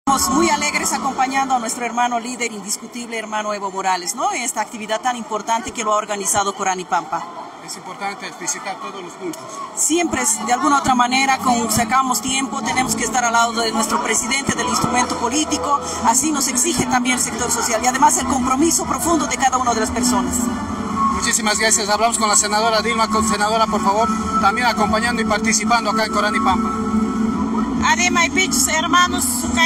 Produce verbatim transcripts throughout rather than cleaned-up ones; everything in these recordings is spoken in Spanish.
Estamos muy alegres acompañando a nuestro hermano líder indiscutible, hermano Evo Morales, ¿no? En esta actividad tan importante que lo ha organizado Corán y Pampa. Es importante visitar todos los puntos. Siempre, de alguna otra manera, con sacamos tiempo, tenemos que estar al lado de nuestro presidente, del instrumento político, así nos exige también el sector social y además el compromiso profundo de cada una de las personas. Muchísimas gracias. Hablamos con la senadora Dilma. Con senadora, por favor, también acompañando y participando acá en Corán y Pampa. Además, hermanos,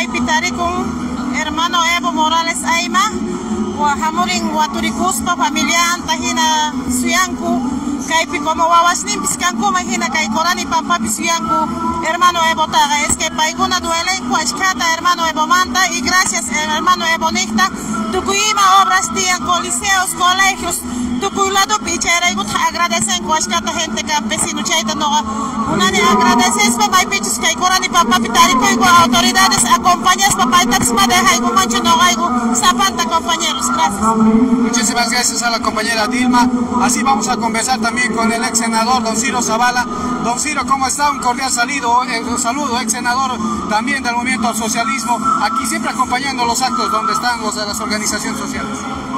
con hermano Evo Morales Aima, Guajamurin, Guaturicuspa, familia Antajina, Suyanku, Caipi como Wawasnim, Piscanco, Magina, Caicorán y Pampa, Pisuyanku, hermano Evo Taga, es que Paiguna duele, Cuachcata, hermano Evo Manta, y gracias, hermano Evo Nicta, Tucuima, obras, tían, coliseos, colegios, Tucuilado, Pichera, y agradecen, Cuachcata, gente campesino, Chaita, no, una de agradeces, Papá y Pichus, Caicorán y Pampa, Pitarico, y autoridades, acompañas, Papá y Taxma, de Jaigo, Mancho, no Jaigo, Zapanta, compañeros, gracias. Muchísimas gracias a la compañera Dilma. Así vamos a conversar también con el ex senador don Ciro Zavala. Don Ciro, ¿cómo está? Un cordial saludo, eh, saludo, ex senador también del movimiento al socialismo, aquí siempre acompañando los actos donde están los de las organizaciones sociales.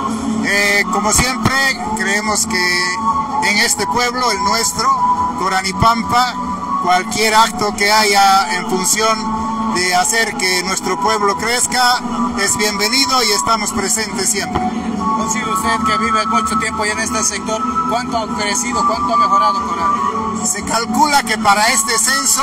Eh, como siempre, creemos que en este pueblo, el nuestro, Corán y Pampa, cualquier acto que haya en función de hacer que nuestro pueblo crezca es bienvenido y estamos presentes siempre. Don Ciro, usted que vive mucho tiempo ya en este sector, ¿cuánto ha crecido, cuánto ha mejorado Corán? Se calcula que para este censo,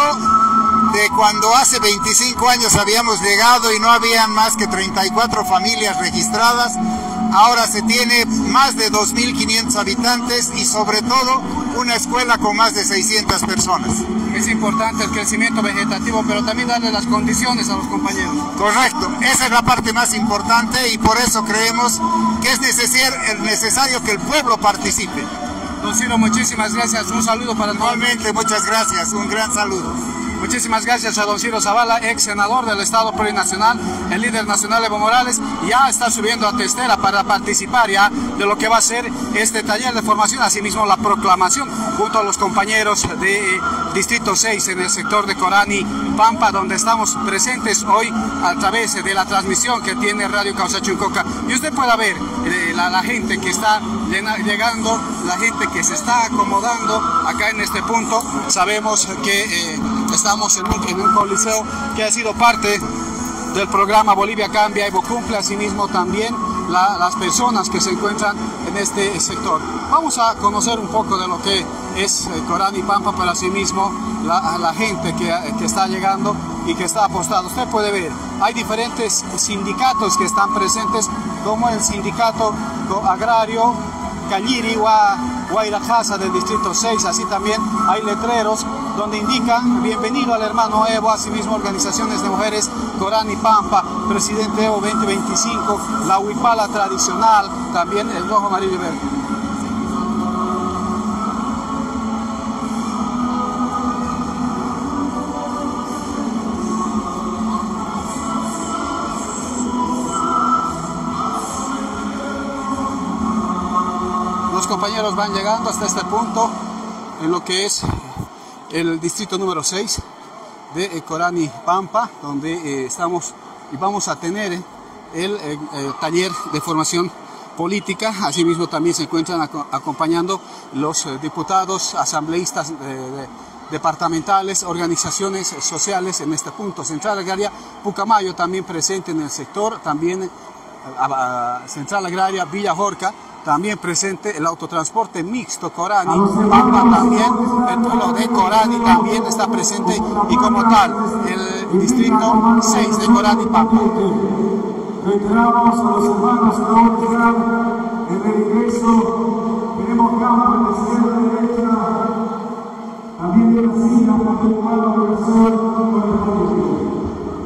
de cuando hace veinticinco años habíamos llegado y no habían más que treinta y cuatro familias registradas, ahora se tiene más de dos mil quinientos habitantes y sobre todo una escuela con más de seiscientas personas. Es importante el crecimiento vegetativo, pero también darle las condiciones a los compañeros. Correcto, esa es la parte más importante y por eso creemos que es necesario, es necesario que el pueblo participe. Don Ciro, muchísimas gracias, un saludo para todos. Igualmente, muchas gracias, un gran saludo. Muchísimas gracias a don Ciro Zavala, ex senador del Estado Plurinacional, el líder nacional Evo Morales, ya está subiendo a Testera para participar ya de lo que va a ser este taller de formación, asimismo la proclamación junto a los compañeros de Distrito seis en el sector de Corán y Pampa, donde estamos presentes hoy a través de la transmisión que tiene Radio Causachuncoca. Y usted puede ver eh, la, la gente que está llegando, la gente que se está acomodando acá en este punto. Sabemos que eh, estamos en un, en un coliseo que ha sido parte del programa Bolivia Cambia. Evo cumple asimismo también la, las personas que se encuentran en este sector. Vamos a conocer un poco de lo que es eh, Corán y Pampa, pero asimismo la, la gente que, que está llegando y que está apostado. Usted puede ver, hay diferentes sindicatos que están presentes, como el sindicato agrario Calliri Guairajasa del Distrito seis, así también hay letreros donde indican bienvenido al hermano Evo, asimismo organizaciones de mujeres Corán y Pampa, presidente Evo veinte veinticinco, la huipala tradicional, también el rojo, amarillo y verde. Los compañeros van llegando hasta este punto en lo que es el distrito número seis de Corán y Pampa, donde eh, estamos y vamos a tener el eh, eh, taller de formación política. Asimismo también se encuentran ac acompañando los eh, diputados, asambleístas eh, de, departamentales, organizaciones sociales en este punto. Central Agraria Pucamayo también presente en el sector, también a, a Central Agraria Villa Jorca, también presente el autotransporte mixto Corán y Pampa, también el pueblo de Corán y también está presente, y como tal el distrito seis de Corán y Pampa. Reiteramos a los hermanos que no retiran en el ingreso. Tenemos campo en la izquierda y derecha, también de la silla para que puedan organizar con el público.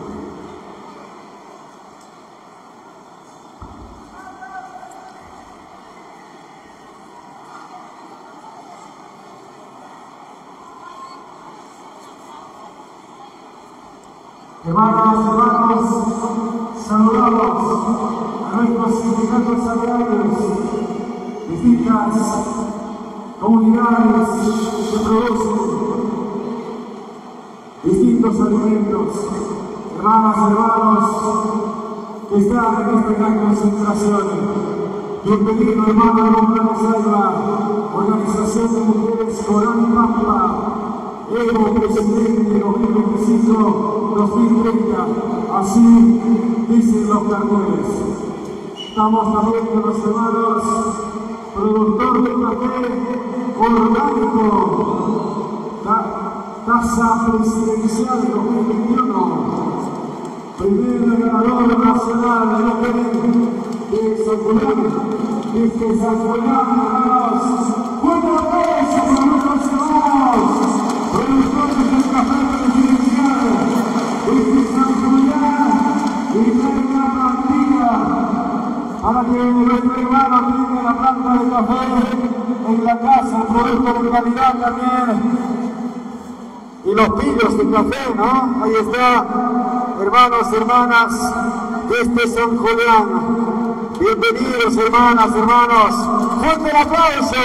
Hermanas, hermanos, saludamos a nuestros sindicatos agrarios, distintas comunidades que producen distintos alimentos. hermanas, hermanos que están en esta gran concentración. Bienvenido, hermano Evo Morales Ayma, Organización de Mujeres Corán y Pampa, Evo, presidente dos mil veinticinco a dos mil treinta, así dicen los carteles. Estamos también con los hermanos productor de café orgánico, tasa presidencial dos mil veintiuno, primer ganador nacional de San Julián, desde San Julián, hermanos, fuerte aplauso para nuestros hermanos, productores del café presidencial, desde San Julián, y la plantilla, para que nuestro hermano tenga la planta de café en la casa, el producto de calidad también. Y los pillos de café, ¿no? Ahí está, hermanos, hermanas, desde San Julián. Bienvenidos, hermanas, hermanos. ¡Fuerte el aplauso!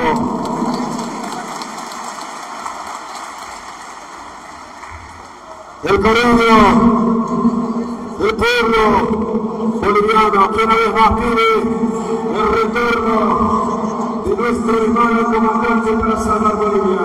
El cariño, el pueblo boliviano, que una vez más pide el retorno de nuestro hermano comandante para salvar Bolivia.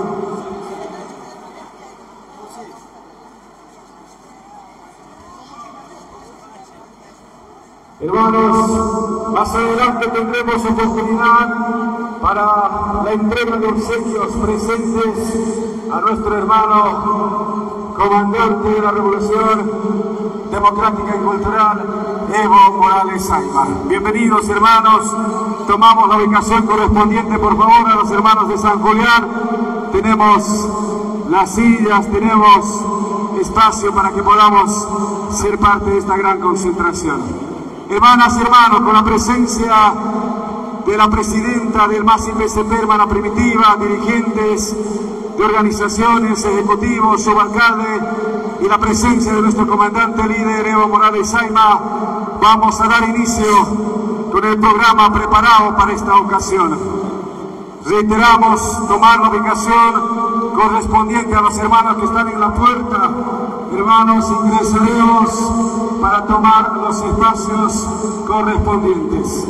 Hermanos, más adelante tendremos oportunidad para la entrega de obsequios presentes a nuestro hermano comandante de la Revolución Democrática y Cultural, Evo Morales Ayma. Bienvenidos, hermanos, tomamos la ubicación correspondiente, por favor, a los hermanos de San Julián. Tenemos las sillas, tenemos espacio para que podamos ser parte de esta gran concentración. Hermanas y hermanos, con la presencia de la presidenta del M A S I P S P, hermana Primitiva, dirigentes de organizaciones, ejecutivos, subalcalde, y la presencia de nuestro comandante líder Evo Morales Ayma, vamos a dar inicio con el programa preparado para esta ocasión. Reiteramos tomar la ubicación correspondiente a los hermanos que están en la puerta. Hermanos, ingresaremos para tomar los espacios correspondientes.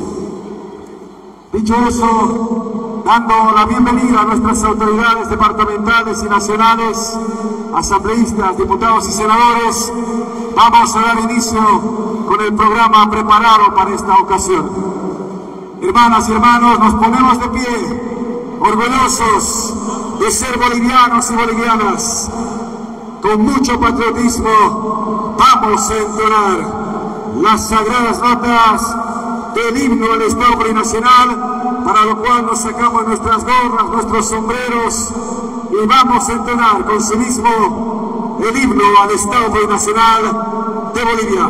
Dicho eso, dando la bienvenida a nuestras autoridades departamentales y nacionales, asambleístas, diputados y senadores, vamos a dar inicio con el programa preparado para esta ocasión. Hermanas y hermanos, nos ponemos de pie, orgullosos de ser bolivianos y bolivianas. Con mucho patriotismo vamos a entonar las sagradas notas del himno al Estado Plurinacional, para lo cual nos sacamos nuestras gorras, nuestros sombreros, y vamos a entonar con sí mismo el himno al Estado Plurinacional de Bolivia.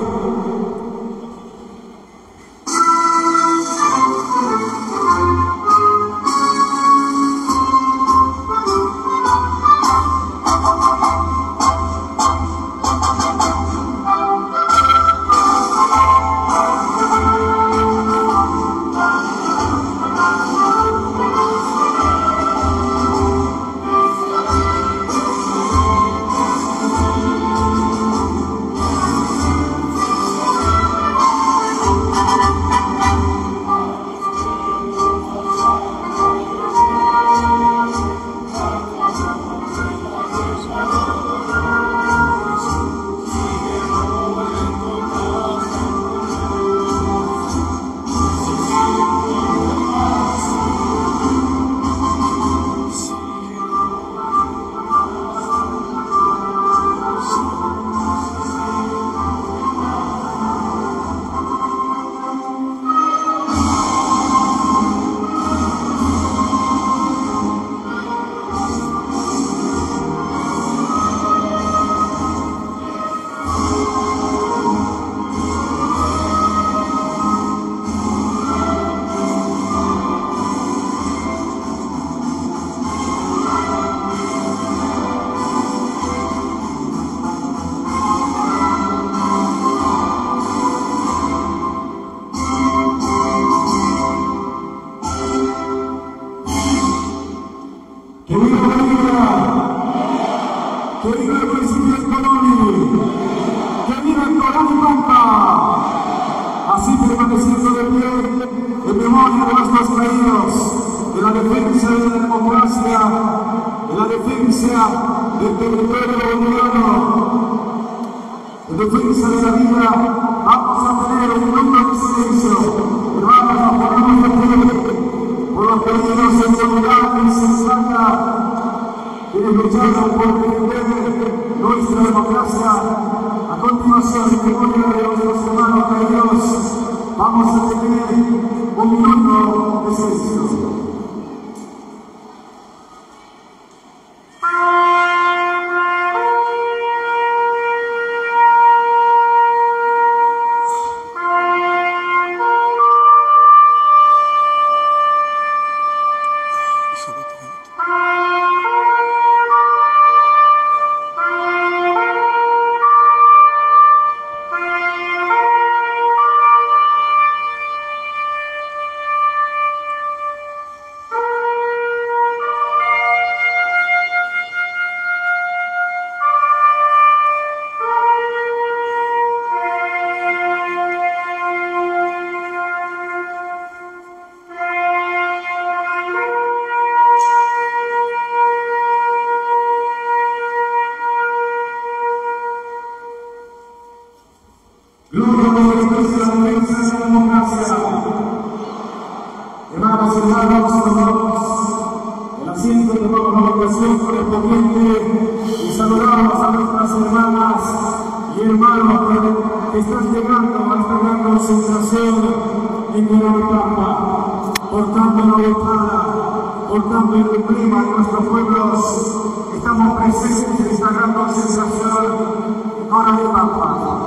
¡Que viva el municipio de Colón! de la democracia, de la defensa del territorio boliviano, en defensa de la vida. Vamos a tener un minuto de silencio. Hermanos, nos ponemos de pie por los pedidos en seguridad y sensacia, quienes lucharon por defender nuestra democracia. A continuación, en memoria de nuestros hermanos caídos, vamos a tener un minuto de silencio. Hermanos y hermanos, el asiento de la ocasión correspondiente y saludamos a nuestras hermanas y hermanos que están llegando a esta gran concentración en Coronapampa, portando la ventana, portando el emblema de nuestros pueblos. Estamos presentes en esta gran concentración en Coronapampa.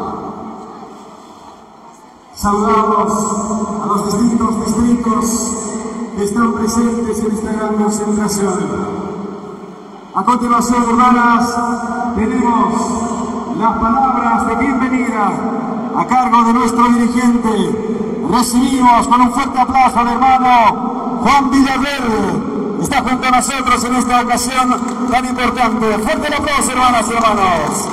Saludamos a los distintos distritos que están presentes en esta gran concentración. A continuación, hermanas, tenemos las palabras de bienvenida a cargo de nuestro dirigente. Recibimos con un fuerte aplauso al hermano Juan Villaverde. Está junto a nosotros en esta ocasión tan importante. Fuerte el aplauso, hermanas y hermanos.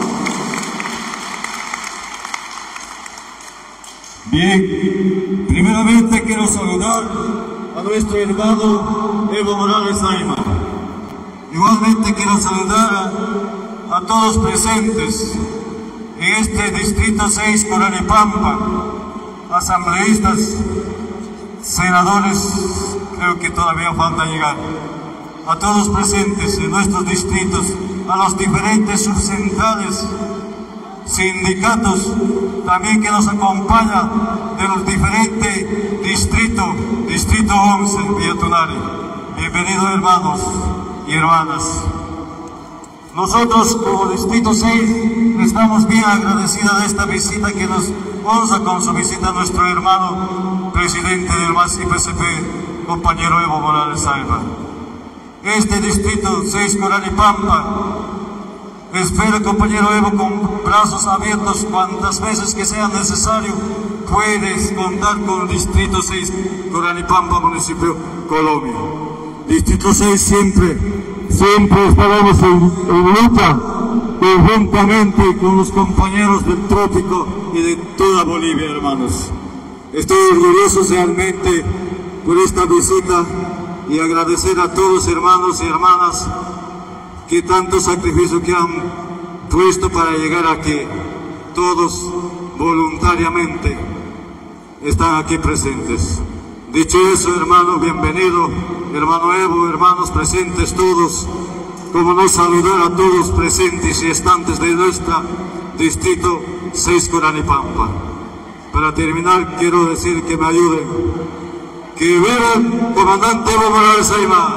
Bien, primeramente quiero saludar a nuestro hermano Evo Morales Ayma. Igualmente quiero saludar a, a todos presentes en este Distrito seis Coronapampa, asambleístas, senadores, creo que todavía falta llegar, a todos presentes en nuestros distritos, a los diferentes subcentrales, sindicatos también que nos acompañan de los diferentes distritos, distrito once, Villatunari. Bienvenidos, hermanos y hermanas. Nosotros como distrito seis estamos bien agradecidos de esta visita que nos honra con su visita nuestro hermano presidente del M A S y P C P, compañero Evo Morales Ayma. Este distrito seis Coronapampa espero, compañero Evo, con brazos abiertos cuantas veces que sea necesario. Puedes contar con el Distrito seis Coronapampa, municipio Colombia. Distrito seis siempre, siempre estaremos en, en lucha conjuntamente con los compañeros del trópico y de toda Bolivia, hermanos. Estoy orgulloso realmente por esta visita y agradecer a todos los hermanos y hermanas que tanto sacrificio que han puesto para llegar aquí. Todos voluntariamente están aquí presentes. Dicho eso, hermano, bienvenido, hermano Evo, hermanos presentes todos, como no saludar a todos presentes y estantes de nuestro distrito seis Coronapampa. Para terminar, quiero decir que me ayuden. Que viva el comandante Evo Morales Ayma.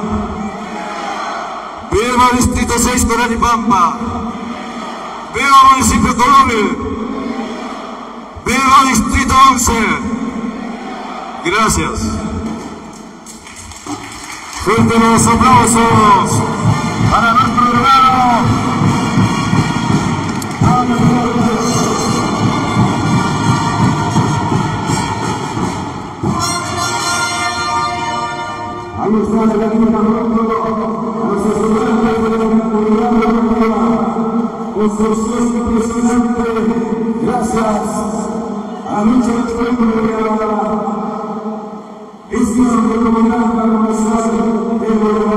Viva Distrito seis Coronapampa. Viva Municipio Colombia. Viva Distrito once. Gracias. Fuerte los aplausos para nuestro hermano. Ahí está la Católica a los estudiantes de la comunidad de construcción impresionante. Gracias a la lucha del pueblo de la visión del comandante nacional de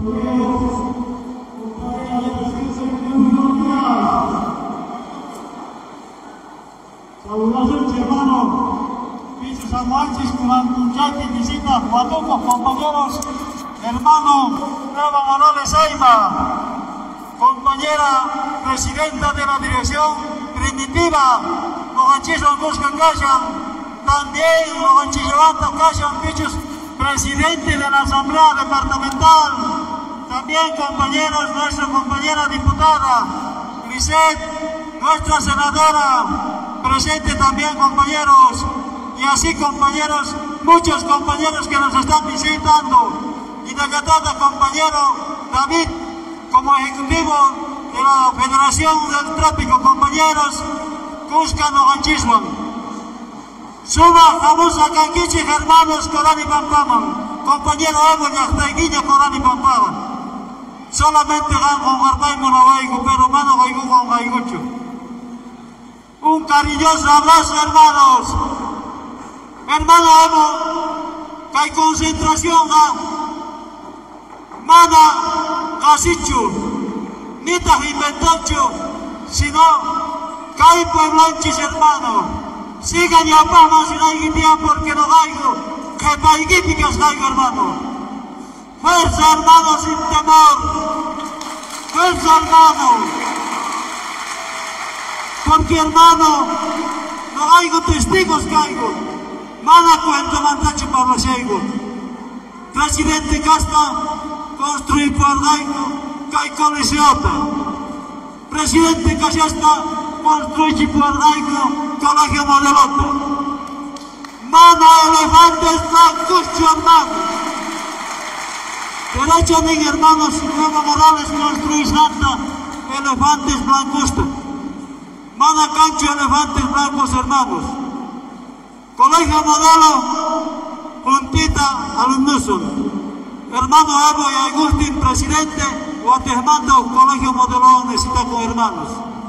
Saludos, hermano. Pichos Amuachis, Culantunchaki, visita, Guatuco, compañeros, hermano Evo Morales Ayma, compañera presidenta de la dirección primitiva, Loganchizo Angusca Cayan, también Loganchizo Levanta Cayan, Pichos, presidente de la Asamblea Departamental, también compañeros, nuestra compañera diputada, Grisette, nuestra senadora, presente también compañeros, y así compañeros, muchos compañeros que nos están visitando, y de cada compañero David, como ejecutivo de la Federación del Trópico, compañeros, Cuscan Oganchiswan, Suma, Jamusa, Canquichi, hermanos, Corani Pampaman, compañero Evo, Yachtaiguiña, Corani Pampaman, solamente gan con Garbay Monobaigo, pero mano Gaigu con Gaigucho. Un cariñoso abrazo, hermanos. Hermano Evo, que hay concentración a Mana Gasichu, Nita Inventacho, sino que hay pueblanchis, hermano. Sigan y apamos y no hay porque no gaigo, que paiguíficas gaigo, hermano. Fuerza, hermano, sin temor. Fuerza, hermano. Porque, hermano, no hay testigos caigo. Mana cuento mandacho para Seigo. Presidente Casta construir por gaigo, caico lisiota. Presidente Casta construir por gaigo, colegio modelota. Mana elefantes blancos, hermano. Derecho de hermanos Evo Morales construir Santa, elefantes blancos. Mana cancho, elefantes blancos, hermanos. Colegio modelo, juntita alumnos. Hermano Evo y Agustín, presidente, Guatemala, colegio modelo, necesita con hermanos.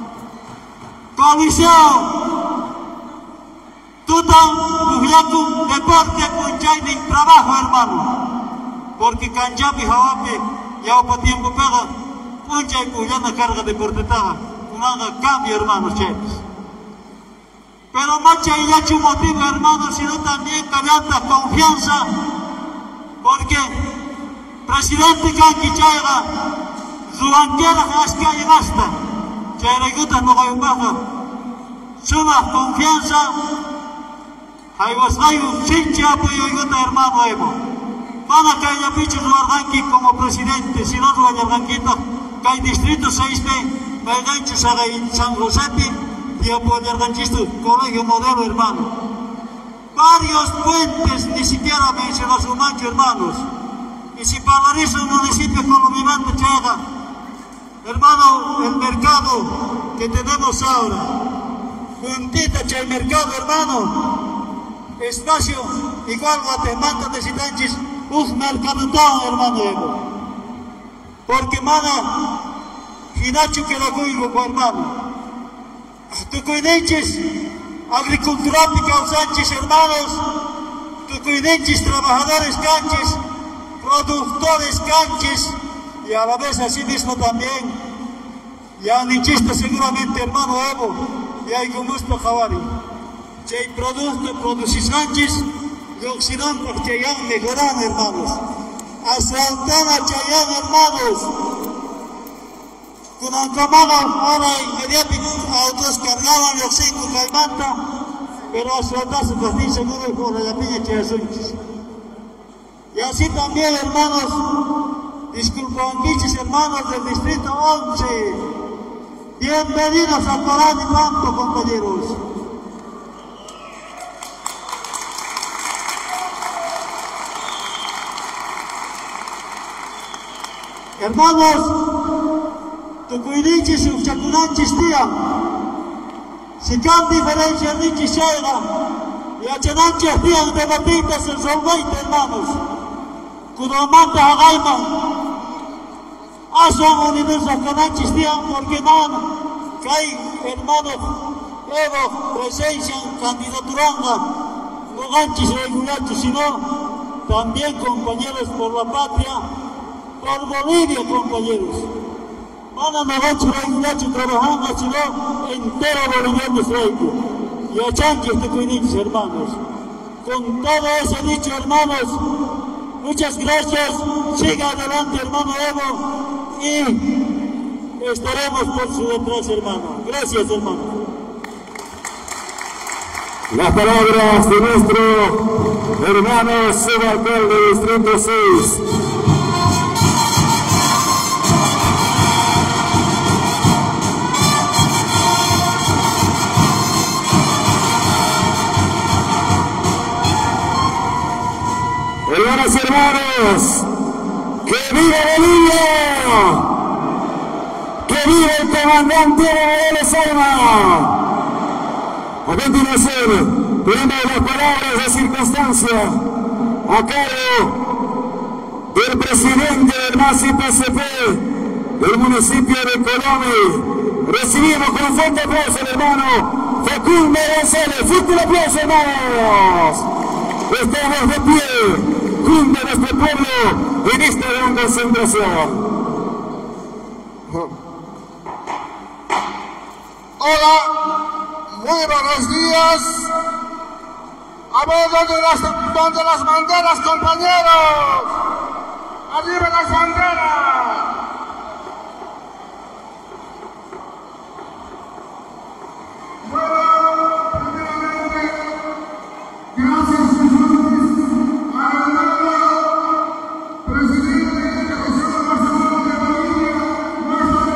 Coliseo, tutan, Pujacu, deporte, Punchaining, trabajo, hermano. Porque Canchapi, Jawapi, ya para tiempo pega, Puncha y Pujana carga deportetada. Nada cambio, hermanos, chéveres. Pero macha y ya motivo, hermanos, sino también callanta confianza, porque presidente Kanki Chaiga, Zuanquera Jasca y Basta, Chaireguta no hay baja, suma confianza, hay Guasrayu, Chincha, apoyo y guta, hermano Evo. Van a caer ya pichos Guardanqui como presidente, si no, Guardanquita, que hay distrito seis B. Valgancho San Josepi y Apoyarganchisto, colegio modelo, hermano. Varios puentes, ni siquiera mencionó su mancho, hermanos. Y si paraliza un municipio como Vivante Chega, hermano, el mercado que tenemos ahora, juntita che el mercado, hermano, espacio igual Guatemala de Sitanchis, un mercado, hermano Evo. Porque, mana, Hinachu que la cuigo, hermano. Tucuinenches, agriculturática Sánchez, hermanos. Tucuinenches, trabajadores canches, productores canches, y a la vez así mismo también. Ya nichista seguramente, hermano Evo, y hay un gusto javari. Si producto, producis canches, y oxidan por Chayán mejoran, hermanos. Asaltan a Chayán, hermanos. Con Ancamaga, ahora inmediatamente autos cargaban los cinco calmanta, pero a su atraso Castillo seguro y por la piña Chiasunchis. Y así también, hermanos, disculpan bichos, hermanos del distrito once. Bienvenidos a Corán y Manto, compañeros. Hermanos, Tucuinichis y Uchacunanchis tían, si can diferencia Nichis Chayga y Achenanchis tían de batitas en solveinte, hermanos, Kudamanta Hagaiman, Ason Universo Cananchis tían, porque no, que hay hermanos Evo, presencia, candidaturanga, no ganchis regulanchis, sino también compañeros por la patria, por Bolivia, compañeros. Mana Magochi Raignachi trabajando, sino entero boliviano traigo. Y a Chanqui este cuidinch, hermanos. Con todo eso dicho, hermanos, muchas gracias. Siga adelante, hermano Evo, y estaremos por su detrás, hermano. Gracias, hermano. Las palabras de nuestro hermano subalcalde del Distrito seis. Hermanos y hermanos, ¡que viva Bolivia! ¡Que viva el comandante Evo Morales Ayma! A continuación, tenemos las palabras de circunstancia a cargo del presidente del M A S I P C P del municipio de Colome. Recibimos con fuerte aplauso al hermano Facundo González. ¡Fuerte el aplauso, hermanos! Estamos de pie junto a nuestro pueblo en esta gran concentración. Hola. Muy buenos días. A ver, ¿dónde las, dónde las banderas, compañeros? ¡Arriba las banderas! Bueno, primeramente, gracias, señores, al hermano presidente de la Asociación Nacional de Bolivia, nuestro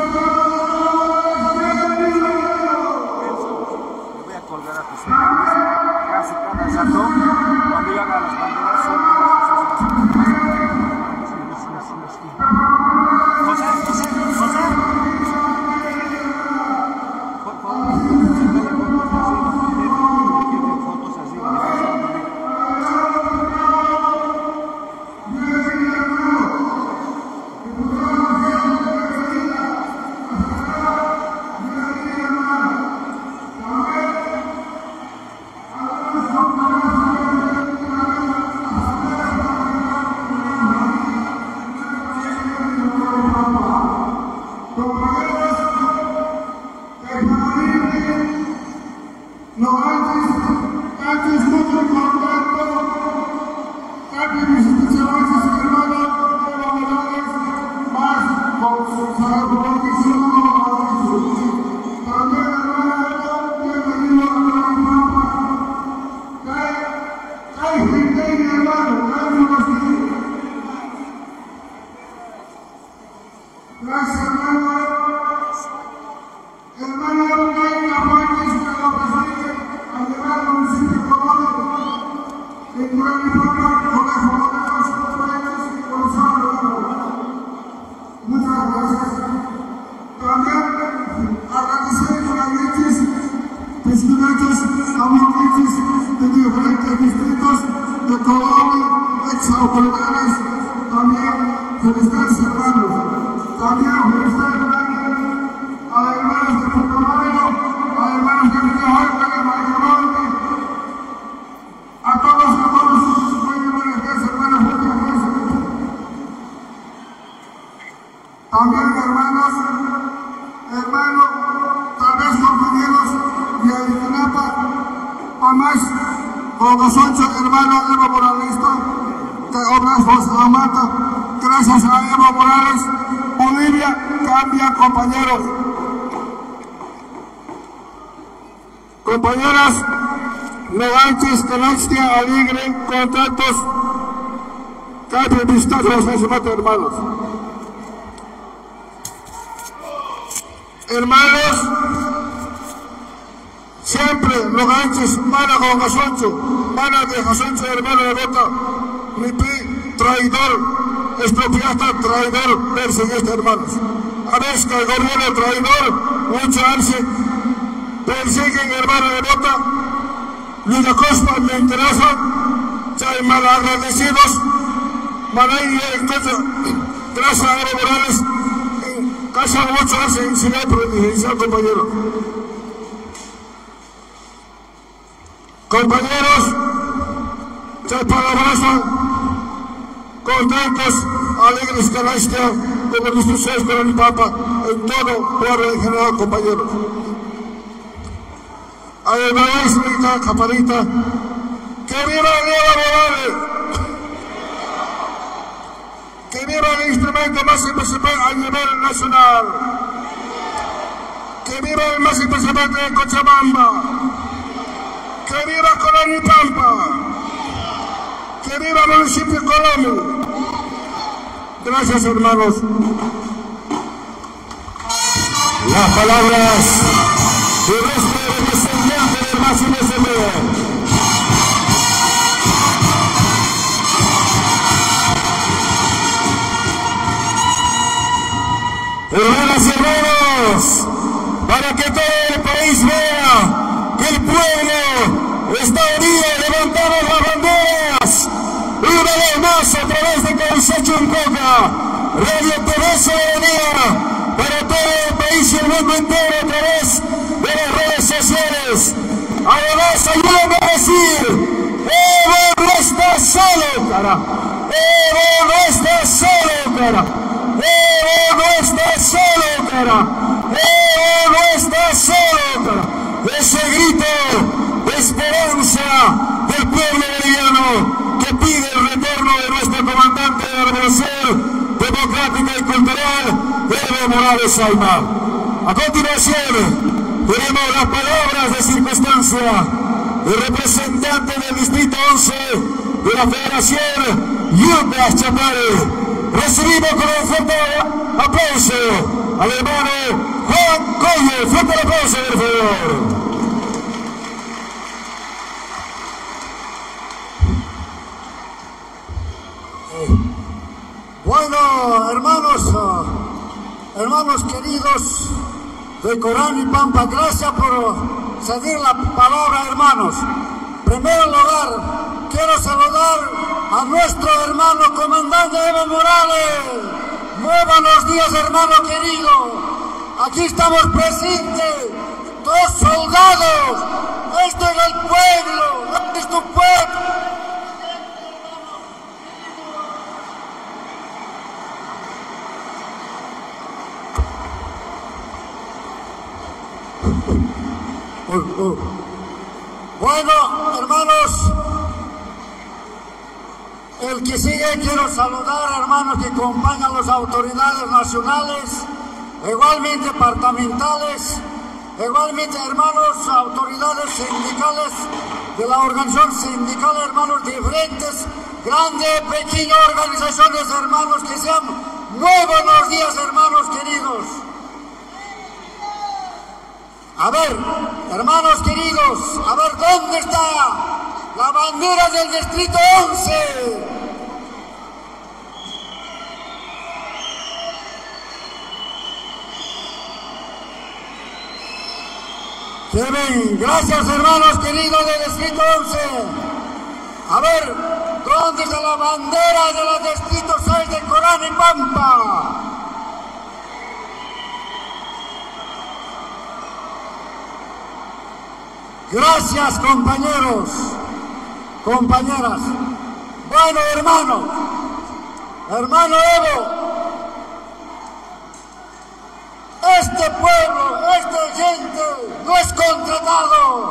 colgar a tus casi cada rato cuando yo haga las banderas. José, José, José. Por favor, fotos así. No, antes, antes mucho contacto, antes mis especialistas y hermanos Evo Morales, más con sus argumentaciones, también hermano Evo, bienvenido a la Pampa. Hay gente, mi hermano, hay unos que... Gracias, hermano. Hermano Evo, no hay campañas que lo presenten al llegar al municipio de Colome, en nueve formas, con las jornadas, proyectos y con los hermanos. Muchas gracias. También agradecer a las leches, presidentes, habitantes de diferentes distritos de Colome, ex autoridades, también felicitarse, hermanos. También felicitar a hermanos de Putumayo, a hermanos de Villajuela, de Maricomonte, a todos, a todos, muy buenas gracias, hermanos, muchas gracias. También, hermanos, hermanos, tal vez compañeros de Ayotzinapa, a más, con nosotros, hermano Evo Moralista, que obras Amata, gracias a Evo Morales, Bolivia cambia, compañeros. Compañeras, Neganchis, Canaxtia, Aligre, contactos, Capi, Vistazos, hermanos. Hermanos, siempre Neganchis, mana con Jasoncho, mana de Jasoncho, hermano de Bota, Mipi, traidor, expropiasta, traidor, perseguiste, hermanos. A veces que el gobierno traidor, mucho arce, persiguen, hermano de Bota, Lucha Cospa, me interesan, hay malagradecidos, Manay, entonces, gracias a Evo Morales, casi mucho hace en silencio, compañero. Compañeros, se palabras, contentos, alegres Canastia, como nuestros seis con el Papa, en todo pueblo en general, compañeros. Además, rica caparita, que viva Evo Morales, que viva el instrumento más importante a nivel nacional, que viva el más importante de Cochabamba, que viva Colón-Pampa, que viva el municipio de Colombia. Gracias, hermanos. Las palabras de nuestro representante del máximo asamblea. Hermanas y hermanos, para que todo el país vea que el pueblo está unido, levantamos las banderas, una vez más a través de Causacho en Coca, Radio T V Soberanía, para todo el país y el mundo entero a través de las redes sociales. Además, ayúdame a decir, Evo no está solo, cara. Evo no está solo, cara. Evo no está solo, cara. Evo no está solo, cara. Ese grito de esperanza del pueblo boliviano que pide el retorno de nuestro comandante de la Revolución Democrática y Cultural, Evo Morales Aymar. A continuación, tenemos las palabras de circunstancia del representante del Distrito once de la Federación, Yucas Chapare. Recibimos con un fuerte aplauso al hermano Juan Coyo. Fuerte el aplauso, por favor. Bueno, hermanos, uh, hermanos queridos de Corán y Pampa, gracias por ceder la palabra, hermanos. En primer lugar, quiero saludar a nuestro hermano comandante Evo Morales. Muy buenos días, hermano querido. Aquí estamos presentes, dos soldados. Esto es el pueblo, este es tu pueblo. Oh, oh. Bueno, hermanos, el que sigue quiero saludar, hermanos, que acompañan a las autoridades nacionales, igualmente departamentales, igualmente, hermanos, autoridades sindicales de la organización sindical, hermanos, diferentes, grandes, pequeñas organizaciones, hermanos, que sean muy buenos días, hermanos queridos. A ver, hermanos queridos, a ver, ¿dónde está la bandera del Distrito once? ¡Qué bien! Gracias, hermanos queridos del Distrito once. A ver, ¿dónde está la bandera de los Distritos seis de Corán y Pampa? Gracias, compañeros, compañeras. Bueno, hermano, hermano Evo, este pueblo, esta gente no es contratado.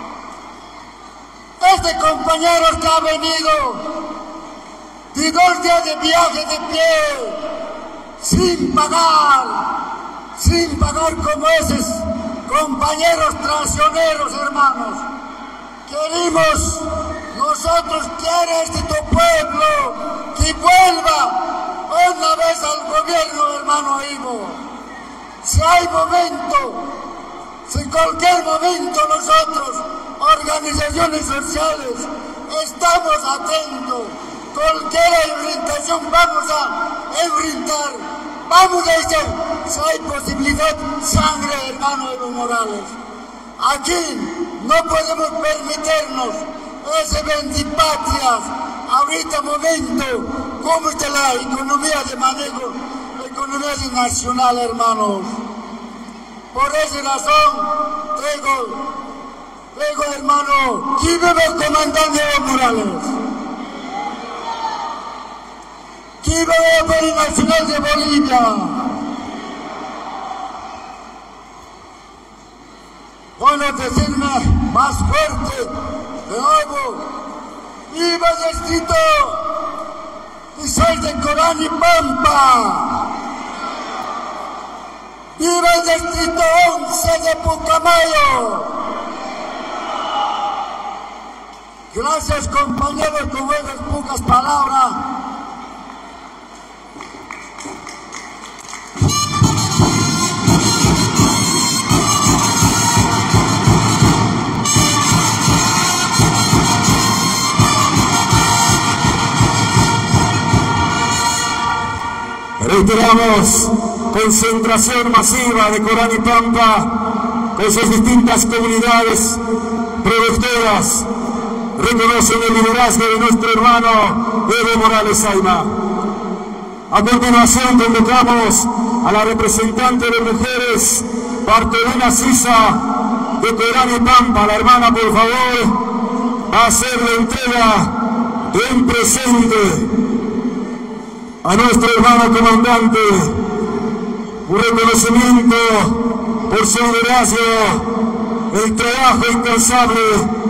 Este compañero que ha venido de dos días de viaje de pie, sin pagar, sin pagar como esos compañeros traicioneros, hermanos. Queremos, nosotros quiere este tu pueblo que vuelva una vez al gobierno, hermano Evo. Si hay momento, si en cualquier momento nosotros, organizaciones sociales, estamos atentos, cualquier orientación vamos a enfrentar, vamos a hacer, si hay posibilidad, sangre, hermano Evo Morales. Aquí no podemos permitirnos ese vendipatrias, ahorita momento, cómo está la economía de manejo, la economía nacional, hermanos. Por esa razón, traigo, traigo, hermano, ¿quién vive el comandante Evo Morales? ¡Viva la Plurinacional de Bolivia! Bueno, decirme más fuerte, de nuevo, ¡viva el distrito dieciséis de Corán y Pampa! ¡Viva el distrito once de Pucamayo! Gracias, compañeros, con esas pocas palabras. Reiteramos concentración masiva de Corán y Pampa con sus distintas comunidades productoras. Reconocen el liderazgo de nuestro hermano Evo Morales Ayma. A continuación convocamos a la representante de mujeres Bartolina Sisa de Corán y Pampa. La hermana, por favor, va a hacer la entrega de un presente a nuestro hermano comandante, un reconocimiento por su liderazgo, el trabajo incansable.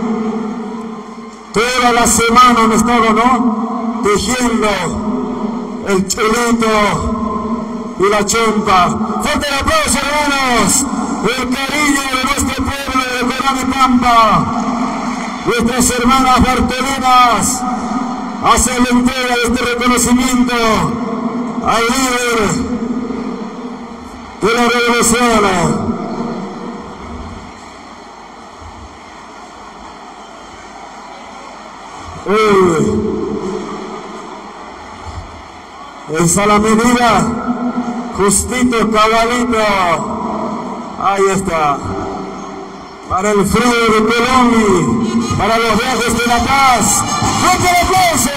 Toda la semana han estado, ¿no?, tejiendo el cholito y la chompa. Fuerte el aplauso, hermanos, el cariño de nuestro pueblo de Corán y Pampa. Nuestras hermanas Bartolinas hacen la entrega de este reconocimiento al líder de la revolución. Uy. Esa la medida, justito, cabalito. Ahí está. Para el frío de Colombia, para los viajes de La Paz. ¡Fuerte el aplauso!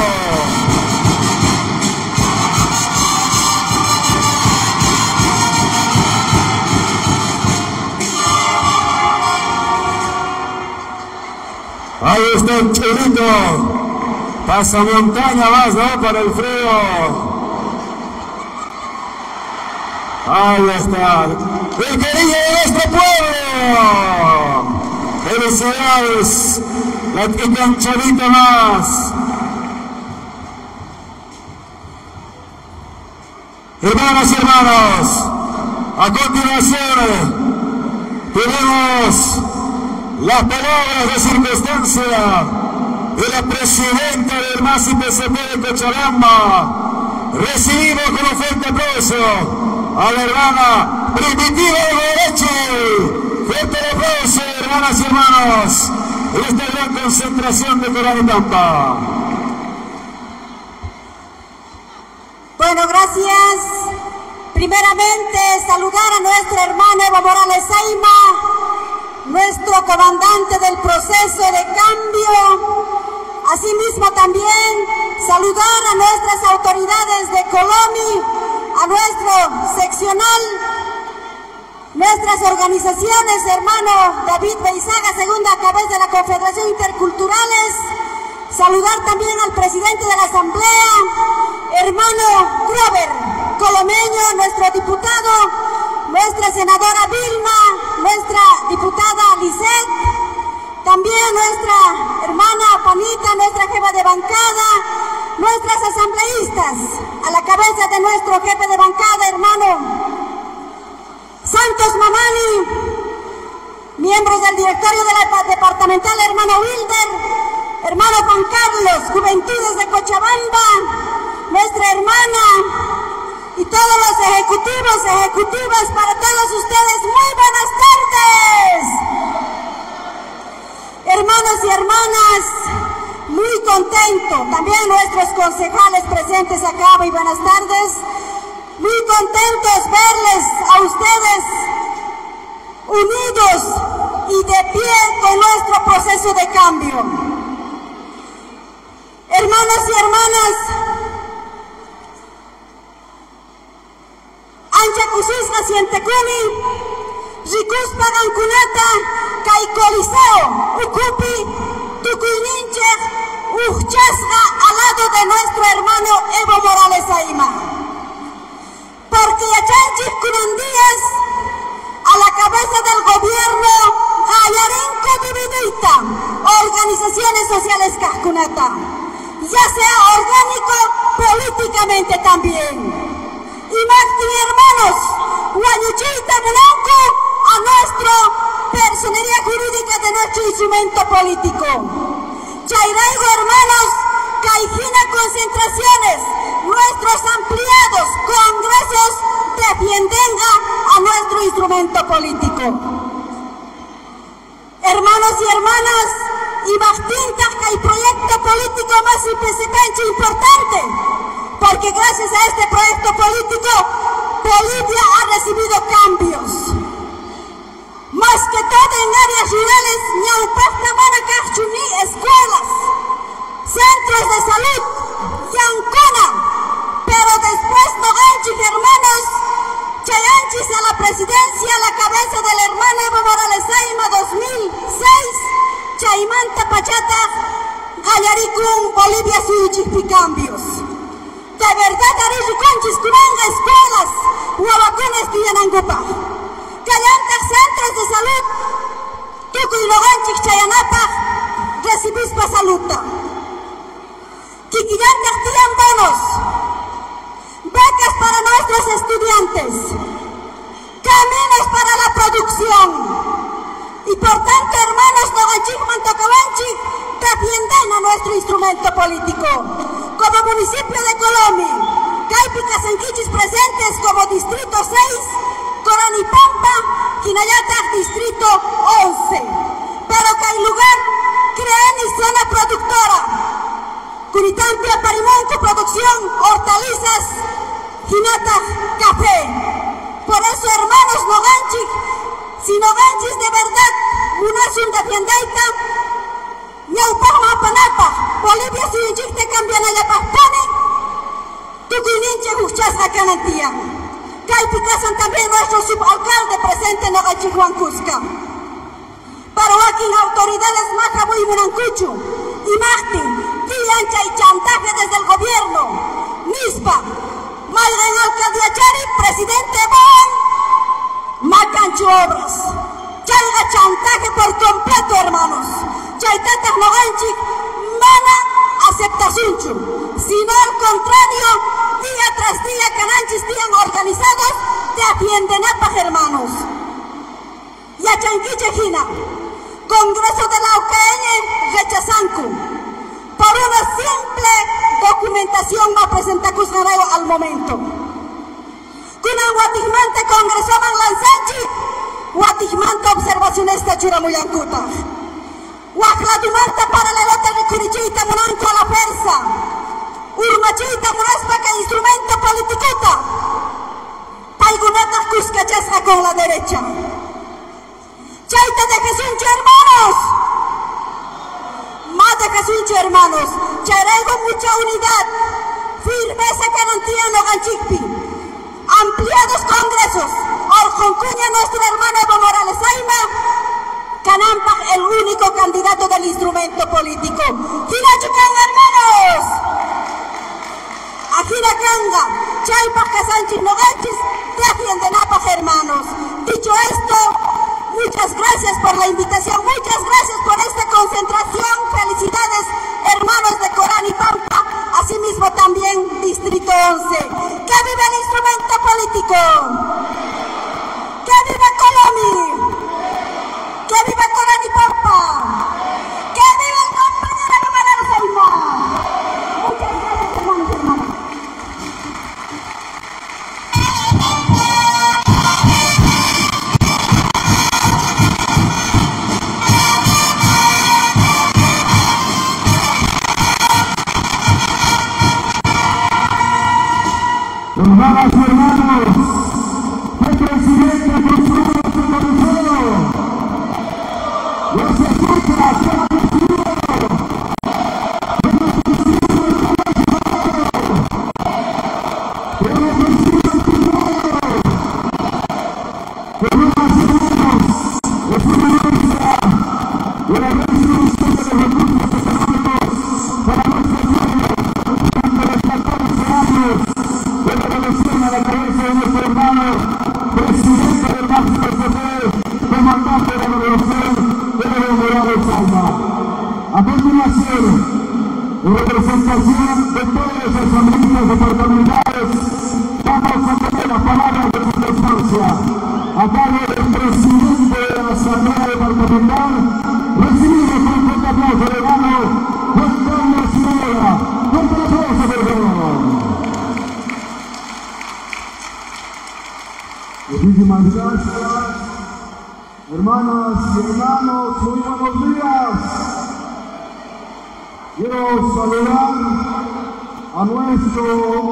Ahí está el chorito. Pasa montaña más, ¿no?, para el frío. Ahí está. El cariño de nuestro pueblo. Felicidades. La que chorito más. Hermanas y hermanos, a continuación tenemos las palabras de circunstancia de la presidenta del M A S I P C P de Cochabamba. Recibimos con un fuerte aplauso a la hermana Primitiva de Goreche. Fuerte el aplauso, hermanas y hermanos, en esta gran concentración de Corán y Pampa. Bueno, gracias. Primeramente, saludar a nuestro hermano Evo Morales Ayma, nuestro comandante del proceso de cambio. Asimismo también saludar a nuestras autoridades de Colomi, a nuestro seccional, nuestras organizaciones, hermano David Beizaga, segunda cabeza de la Confederación Interculturales. Saludar también al presidente de la Asamblea, hermano Grover Colomeño, nuestro diputado, nuestra senadora Vilma, nuestra diputada Lisette, también nuestra hermana Panita, nuestra jefa de bancada, nuestras asambleístas, a la cabeza de nuestro jefe de bancada, hermano Santos Mamani, miembros del directorio de la departamental, hermano Wilder, hermano Juan Carlos, Juventudes de Cochabamba, nuestra hermana y todos los ejecutivos, ejecutivas, para todos ustedes, muy buenas tardes. Hermanos y hermanas, muy contento, también nuestros concejales presentes acá, muy buenas tardes, muy contentos verles a ustedes unidos y de pie con nuestro proceso de cambio. Hermanos y hermanas, Ancha Cususca Sientecuni, Ricuspa Gancunata, Caicoliseo, Ucupi, Tucuininche, Uchasga al lado de nuestro hermano Evo Morales Aima. Porque Yachanchis Kunandías, a la cabeza del gobierno, Gallarenco dividida, organizaciones sociales Cascunata, ya sea orgánico políticamente también. Y más hermanos, Guayuchita Blanco, a nuestra personería jurídica de nuestro instrumento político. Chairaigo hermanos, Caijina concentraciones, nuestros ampliados congresos defienden a nuestro instrumento político. Hermanos y hermanas, y bastintas que hay proyecto político más importante, porque gracias a este proyecto político, Bolivia ha recibido cambios. Más que todo en áreas rurales, escuelas, centros de salud, Yancona, pero después Noganchis, hermanos, Chayanchis a la presidencia a la cabeza del hermano Evo Morales Aima dos mil seis, Chaimanta Pachata, Gallaricún, Bolivia Suyuchis cambios. De verdad, Arizuconchis, Curanga, escuelas, Huavacunes, Tiyanangupa, Callantas, centros de salud, Tucu y Noganchis, Chayanapa, recibís pa saluta. Quiquillantas, Tiyan bonos, becas para nuestros estudiantes, caminos para la producción. Y por tanto, hermanos Noganchik, Mantocabanchik, defienden a nuestro instrumento político. Como municipio de Colomi, Caipica Sanquichis presentes como distrito seis, Coranipampa, Quinayata, distrito once. Pero que hay lugar, creen y zona productora. Curitampia, Parimonco, producción, hortalizas, Jinata, café. Por eso, hermanos Noganchik, si Noganchis de verdad, Munasun defiendeita, Ñaupama Panapa, Bolivia Suyinchik te cambian allá Paspane, Tuquininche Huchasga Canantía. Caipicasan también nuestro subalcalde presente en Noganchik Juan Cusca. Pero aquí autoridades Majabu y Munancuchu, y Martín, Tiancha y chantaje desde el gobierno, Nispa, Malden Alcaldía Chari, presidente Bon, Macanchu Obras. Chaiga chantaje por completo, hermanos. Chaitatas Noganchik, mana aceptasunchu. Sino al contrario, día tras día, Cananchis tienen organizados, defienden a paz, hermanos. Yachanquiche Jina, Congreso de la O K N, rechazanku. Por una simple documentación va a presentar Cuscarayo al momento. Kunan Guatigmante Congresoman Lanzanchi, Guatigmante observacionista Churamuyancuta. Huajladumanta para la lota de Curichita Munanco a la persa. Urmachita Munaspa que instrumento politicuta. Paigunata Cuscachesca con la derecha. Chaita de Jesús, hermanos. Más de Jesús, hermanos. Charego mucha unidad. Firmeza garantía Noganchikpi. Ampliados congresos. Orjoncuña nuestro hermano Evo Morales Aima. Canampa, el único candidato del instrumento político. Girachucan, hermanos. Ajiracanga, Chaipas, Casanchis, Noganchis, defienden a paz, hermanos. Dicho esto, muchas gracias por la invitación, muchas gracias por esta concentración. Felicidades, hermanos de Corán y Pampa, asimismo también Distrito once. ¡Que viva el instrumento político! ¡Que viva Colomi! ¡Que viva Corán y Pampa! ¡Que viva el compañero Evo Morales Aima! Muchas gracias, hermanos y hermanas. Hermanas y hermanos, el presidente construye su coliseo. Los escuchas se han decidido. Para a la cabeza de nuestro hermano, presidente del Máximo Poder, comandante de la Revolución de Evo Morales Alma. A continuación, en representación de todos los asambleístas departamentales, vamos a tener las palabras de circunstancia a cargo del presidente de la Asamblea Departamental. Recibimos con un fuerte aplauso de mano Juan Carlos Sierra. Fuerte aplauso, por favor. Muchísimas gracias, hermanas y hermanos, muy buenos días. Quiero saludar a nuestro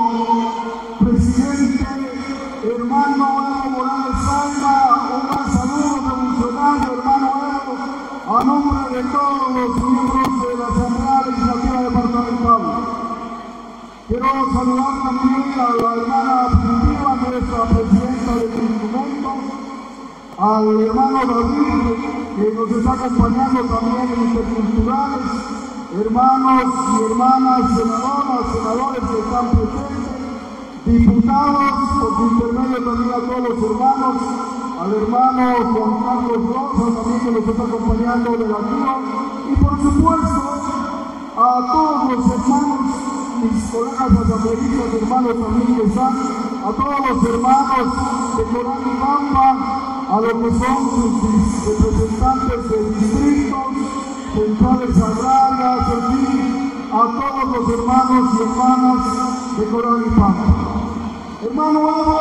presidente, hermano Evo Morales Alma, un gran saludo revolucionario, hermano Evo, a nombre de todos los miembros de la Asamblea Legislativa Departamental. Quiero saludar también a la hermana primitiva, nuestra presidenta del instrumento, al hermano David, que nos está acompañando también en interculturales, hermanos y hermanas senadoras, senadores que están presentes, diputados, por su intermedio también a todos los hermanos, al hermano Juan Carlos Rosa también que nos está acompañando de la Tío, y por supuesto a todos los hermanos, mis colegas asambleístas, hermanos también que están, a todos los hermanos de Corán y Pampa, a los que son sus representantes de distritos, centrales agrarias, en fin, a todos los hermanos y hermanas de Corán y Pampa. Hermano Evo,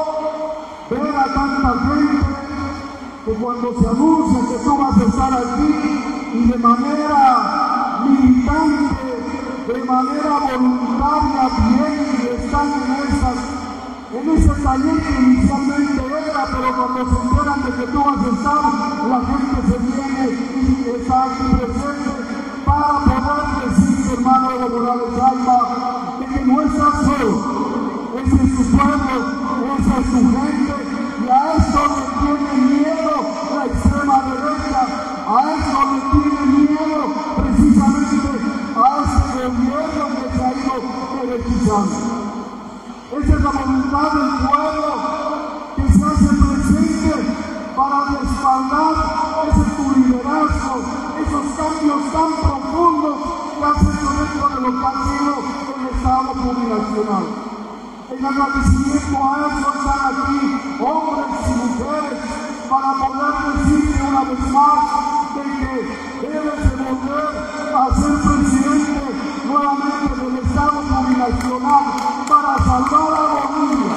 ver a tanta gente que cuando se anuncia que tú vas a estar aquí y de manera militante, de manera voluntaria, bien, y están en, esas, en ese taller que inicialmente era, pero cuando se enteran de que tú vas a estar, la gente se viene y está aquí presente para poder decir, hermano Evo Morales Alma, de que no estás solo. Ese es su pueblo, esa es su gente, y a esto le tiene miedo la extrema derecha, a esto le tiene miedo precisamente a ese gobierno que se ha ido derechizando. Esa es la voluntad del pueblo que se hace presente para respaldar ese tu liderazgo, esos cambios tan profundos que has hecho dentro de lo que ha sido el Estado plurinacional. En agradecimiento a eso están aquí hombres y mujeres para poder decirte una vez más de que debes de volver a ser presidente nuevamente del Estado plurinacional para salvar a Bolivia.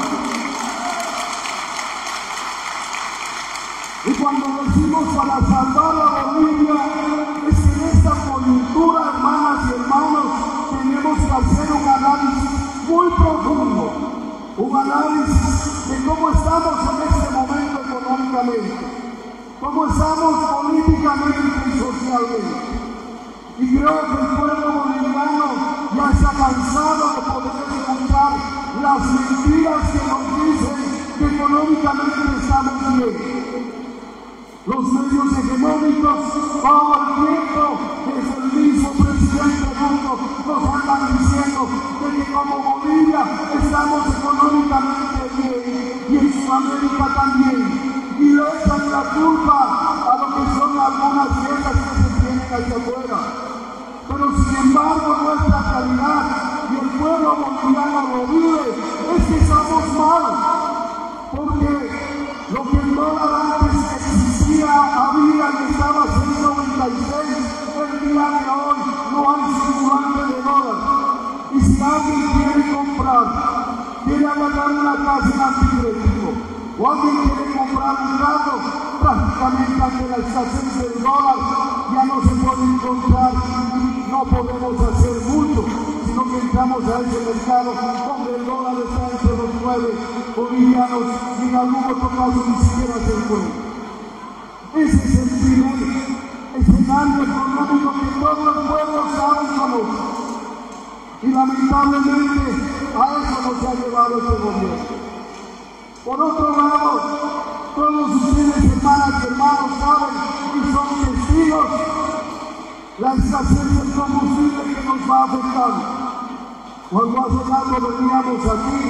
Y cuando decimos para salvar a Bolivia, es que en esta coyuntura, hermanas y hermanos, tenemos que hacer un análisis muy profundo, un análisis de cómo estamos en este momento económicamente, cómo estamos políticamente y socialmente. Y creo que el pueblo boliviano ya está cansado de poder escuchar las mentiras que nos dicen que económicamente estamos bien. Los medios hegemónicos, todo el tiempo, desde el mismo presidente Bruno, nos andan diciendo de que como Bolivia estamos económicamente bien y en Sudamérica también. Y le echan la culpa a lo que son algunas guerras que se tienen hacia afuera. Pero sin embargo nuestra realidad y el pueblo boliviano lo vive, es que estamos mal. Porque lo que el dólar antes existía, había y estaba a seis noventa y seis, el día de hoy no hay circulante de dólar. Y si alguien quiere comprar, quiere agarrar una casa en anticrédito, o alguien quiere comprar un carro, prácticamente ante la escasez del dólar ya no se puede encontrar, no podemos hacer mucho, sino que entramos a ese mercado donde el dólar está entre los nueve bolivianos y en algún otro caso ni siquiera se encuentra. Ese es el primer escenario económico que todo el pueblo sabe y conoce. Y lamentablemente a eso nos ha llevado este gobierno. Por otro lado, todos ustedes, hermanas y hermanos, saben y son testigos la escasez del combustible que nos va a afectar. Cuando hace rato veníamos aquí,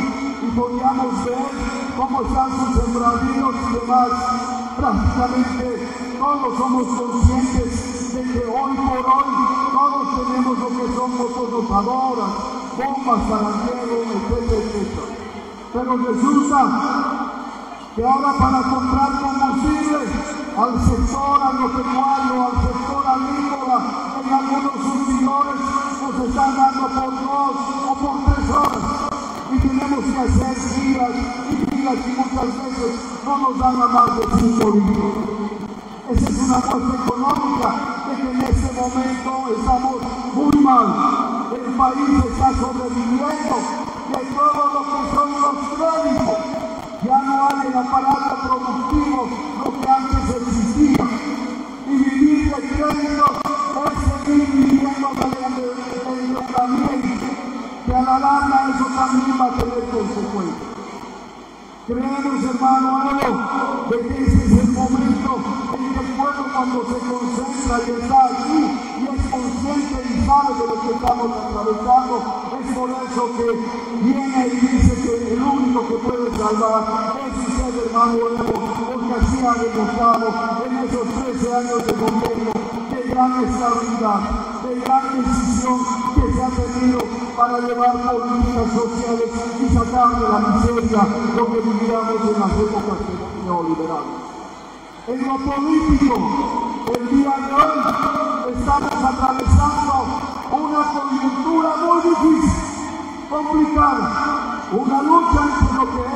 y podíamos ver cómo están sus sembradíos y demás. Prácticamente todos somos conscientes de que hoy por hoy todos tenemos lo que son motorrotadoras, bombas para riego, etcétera, etcétera. Pero resulta que ahora para comprar combustible al sector agropecuario, al sector agrícola, en algunos surtidores nos están dando por dos o por tres horas y tenemos que hacer filas y filas y muchas veces no nos dan a más de cinco litros. Esa es una muestra económica de que en este momento estamos muy mal. El país está sobreviviendo de todo lo que son los créditos. Ya no hay el aparato productivo, lo que antes existía. Y vivir de crédito es seguir viviendo del endeudamiento, que a la larga eso también va a tener consecuencias. Creemos, hermano Evo, de que ese es el momento en que el pueblo, cuando se concentra y está aquí y es consciente y sabe de lo que estamos atravesando, es por eso que viene y dice que el único que puede salvar es usted, hermano Evo, porque así ha demostrado en esos trece años de gobierno de gran estabilidad, de gran decisión que se ha tenido para llevar políticas sociales y sacar de la miseria lo que vivíamos en las épocas neoliberales. En lo político, el día de hoy estamos atravesando una coyuntura muy difícil, complicada, una lucha entre lo que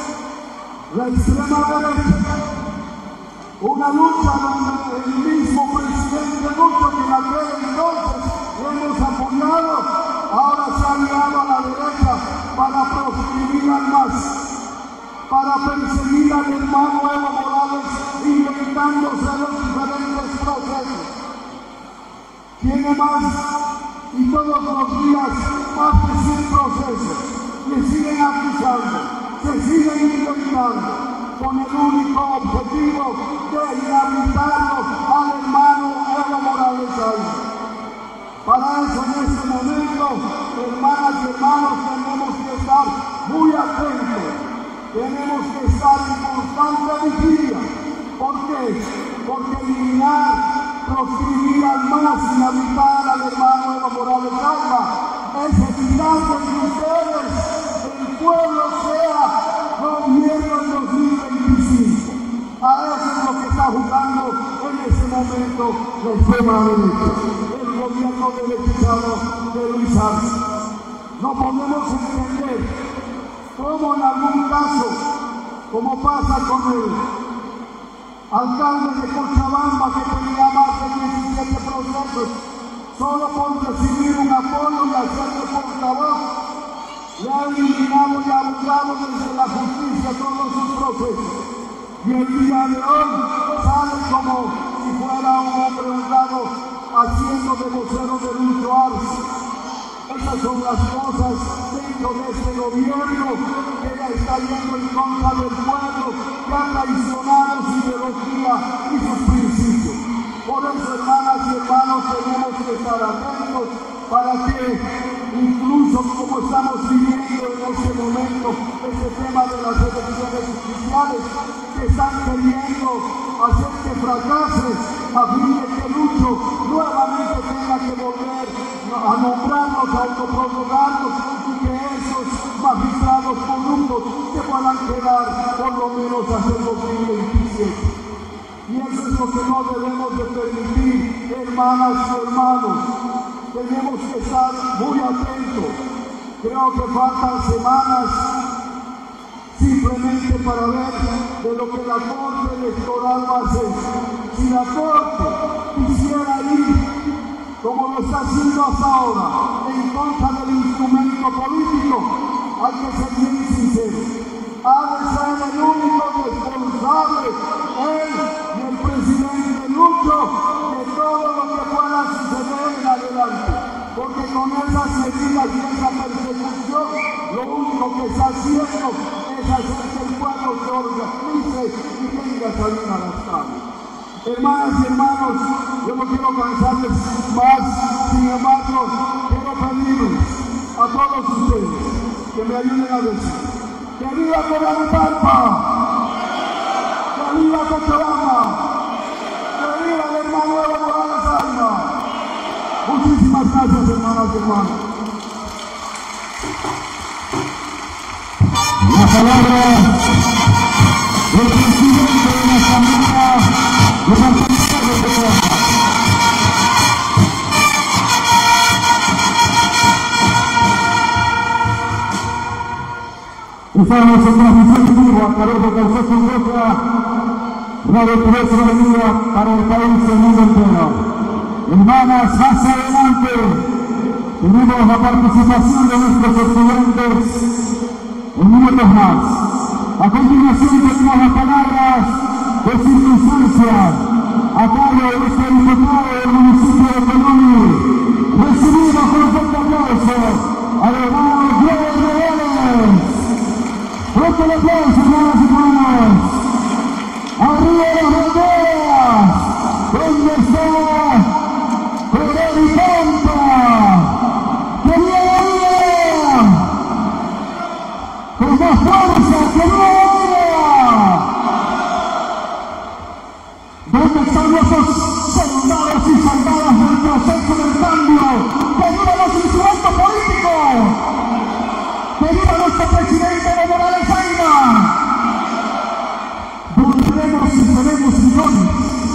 es la extrema derecha, una lucha donde el mismo presidente Lucho, que en aquel entonces lo hemos apoyado, ahora se ha aliado a la derecha para proscribir al MAS, para perseguir al hermano Evo Morales, inventándose los diferentes procesos. Tiene más y todos los días más de cien procesos que siguen acusando, que siguen inventando, con el único objetivo de inhabilitarlo al hermano Evo Morales ahí. Para eso, en este momento, hermanas y hermanos, tenemos que estar muy atentos, tenemos que estar en constante vigilia. ¿Por qué? Porque eliminar, proscribir al MAS, inhabilitar al hermano Evo Morales Alba, es evitar que ustedes, el pueblo, sea gobierno en dos mil veinticinco. A eso es lo que está jugando en ese momento la extrema derecha, el gobierno derechizado de Luis Arce. No podemos entender cómo en algún caso, como pasa con el alcalde de Cochabamba, que tenía más de diecisiete procesos, solo por recibir un apoyo y hacerle portavoz, le ha eliminado y abogado desde la justicia todos sus procesos. Y el día de hoy sale como si fuera un hombre honrado haciendo de vocero de Lucho Arce. Esas son las cosas dentro de este gobierno que ya está yendo en contra del pueblo, que ha traicionado su ideología y sus principios. Por eso, hermanas y hermanos, tenemos que estar atentos para que, incluso como estamos viviendo en este momento, este tema de las elecciones judiciales, que están queriendo hacer que fracase, a fin de que Lucho nuevamente tenga que volver a nombrarnos, a autoproclamarnos, y que esos magistrados corruptos se puedan quedar por lo menos hasta el dos mil veintisiete. Y eso es lo que no debemos de permitir, hermanas y hermanos. Tenemos que estar muy atentos. Creo que faltan semanas simplemente para ver de lo que la Corte Electoral va a hacer. Si la Corte quisiera ir, como lo está haciendo hasta ahora, en contra del instrumento político, hay que ser bien sincero. Ha de ser el único responsable, él y el presidente Lucho, de todo lo que pueda suceder en adelante. Porque con esas medidas y esa persecución, lo único que está haciendo es hacer que el pueblo se organice y tenga salida a las calles. Hermanas y hermanos, yo no quiero cansarles más, sin embargo, quiero pedirles a todos ustedes que me ayuden a decir. ¡Que viva Coronapampa! ¡Que viva Cochabamba! ¡Que viva el hermano Evo Morales Zaima! Muchísimas gracias, hermanos y hermanas. La palabra del presidente de la Asamblea Departamental de Cochabamba. Estamos en transmisión viva a través de Consejo Roja, Radio Terrestre Avenida para el país y el mundo entero. Hermanas, más adelante tenemos la participación de nuestros estudiantes en minutos más. A continuación tenemos las palabras de circunstancia a cargo de nuestro diputado del municipio de Colón. Recibimos con un fuerte aplauso al hermano Diego Reales. Fuerte el aplauso, hermanos y hermanos. Arriba las banderas. ¿Dónde está Coronapampa? ¡Que viva! ¡Con más fuerza! ¡Que viva! ¿Dónde están nuestros soldados y soldadas del proceso del cambio? ¡Que viva los instrumentos políticos! ¡Que viva nuestro presidente Evo Morales Zaima! Volveremos y seremos millones.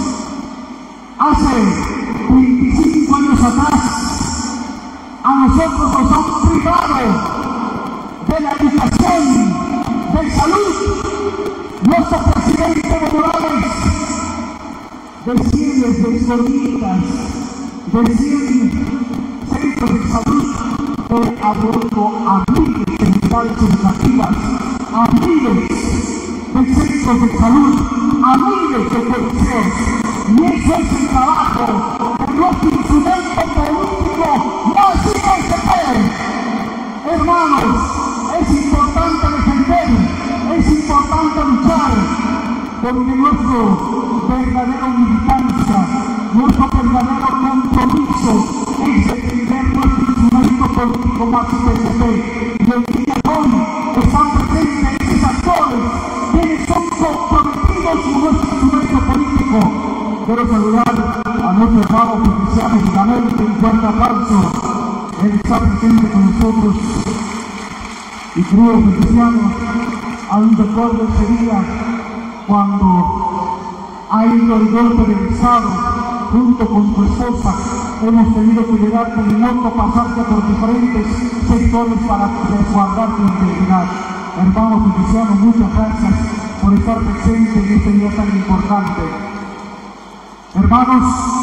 Hace veinticinco años atrás, a nosotros nos han privado de la educación, de salud. Nuestro presidente Evo Morales, de cientos de escuelitas, de cien centros de salud, he abierto a miles de unidades educativas, a miles de centros de salud, a miles de colegios. Y eso es el trabajo de nuestro instrumento político más importante. Hermanos, es importante defender, es importante luchar, porque nuestro verdadero militancia, nuestro verdadero compromiso es defender nuestro instrumento político más importante. Y el día de hoy están presentes esos actores quienes son comprometidos con nuestro instrumento político. Quiero saludar a nuestro hermano oficial mexicamente, un fuerte aplauso. Él está presente con nosotros. Y queridos cristianos, aún recuerdo ese día cuando ha ido el golpe del Estado junto con su esposa. Hemos tenido que llegar con el auto, pasarte por diferentes sectores para resguardar tu integridad. Hermanos cristianos, muchas gracias por estar presentes en este día tan importante. Hermanos,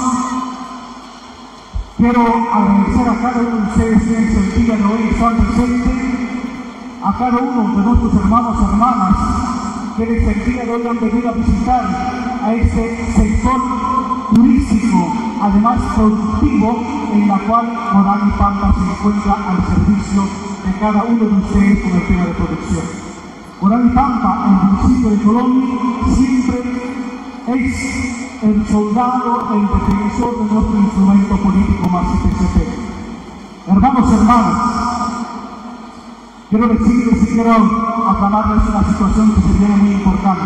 quiero agradecer a cada uno de ustedes que el día de hoy están presentes, a cada uno de nuestros hermanos y hermanas que desde el día de hoy han venido a visitar a este sector turístico, además productivo, en la cual Coronapampa se encuentra al servicio de cada uno de ustedes con el tema de protección. Coronapampa, en el municipio de Colón, siempre es el soldado, el defensor de nuestro instrumento político más I P C P. Hermanos y hermanas, quiero decirles y quiero aclararles una situación que se viene muy importante.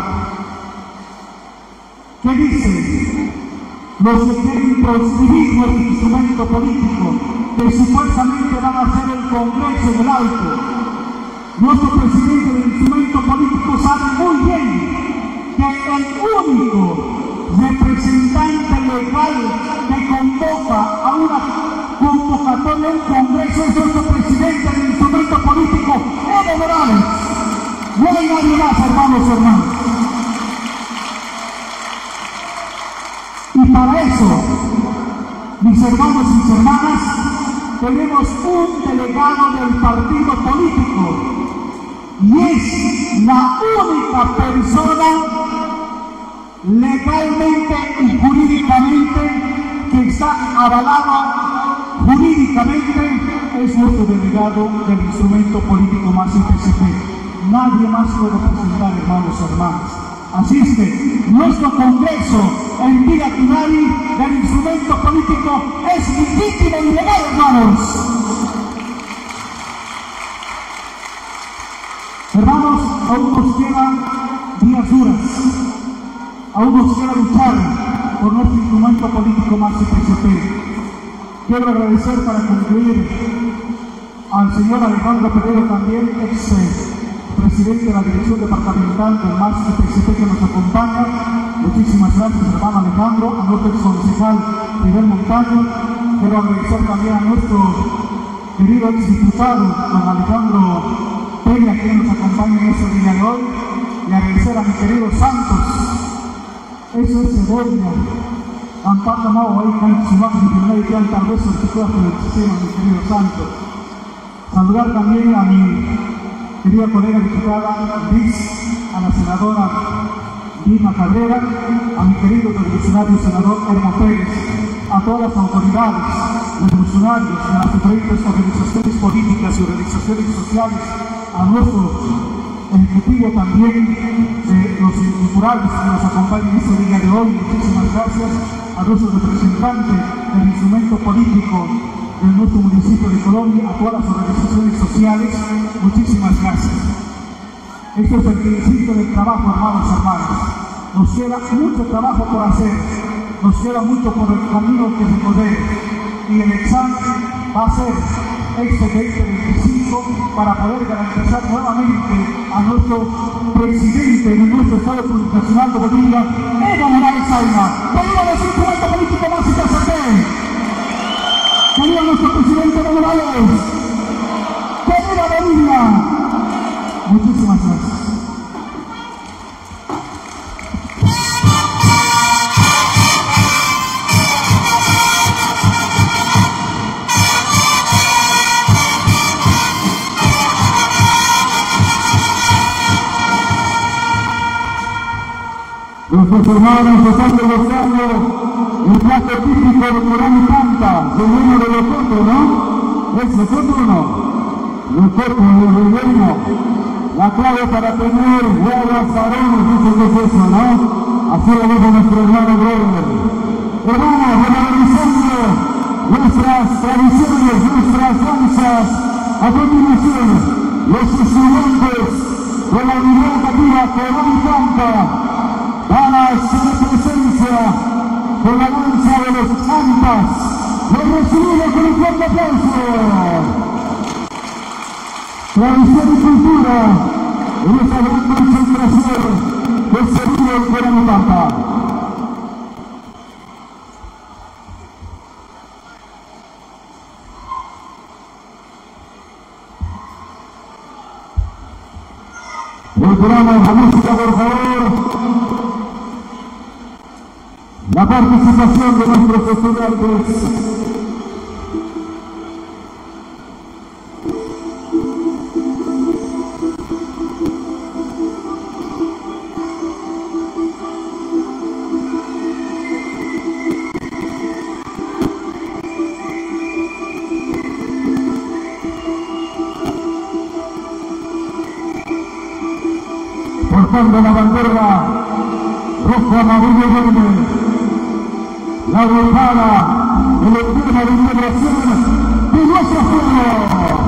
¿Qué dice? Los que quieren proscribir nuestro instrumento político, que supuestamente van a hacer el Congreso del Alto. Nuestro presidente del instrumento político sabe muy bien que el único representante legal que convoca a una convocatoria en Congreso es nuestro presidente del instrumento político, Evo Morales. No hay nadie más, hermanos y hermanos. Y para eso, mis hermanos y mis hermanas, tenemos un delegado del partido político y es la única persona legalmente y jurídicamente que está avalada jurídicamente, es nuestro delegado del instrumento político más I P C P. Nadie más puede representar, hermanos y hermanas. Así es que nuestro Congreso en Villa Tunari del instrumento político es legítimo y legal, hermanos. Hermanos, aún nos quedan días duras, aún nos queda luchar por nuestro instrumento político más P C P. Quiero agradecer para concluir al señor Alejandro Pereira, también ex presidente de la Dirección Departamental del M A S P C P, que nos acompaña. Muchísimas gracias, hermano Alejandro. A nuestro ex concejal Miguel Montaño. Quiero agradecer también a nuestro querido ex diputado, don Alejandro Peña, que nos acompaña en este día de hoy. Y agradecer a mi querido Santos, eso es Segovia, Ampata Mau, ahí can Subak, mi primer día, tal vez el que del sistema, mi querido Santos. Saludar también a mi querida colega diputada Liz, a la senadora Dima Cabrera, a mi querido revolucionario senador Hermo Pérez, a todas las autoridades, revolucionarios de las diferentes organizaciones políticas y organizaciones sociales, a nuestro ejecutivo también de los culturales que nos acompañan en este día de hoy. Muchísimas gracias a nuestros representantes del instrumento político de nuestro municipio de Colombia, a todas las organizaciones sociales. Muchísimas gracias. Esto es el principio del trabajo, hermanos y hermanas. Nos queda mucho trabajo por hacer, nos queda mucho por el camino que recorrer, y el examen va a ser este veinte veinticinco para poder garantizar nuevamente a nuestro presidente de nuestro Estado Plurinacional de Bolivia, Evo Morales Saima. ¡Que viva nuestro instrumento político más P C P! ¡Que viva nuestro presidente Evo Morales! ¡Que viva Bolivia! Muchísimas gracias. Nuestros hermanos están degustando el plato típico de Morán y Canta, el uno de Locoto, ¿no? ¿Es Locoto o no? Locoto, el relleno. La clave para tener huevos, varones, dice que es eso, ¿no? Así lo dijo nuestro hermano brother. Hermanos, revalorizando nuestras tradiciones, nuestras danzas. A continuación, los estudiantes de la Unidad Educativa Morán y Canta van a hacer presencia con la danza de los cantas. Los recibimos con un fuerte aplauso. Tradición y cultura en esta gran concentración del Sevilla en Morán y Canta. Recuperamos la música, por favor. La participación de nuestros estudiantes. Portando la bandera rojo, amarillo, verde, la arrojada, el emblema de integración de nuestro pueblo.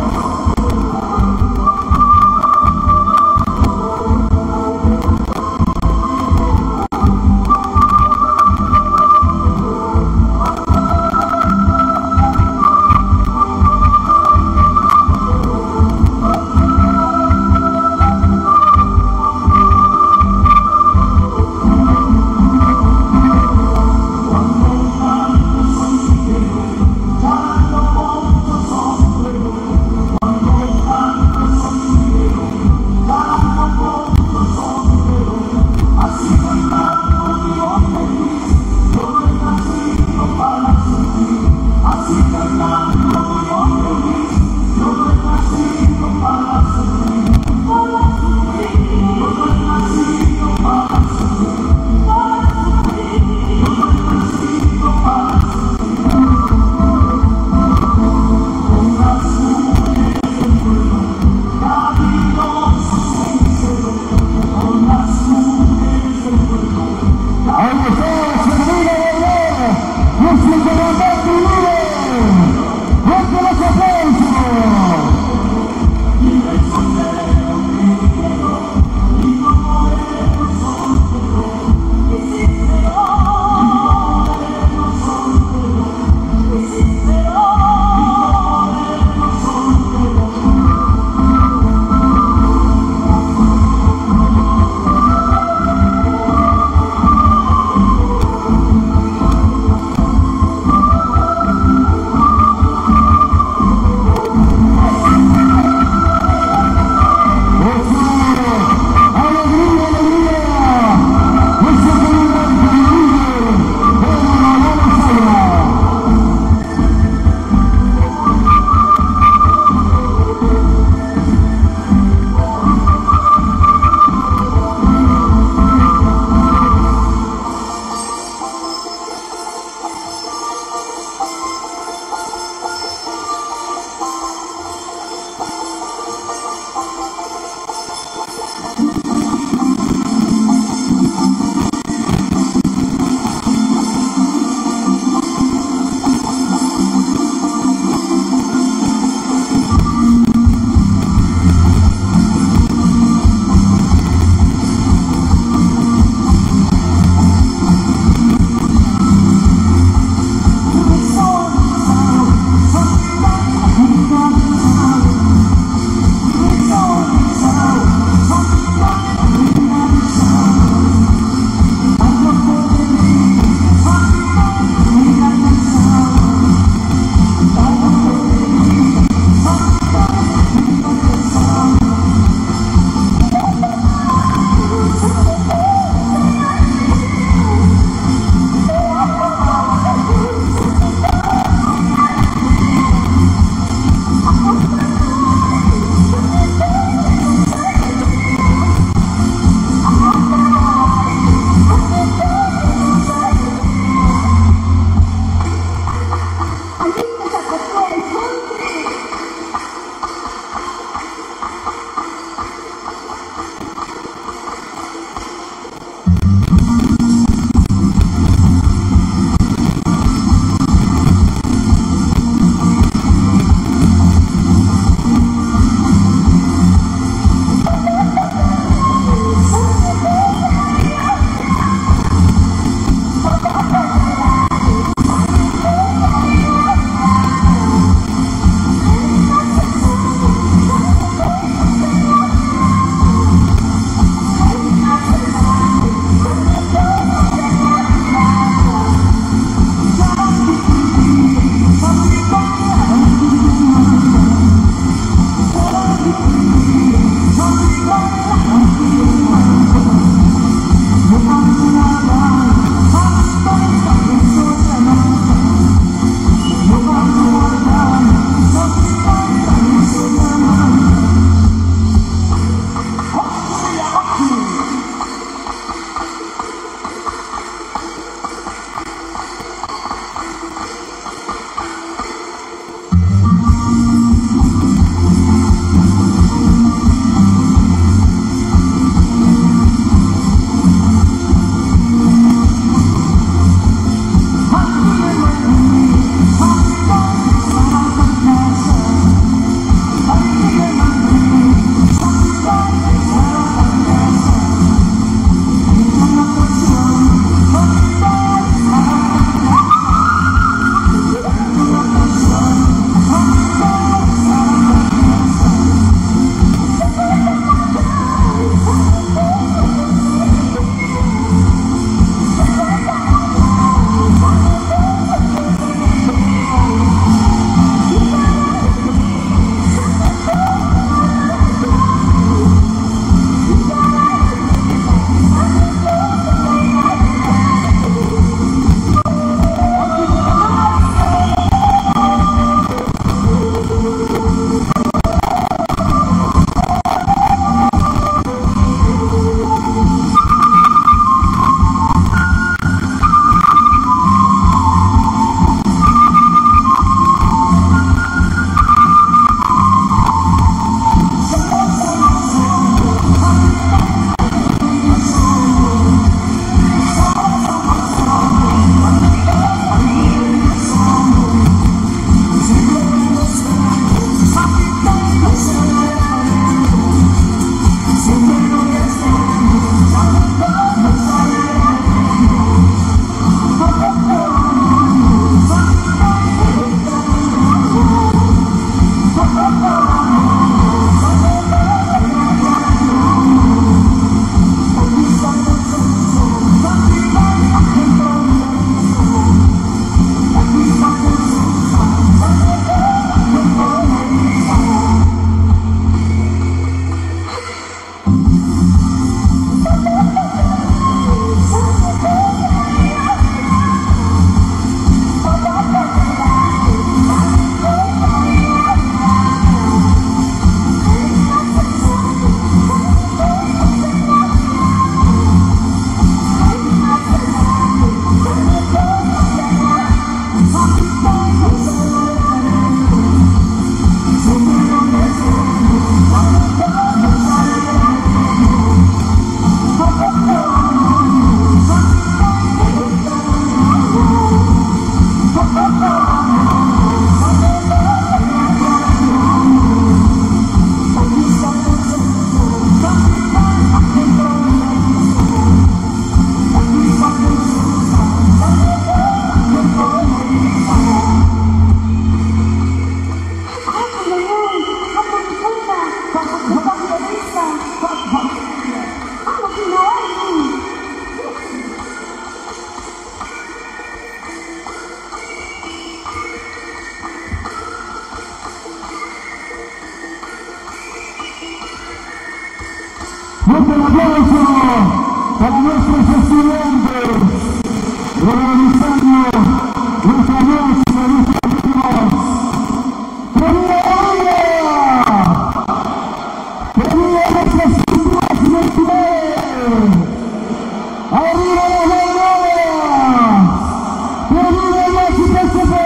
aplauso para nuestros estudiantes, organizando nuestra música, nuestros ritmos. ¡Arriba, arriba! ¡Arriba nuestras culturas identidades! ¡Arriba las banderas! ¡Arriba el Mágico S P!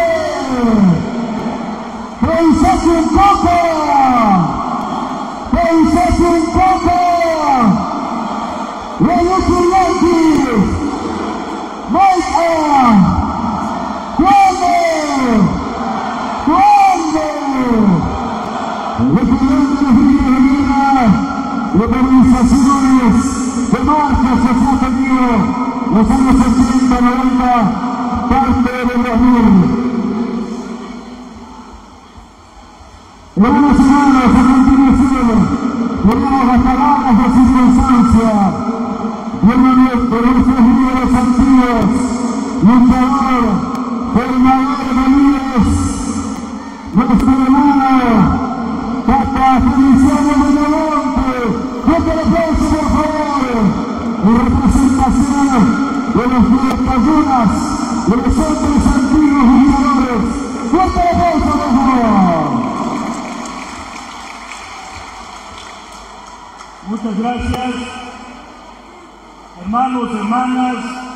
¡Pensate un poco! ¡Pensate un poco! ¡La Yuki Yankees! ¡Mike! ¿Cuándo? ¿Cuándo? Recordando los días de guerra, las organizaciones de marchas que se han tenido los años ochenta, noventa, parte del dos mil. Hermanos y hermanas, a continuación, tenemos las palabras de circunstancia de nuestros líderes antiguos, luchador, formador de líderes, nuestro hermano Papa Feliciano Benamonte. Fuerte el aplauso, por favor, en representación de los directayunas, de los hombres antiguos luchadores. Fuerte el aplauso, por favor. Muchas gracias, hermanos, hermanas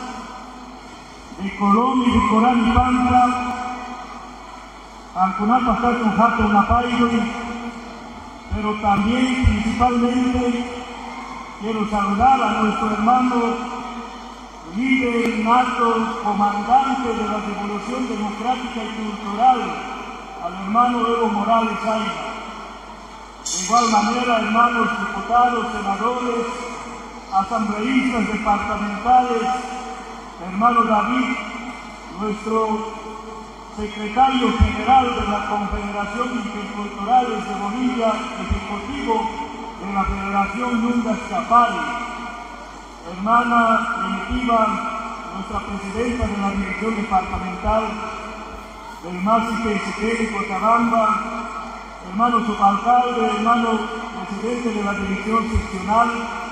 de Colombia, de Corán y Pampa, Ancunapa, Carton, Jato, Napairo, pero también, principalmente, quiero saludar a nuestro hermano, líder nato, comandante de la Revolución Democrática y Cultural, al hermano Evo Morales Ayma. De igual manera, hermanos diputados, senadores, asambleístas departamentales, hermano David, nuestro secretario general de la Confederación Interculturales de Bolivia, ejecutivo de la Federación Yungas Capari, hermana Primitiva, nuestra presidenta de la Dirección Departamental del M A S I P S T de Cochabamba, hermano subalcalde, hermano presidente de la Dirección Seccional,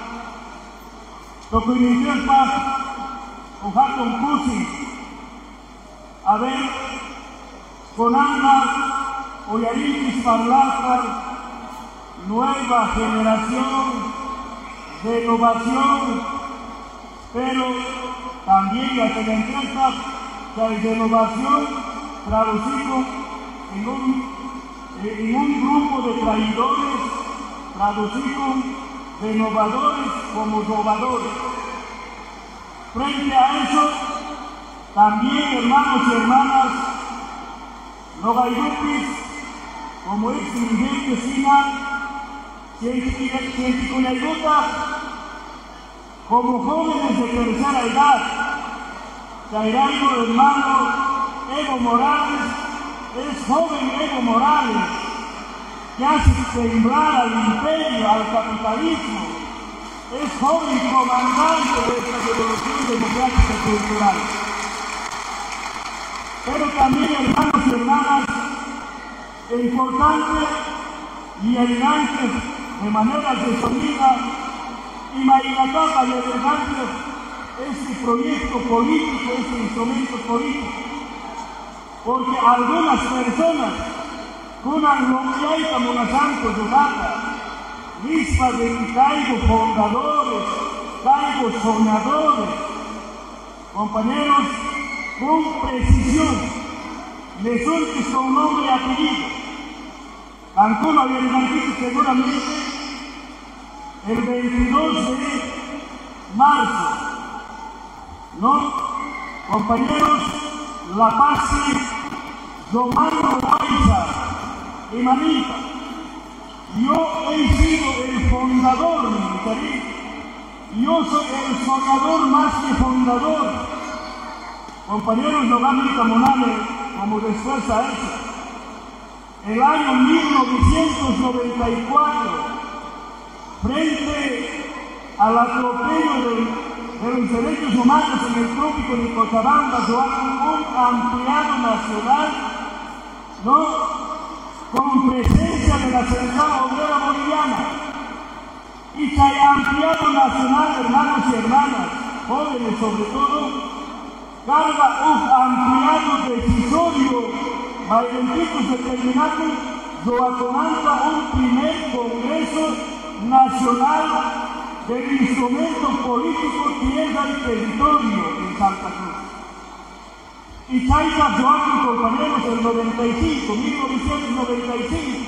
Tocuinitiel Paz, Ojaton Cusi, a ver, Conanga, Oyaritis Parlata, nueva generación, renovación, pero también la tendencia que hay renovación traducido en un en un grupo de traidores, traducido renovadores como robadores. Frente a eso, también, hermanos y hermanas, Nogairupis, como ex dirigente SINA, Cienticulayuta, como jóvenes de tercera edad, Cairano, hermano Evo Morales, es joven Evo Morales, que hace temblar al imperio, al capitalismo, es joven comandante de esta Revolución Democrática y Cultural. Pero también, hermanos y hermanas, es importante y elegante de manera desolida y marinatapa y elegante este proyecto político, este instrumento político. Porque algunas personas, kunan lomiaita monasanto yugata, listas de caigo fundadores, caigo soñadores, compañeros, con precisión, les surge su nombre y apellido. Cancún había dicho seguramente el veintidós de marzo, ¿no? Compañeros, La Paz, Romano Loaiza y Manita. Yo he sido el fundador, mi querido. Yo soy el soñador más que fundador. Compañeros, no van a Monale, como después a eso. El año mil novecientos noventa y cuatro, frente al atropello de, de los derechos humanos en el trópico de Cochabamba, un ampliado nacional, ¿no?, con presencia de la Central Obrera Boliviana, y que hay ampliado nacional, hermanos y hermanas, jóvenes sobre todo, carga un ampliado decisorio, mayentitos determinados, Joaconanta un primer Congreso Nacional del Instrumento Político Tierra y Territorio en Santa Cruz. Y Chayla Joaquín, compañeros, el noventa y cinco, mil novecientos noventa y cinco.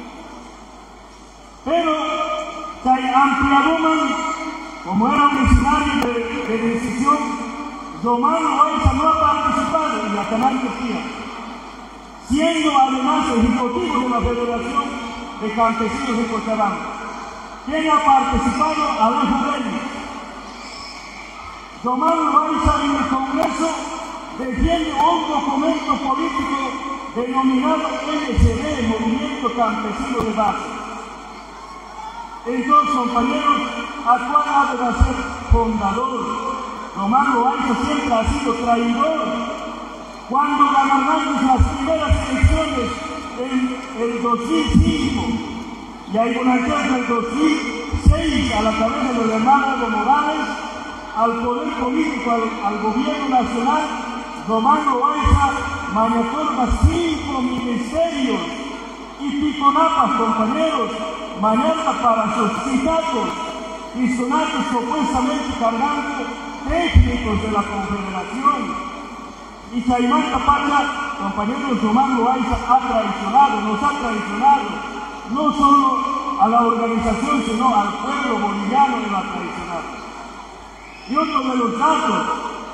Pero Chay ampliadoman, como era un escenario de, de decisión, Romano Loaiza no ha participado en la canal de Tía, siendo además ejecutivo de la Federación de Campesinos de Cochabamba. ¿Quién ha participado? Alejo Reyes. Romano Loaiza en el Congreso defiende un documento político denominado M C D, Movimiento Campesino de Base. Entonces, compañeros, ¿a cuál ha de ser fundador? Romano Loaiza siempre ha sido traidor. Cuando ganamos las primeras elecciones en el dos mil cinco y hay una guerra en el dos mil seis a la cabeza del hermano Evo Morales, al poder político, al, al gobierno nacional, Romano Loaiza manejó cinco ministerios y piconapas, compañeros, mañana para sus sindicatos y sonatos supuestamente cargando técnicos de la Confederación. Y Caimán Capacha, compañeros, Romano Loaiza ha traicionado, nos ha traicionado, no solo a la organización, sino al pueblo boliviano de la traicionada. Y otro de los datos,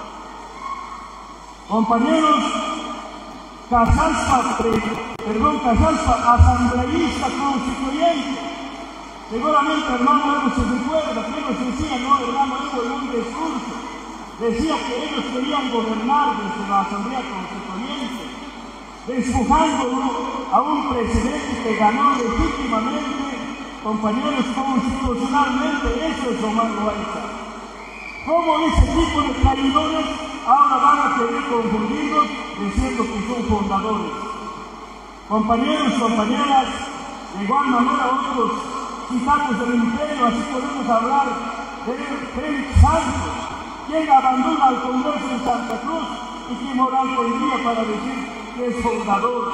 compañeros, Casalpa, perdón, Casalpa, asambleísta constituyente. Seguramente hermano Evo se recuerda que ellos decían, no, hermano Evo, en un discurso, decía que ellos querían gobernar desde la Asamblea Constituyente, despojando a un presidente que ganó legítimamente, compañeros, constitucionalmente. Eso es Romano Loaiza. ¿Cómo ese tipo de traidores ahora van a querer confundirlos diciendo que son fundadores? Compañeros, compañeras, de igual manera otros citados del imperio, así podemos hablar de Félix Santos, quien abandona al Congreso en Santa Cruz y qué moral tendría para decir que es fundador.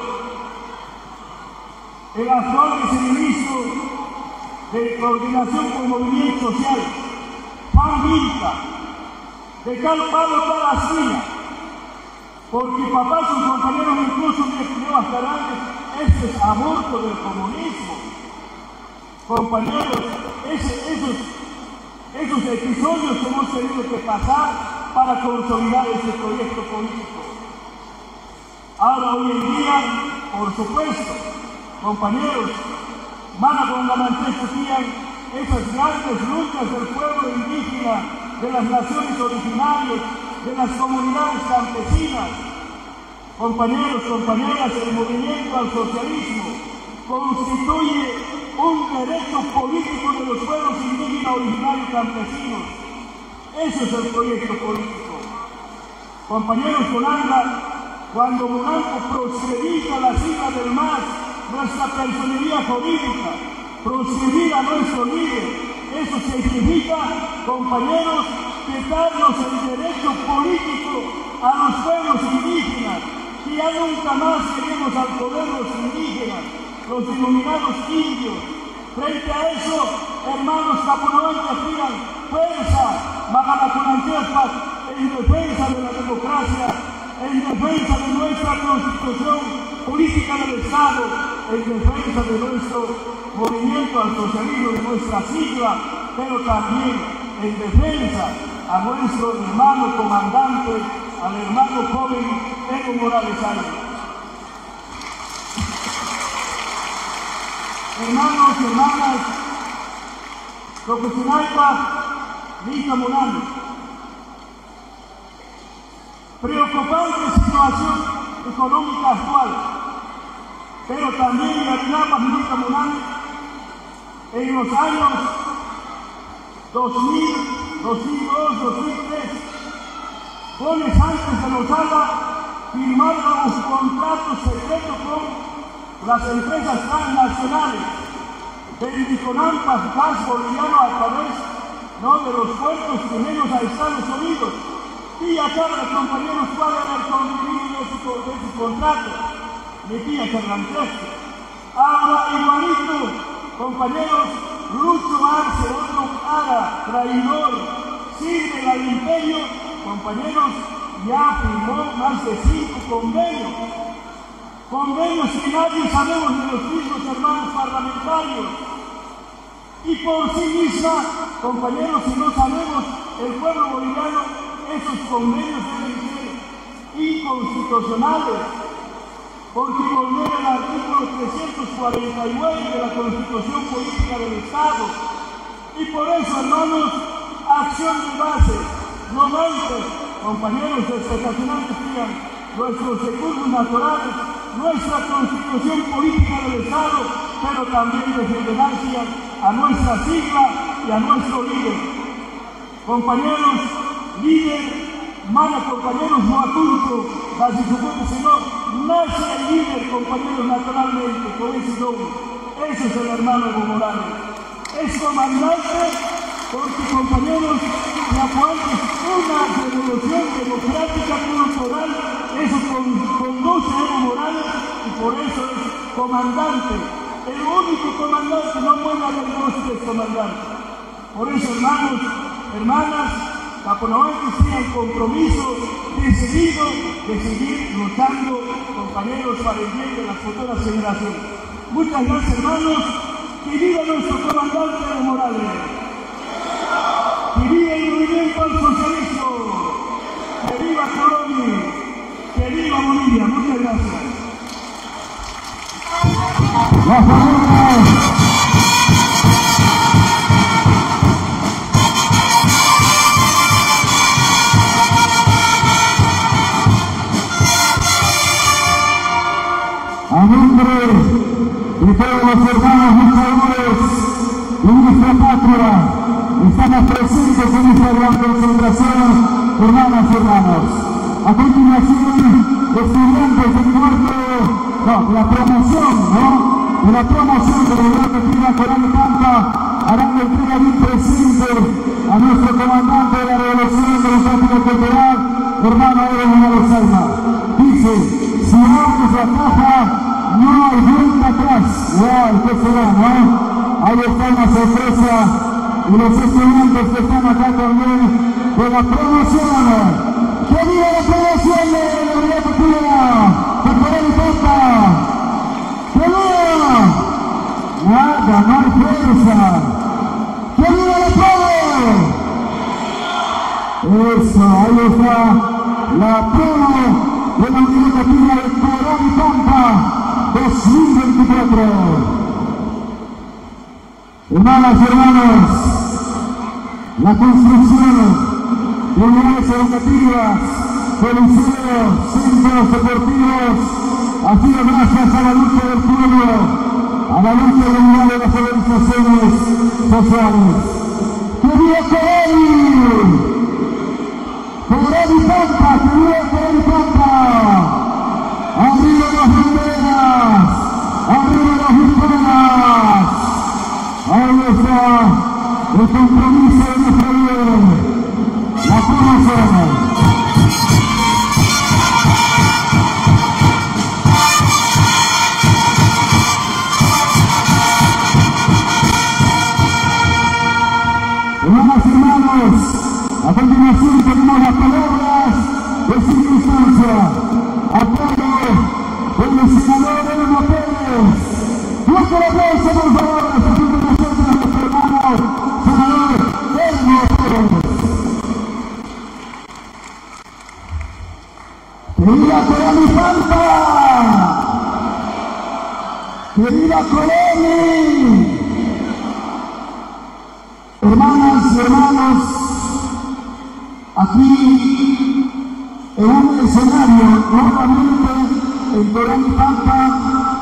El actual viceministro de Coordinación con Movimiento Social, Juan Vilca, de tal palo tal astilla, porque papá y sus compañeros incluso me escribió hasta antes, este es aborto del comunismo. Compañeros, ese, esos, esos episodios que hemos tenido que pasar para consolidar ese proyecto político. Ahora, hoy en día, por supuesto, compañeros, Mana con la manifestación, esas grandes luchas del pueblo indígena, de las naciones originarias, de las comunidades campesinas. Compañeros, compañeras, el movimiento al socialismo constituye un derecho político de los pueblos indígenas originarios campesinos. Ese es el proyecto político. Compañeros, Yolanda, cuando Monarco proscribía la sigla del M A S, nuestra personería jurídica, proscribir a nuestro líder, eso significa, compañeros, quitarnos el derecho político a los pueblos indígenas, que ya nunca más queremos al poder los indígenas, los denominados indios. Frente a eso, hermanos capunoantes, digan fuerza, Magalaconantepas, en defensa de la democracia, en defensa de nuestra constitución política del Estado, en defensa de nuestro movimiento al socialismo, de nuestra sigla, pero también en defensa a nuestro hermano comandante, al hermano joven Evo Morales Álvarez. Hermanos y hermanas, profesionales, Lisa Morales, preocupante situación económica actual, pero también la etapa Lisa Morales en los años dos mil, dos mil dos, dos mil tres, Gómez antes de Lozada firmaron los contratos secretos con las empresas transnacionales Bendiconampas, gas boliviano a través, ¿no?, de los puertos primeros a Estados Unidos. Y acá los compañeros pagan el contenido de su, de su contrato. Mi tía Cervantes. Ahora igualito, compañeros, Lucho Arce, otro cara, traidor, sirve al imperio, compañeros, ya firmó más de cinco convenios. Convenios que nadie sabemos de los mismos hermanos parlamentarios. Y por sí misma, compañeros, si no sabemos, el pueblo boliviano, esos convenios deben ser inconstitucionales, porque volver al artículo trescientos cuarenta y nueve de la Constitución Política del Estado. Y por eso, hermanos, acción de base, no mente, compañeros sensacionantes, digan, nuestros recursos naturales, nuestra Constitución Política del Estado, pero también desde gracias a nuestra sigla y a nuestro líder. Compañeros, líder, mana compañeros, no atunto, casi supuesto, sino nace el líder, compañeros, naturalmente, con ese nombre. Ese es el hermano Evo Morales. Es comandante porque, compañeros, y apoyamos una revolución democrática cultural, eso conduce a Evo Morales y por eso es comandante. El único comandante, no puede haber dos tres comandantes. Por eso, hermanos, hermanas, Caponahuantes tiene el compromiso decidido de seguir luchando, compañeros, para el bien de las futuras generaciones. Muchas gracias, hermanos. Que viva nuestro comandante Evo Morales. Que viva el movimiento al socialismo. Que viva Colombia. Que viva Bolivia. Muchas gracias. A nombre de todos los hermanos luchadores de nuestra patria, estamos presentes en esta gran concentración, hermanas y hermanos. A continuación, estudiantes del cuarto, no, de la promoción, ¿no? De la promoción de la Gran Fila Coral y Pampa, harán la entrega de un presente a nuestro comandante de la Revolución Democrática Cultural, hermano Evo Morales Saima. Dice, si abres la caja, no hay vuelta atrás. ¡Wow! ¿Qué será, no? Ahí está una sorpresa. Y los estudiantes que están acá también de la promoción. ¡Que viva la promoción de la Gran Fila de Coral y Pampa! ¡Que viva! Nada, no hay fuerza. ¡Que viva la promo! Eso, ahí está la promo de la Unión Católica de Coral y Pampa dos mil veinticuatro. Hermanas y hermanos, la construcción de unidades educativas, coliseos, centros deportivos, ha sido gracias a la lucha del pueblo, a la lucha de unidad de las organizaciones sociales. ¡Que viva Coral! ¡Coral y Pampa! ¡Que viva Coral y Pampa! ¡Arriba las banderas! ¡Arriba las hispanas! Ahí está el compromiso de nuestro líder, la promoción. Hermanas y hermanos, a continuación tenemos las palabras de circunstancia. Apoyo del senador Elena Pérez. Fuerte el aplauso, por favor, a sus nosotros, nuestro hermano senador Elena Pérez. ¡Querida Coral y Pampa! ¡Querida Coral! Hermanas y hermanos, aquí en un escenario, nuevamente en Coral y Pampa,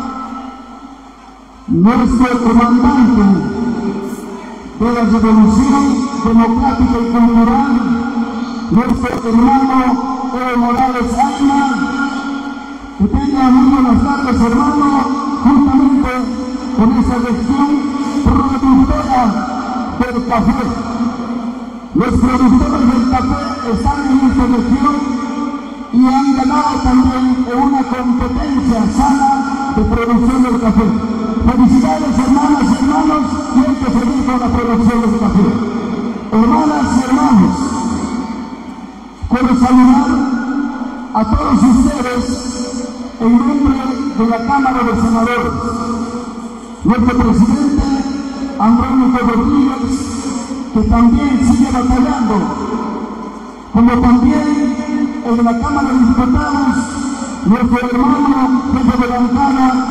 nuestro comandante de la Revolución Democrática y Cultural, nuestro hermano Evo Morales Saima, que tenga muy buenas tardes, hermano, juntamente con esa gestión del café. Los productores del café están en esta región y han ganado también en una competencia sana de producción del café. Felicidades, hermanas y hermanos, y hay que seguir con la producción del café. Hermanas y hermanos, quiero saludar a todos ustedes en nombre de la Cámara de Senadores. Nuestro presidente Andrónico Rodríguez, que también sigue batallando, como también en la Cámara de Diputados, nuestro hermano jefe de bancada,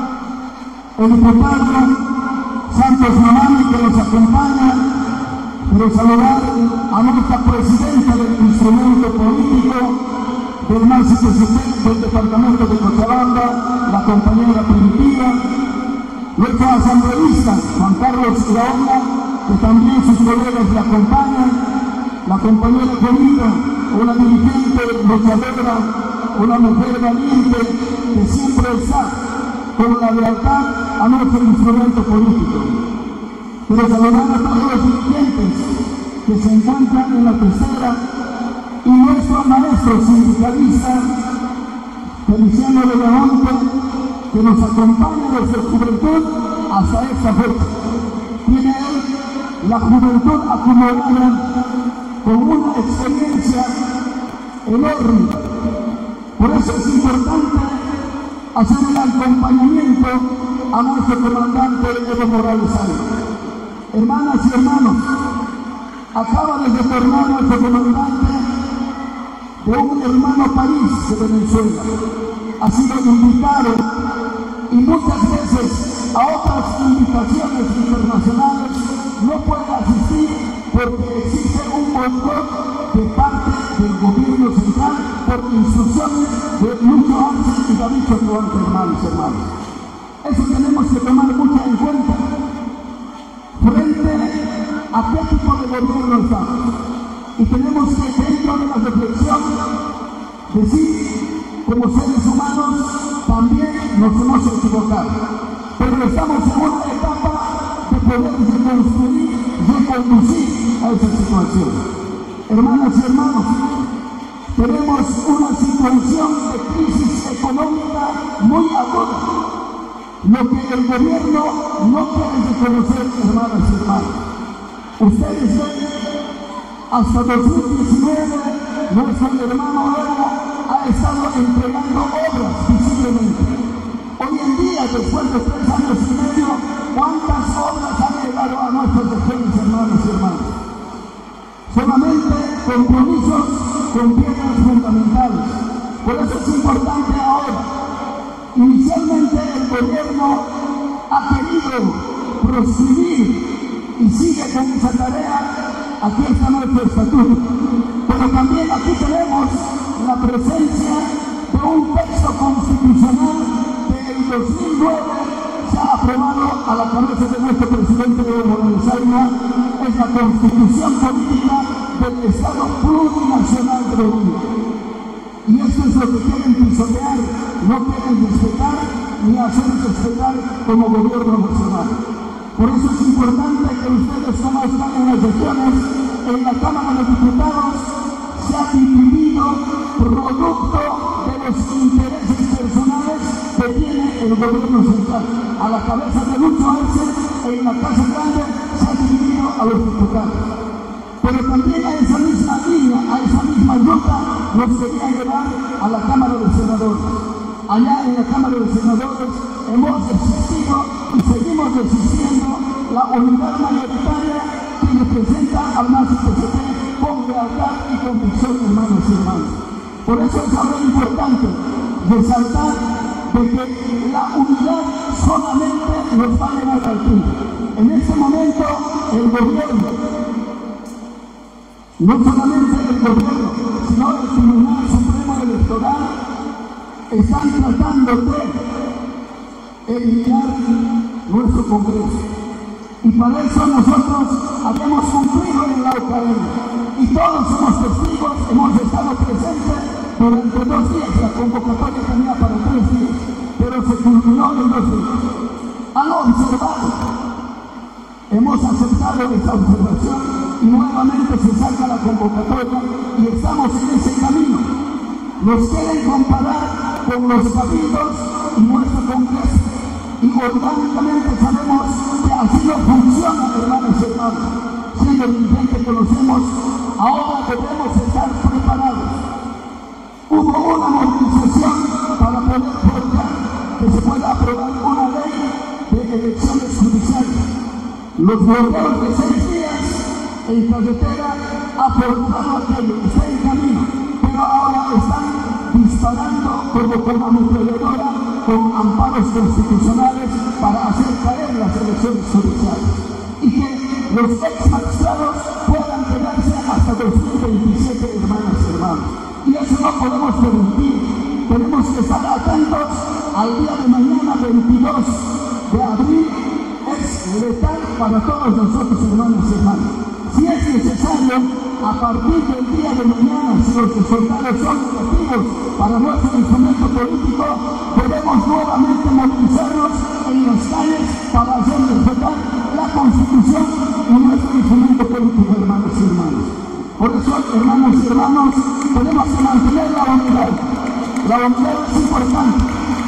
el diputado Santos Mamani, que nos acompaña. Quiero saludar a nuestra presidenta del instrumento político del M A S I P C T del departamento de Cochabamba, la compañera Primitiva, nuestro asambleísta Juan Carlos Iraola, que también sus colegas le acompañan, la compañera Comida, una dirigente luchadora, una mujer valiente que siempre está con la lealtad a nuestro instrumento político. Quiero saludar a todos los dirigentes que se encuentran en la tercera y nuestro maestro sindicalista Feliciano de Leonte, que nos acompaña desde su juventud hasta esta fecha. Tiene él la juventud acumulada con una experiencia enorme. Por eso es importante hacer el acompañamiento a nuestro comandante Evo Morales Ayma. Hermanas y hermanos, acaba de retornar nuestro comandante de un hermano país de Venezuela. Ha sido invitado y muchas veces a otras invitaciones internacionales no puede asistir porque existe un boicot de parte del gobierno central por instrucciones de Lucho Arce y David Chocoante, hermanos y hermanos. Eso tenemos que tomar mucho en cuenta frente a qué tipo de gobierno estamos. Y tenemos que, dentro de la reflexión, decir, como seres humanos, también nos hemos equivocado. Pero estamos en una etapa de poder reconstruir, reconducir a esa situación. Hermanas y hermanos, tenemos una situación de crisis económica muy aguda. Lo que el gobierno no quiere reconocer, hermanas y hermanos. Ustedes ven, hasta dos mil diecinueve, nuestro hermano Evo ha estado entregando obras visiblemente. Hoy en día, después de tres años y medio, ¿cuántas obras han llegado a nuestras regiones, hermanos y hermanas? Solamente compromisos con piedras fundamentales. Por eso es importante ahora. Inicialmente el gobierno ha querido proscribir y sigue con esa tarea. Aquí está nuestro estatuto. Pero también aquí tenemos la presencia de un texto constitucional que en dos mil nueve se ha aprobado a la cabeza de nuestro presidente Evo Morales Ayma. Es la Constitución Política del Estado Plurinacional de Bolivia. Y esto es lo que quieren pisotear, no quieren respetar ni hacer respetar como gobierno nacional. Por eso es importante que ustedes conozcan en las regiones, en la Cámara de Diputados, se ha dividido producto de los intereses personales que tiene el gobierno central. A la cabeza de Lucho Arce, en la Casa Grande, se ha dividido a los diputados. Pero también a esa misma línea, a esa misma ruta, nos quería llevar a la Cámara de Senadores. Allá en la Cámara de Senadores hemos existido y seguimos existiendo la unidad mayoritaria que representa al M A S I P C T con lealtad y convicción, hermanos y hermanas. Por eso es ahora importante resaltar de que la unidad solamente nos va a llevar al fin. En este momento el gobierno, no solamente el gobierno, sino el Tribunal Supremo Electoral, están tratando de eliminar nuestro Congreso. Y para eso nosotros habíamos cumplido en la O K M. Y todos somos testigos, hemos estado presentes durante dos días. La convocatoria tenía para tres días, pero se culminó en dos días. Han observado hemos aceptado esta observación y nuevamente se saca la convocatoria y estamos en ese camino. Nos quieren comparar con los cabildos y nuestro Congreso, y orgánicamente sabemos que así no funciona, hermanos y hermanas. Siendo dirigentes que conocemos, ahora debemos estar preparados. Hubo una movilización para poder forzar que se pueda aprobar una ley de elecciones judiciales. Los bloqueos de seis días en carretera aportaron aquello, está en camino, pero ahora están disparando como con ametralladora con amparos constitucionales para hacer caer las elecciones judiciales y que los ex magistrados puedan quedarse hasta dos mil veintisiete, hermanas y hermanos. Y eso no podemos permitir. Tenemos que estar atentos al día de mañana, veintidós de abril, es letal para todos nosotros, hermanos y hermanas. Si es necesario, a partir del día de mañana, si los resultados son negativos para nuestro instrumento político, debemos nuevamente movilizarnos en las calles para hacer respetar la Constitución y nuestro instrumento político, hermanos y hermanas. Por eso, hermanos y hermanos, tenemos que mantener la unidad. La unidad es importante.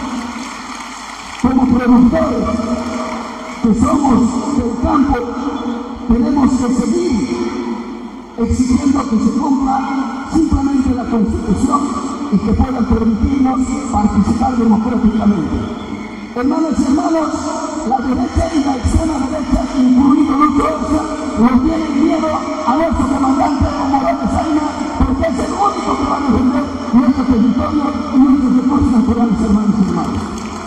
Como productores que somos del campo, tenemos que seguir exigiendo que se cumpla simplemente la Constitución y que puedan permitirnos participar democráticamente. Hermanos y hermanos, la derecha y la extrema derecha, incluido Lucho Orza, nos tienen miedo a nuestro comandante Evo Morales Aima, porque es el único que va a defender nuestro territorio y nuestros recursos naturales, hermanos y hermanos.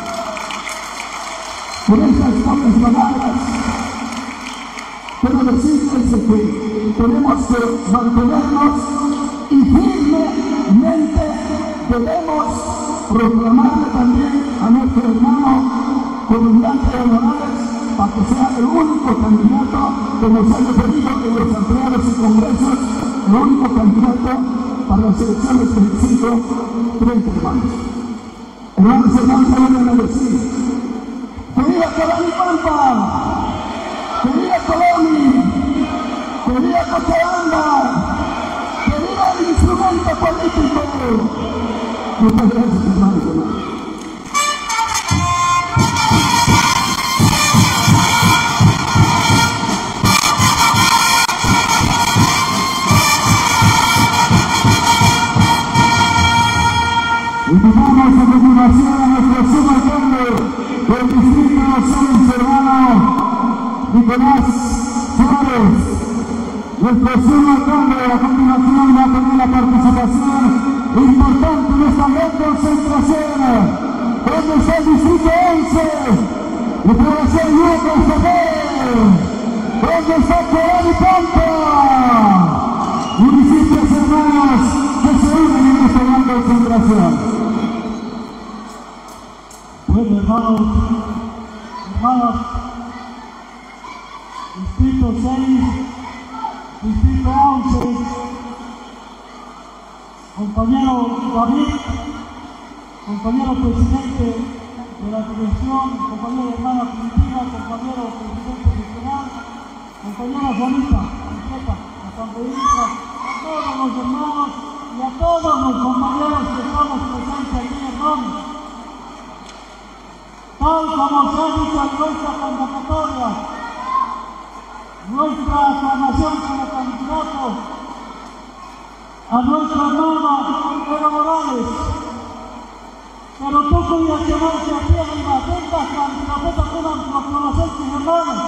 Por esas pocas palabras, quiero decirles que tenemos que mantenernos y firmemente debemos proclamarle también a nuestro hermano comandante Evo Morales para que sea el único candidato que nos haya pedido en los ampliados y congresos, el único candidato para las elecciones veinticinco treinta, hermanos. Hermanos y hermanos, vuelven a decir: ¡que viva Colón y Pampa! ¡Que viva Colón! ¡Que viva Cochabamba! ¡Que viva el instrumento político! Muchas gracias, hermanos y hermanas. Invitamos a continuación a nuestro subalcalde del distrito Sáenz Hermano, Nicolás Suárez. Nuestro subalcalde a continuación va a tener la participación importante en esta gran concentración. ¿Dónde está el distrito once? Y puede ser Yuca ¿dónde está Colón y Pampa? Municipios hermanos que se unen en esta gran concentración. Bueno, hermanos, hermanas, distrito seis, distrito once, compañero David, compañero presidente de la dirección, compañero hermana Primitiva, compañero presidente regional, compañera Juanita, completa, asambleísta, a todos los hermanos y a todos los compañeros que estamos presentes aquí en Roma. Tal como se ha dicho en nuestra convocatoria, nuestra aclamación como candidato a nuestra hermana Evo Morales, pero tú podías llevarse aquí arriba, atentas candidaturas puedan proclamarse sus hermanos.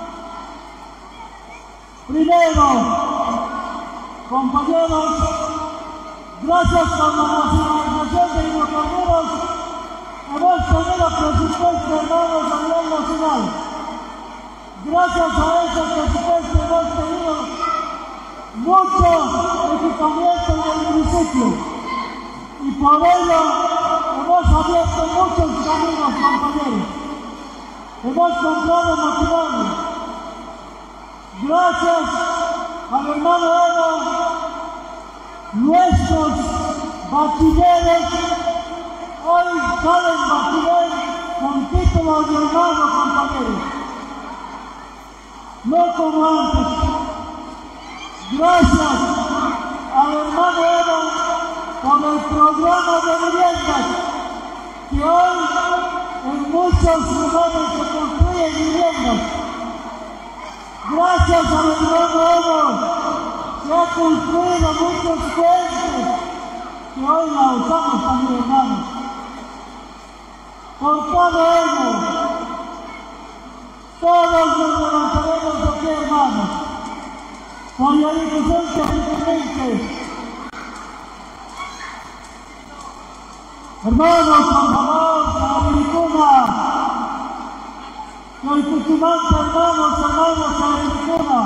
Primero, compañeros, gracias por la nacionalización de hidrocarburos, hemos tenido presupuesto, hermanos, a nivel nacional. Gracias a ese presupuesto hemos tenido mucho equipamiento en el municipio y por ello hemos abierto muchos caminos, compañeros. Hemos comprado maquinaria. Gracias al hermano Evo, nuestros bachilleres hoy salen bachiller con títulos de hermano, compañeros. no como antes. Gracias al hermano Evo por el programa de viviendas, que hoy en muchos lugares se construyen viviendas. Gracias al hermano Evo, que ha construido muchos puentes, que hoy la usamos también, hermanos. Por todo ello, todos nos levantaremos aquí, hermanos. Solidarización simplemente. Hermanos, por favor, Sabaricuna. Soy Tucumán, hermanos, hermanos, Sabaricuna.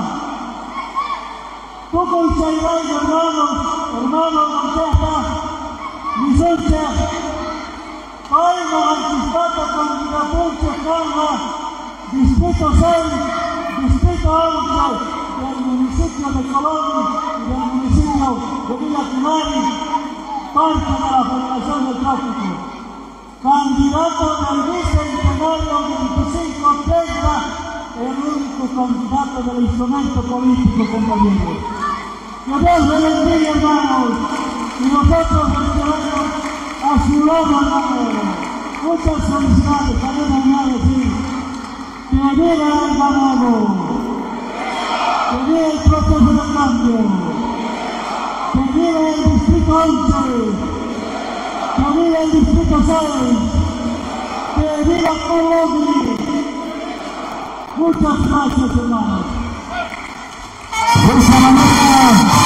Poco y Chayrán, hermanos, hermanos, Monteja, licencia. Hoy nos anticipa con Mirapunche, Calma, Distrito seis, Distrito once, del municipio de Colón y del municipio de Villa Cunari, parte de la Federación del Tráfico. Candidato del Bicentenario veinticinco treinta, el único candidato del instrumento político, compañeros. Que Dios le bendiga, hermanos, y nosotros esperamos a su lado, hermanos. Muchas felicidades, también me voy a decir. Que viva el ganado. Que viva el proceso de cambio, que viva el distrito once, que viva el distrito seis, que viva Colombia. Muchas gracias, hermanos. De esa manera,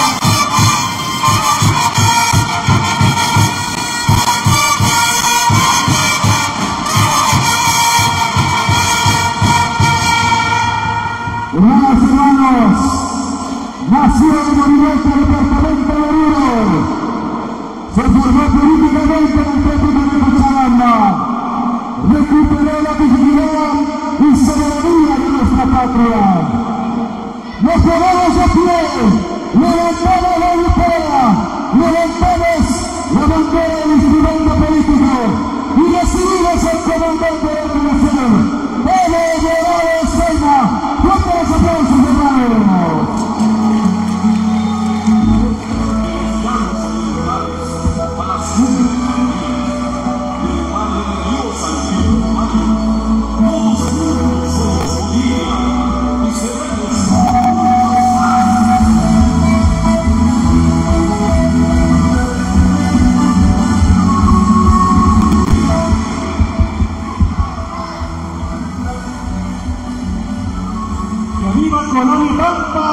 hermanas y hermanos, nació en Morirete, departamento de Oruro, se formó políticamente en el tráfico de Cochabamba, recuperó la dignidad y soberanía de nuestra patria. Nos ponemos de pie, levantamos la bandera, levantamos la bandera del instrumento político y recibimos al comandante de la organización, Evo Morales Sayma. ¡Fuerte los aplausos, hermanos! ¡Viva Colón y Pampa!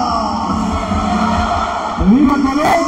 ¡Viva Colón!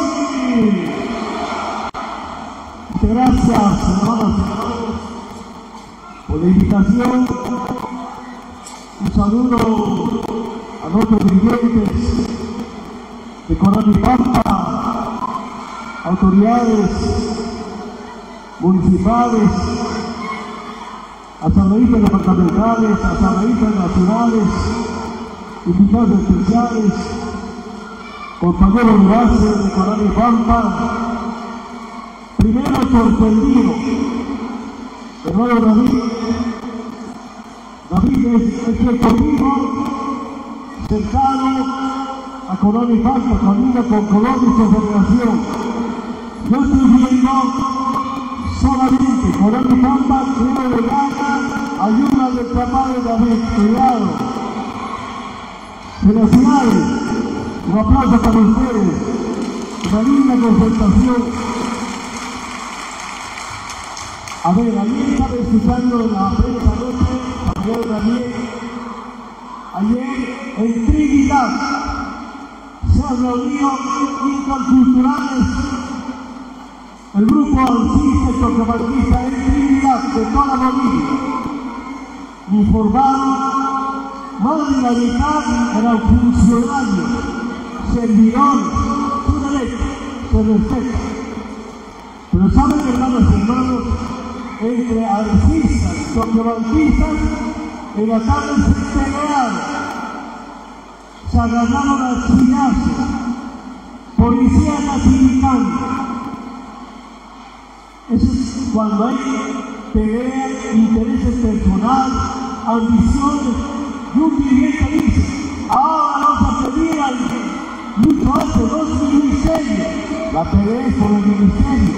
Muchas gracias, hermanos y hermanos, por la invitación. Un saludo a nuestros dirigentes de Colón y Pampa, autoridades municipales, asambleístas departamentales, asambleístas nacionales, invitados especiales, compañeros de base de Colón y Pampa. Primero sorprendido, hermano David, David es, es el conmigo, cercano a Colón y Pampa, camino con Colón y su federación. Yo estoy viendo solamente Colón y Pampa, quiero de gana, ayuda del papá de David, cuidado. Felicidades, un aplauso para ustedes, una linda concentración. A ver, ayer estaba escuchando la prensa noche, ayer también, ayer en Trinidad se han reunido interculturales, el grupo alcista y tocamarquista en Trinidad de toda Bolivia. Me informaron, más de la mitad eran funcionarios, servidores, su derecho, se respeta. Pero saben, hermanos y hermanos, entre artistas, tocamarquistas, en la tarde se pelearon, se agarraron a chillazos, policías nativitando. Eso es cuando hay pelea, intereses personales, ambiciones, y un dirigente dice, pelea mucho antes, dos ministerios. La pelea es por el ministerio.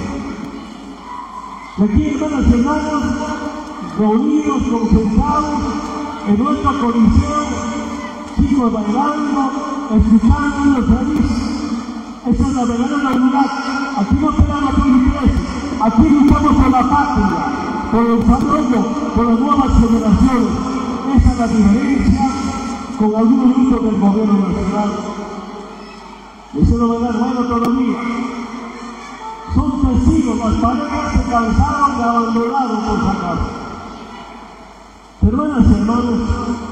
Y aquí, hermanos y hermanos, reunidos, concentrados en nuestra comisión, chicos bailando, escuchando los felices. Esa es la verdadera unidad. Aquí no peleamos por intereses, aquí luchamos por la patria, por el desarrollo, por las nuevas generaciones. Esa es la diferencia con algunos grupos del gobierno nacional. Eso no me da bueno todavía. Son testigos, las parejas se cansaron de abandonar por sacar. Hermanas y hermanos,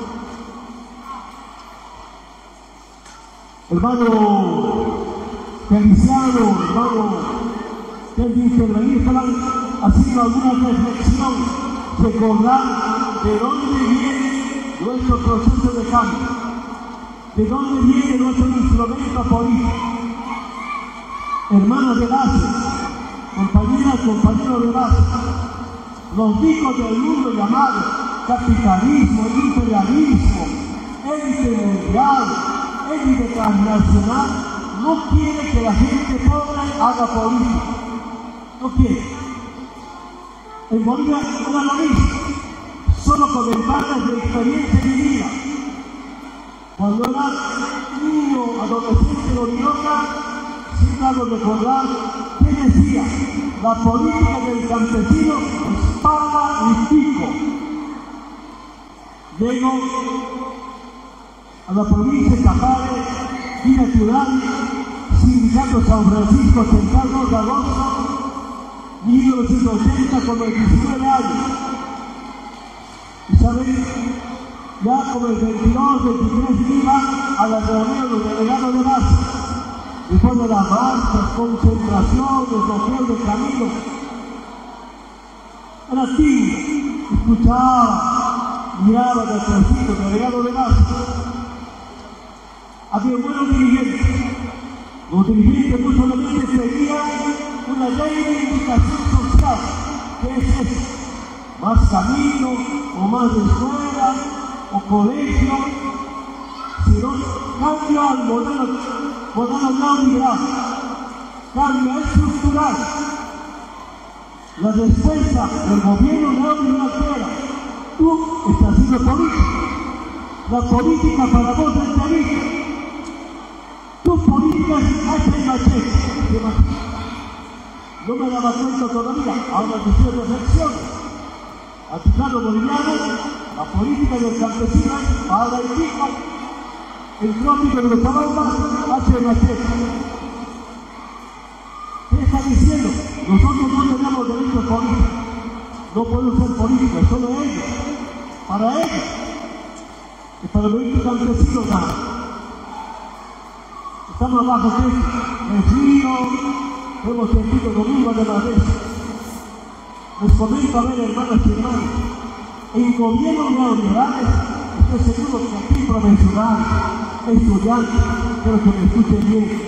hermano Feliciano, hermano que intervenirán haciendo alguna reflexión, recordar de dónde viene nuestro proceso de cambio, de dónde viene nuestro instrumento político. Hermanos de base, compañeras, compañeros de base, los hijos del mundo llamado capitalismo, imperialismo, élite mundial, élite transnacional, no quiere que la gente pobre haga política. No quiere. En Bolivia era lo mismo, solo con ventajas de experiencia vivida. Cuando era niño, adolescente, Orinoca, siempre hago recordar que decía: la política del campesino es paga y pico. Llego a la provincia de Capare, Villa Ciudad, Sindicato San Francisco Central dos de agosto, mil novecientos ochenta, con veintinueve años. Y saben, ya como el veintidós, veintitrés iba a la reunión de los delegados de base. Después de las marchas, concentraciones, bloqueos de caminos, era tímido, escuchaba, miraba de atrásito, delegado de base. Había buenos dirigentes. Los dirigentes no solamente seguían una ley de indicación social, que es eso: más camino, o más escuela, o colegio, sino cambio al modelo, modelo neoliberal, cambio estructural. La respuesta del gobierno neoliberal era: tú estás haciendo política, la política para vos es política, tu política es hacha y machete. No me daba cuenta todavía, ahora que estoy reflexionando. Altiplano boliviano, la política del campesino es paga y pico, el trópico de los Tabambas, hacha y machete. ¿Qué está diciendo? Nosotros no tenemos derecho a política, no podemos ser política, solo ellos, para ellos, y para el movimiento campesino nada. Estamos bajo el frío, hemos sentido domingo de la vez. Les comento, a ver, hermanas y hermanos, en gobiernos neoliberales, estoy seguro que aquí profesionales, estudiantes, quiero que me escuchen bien.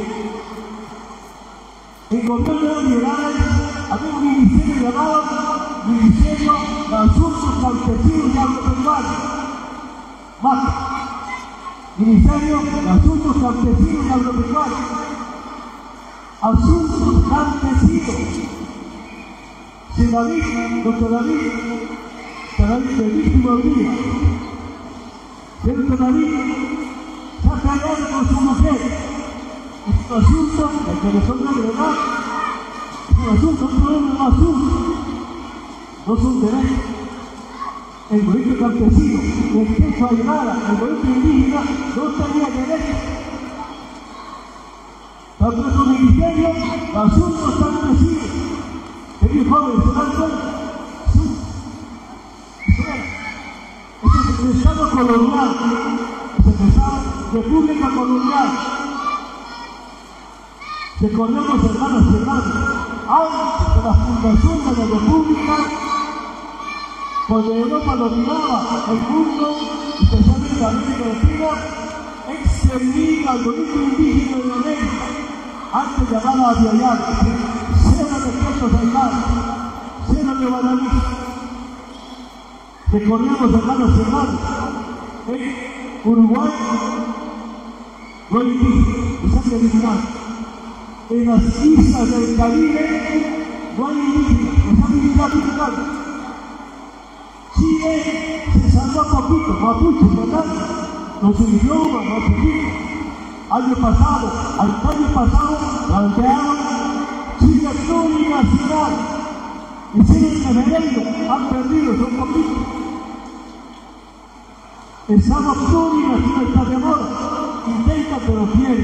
En gobiernos neoliberales había un ministerio llamado Ministerio de Asuntos Campesinos y Agropecuarios, MACA. Ministerio de Asuntos Campesinos y Agropecuarios. Asuntos campesinos. Si David, doctor David, David del último día, cierto David, se ha peleado con su mujer. Es un asunto de que resolver de verdad. Es un asunto, un problema, un asunto. No son derechos. El movimiento campesino, el queso aymara, el movimiento indígena, no tenía derecho. Para nuestro ministerio, los asuntos campesinos, que bien jóvenes se dan cuenta, este es el Estado colonial, este es el Estado República Colonial. Recordemos, hermanos y hermanos, antes de la fundación de la República, cuando Europa dominaba el mundo, especialmente América Latina, extermina al movimiento indígena de América, antes llamada a Viallar, cero de quesos aymaras, cero de guaraní. Recordemos, hermanos y hermanos, en Uruguay, no hay indígenas, los han eliminado. En las islas del Caribe no hay indígenas, los han eliminado. Chile se salvó poquito, mapuche, ¿verdad? Los idiomas, mapuche. Año pasado, al año pasado, plantearon Chile plurinacional. Hicieron el referendo, han perdido, son poquitos. Estamos plurinacional, está de moda. Intenta, pero quiere.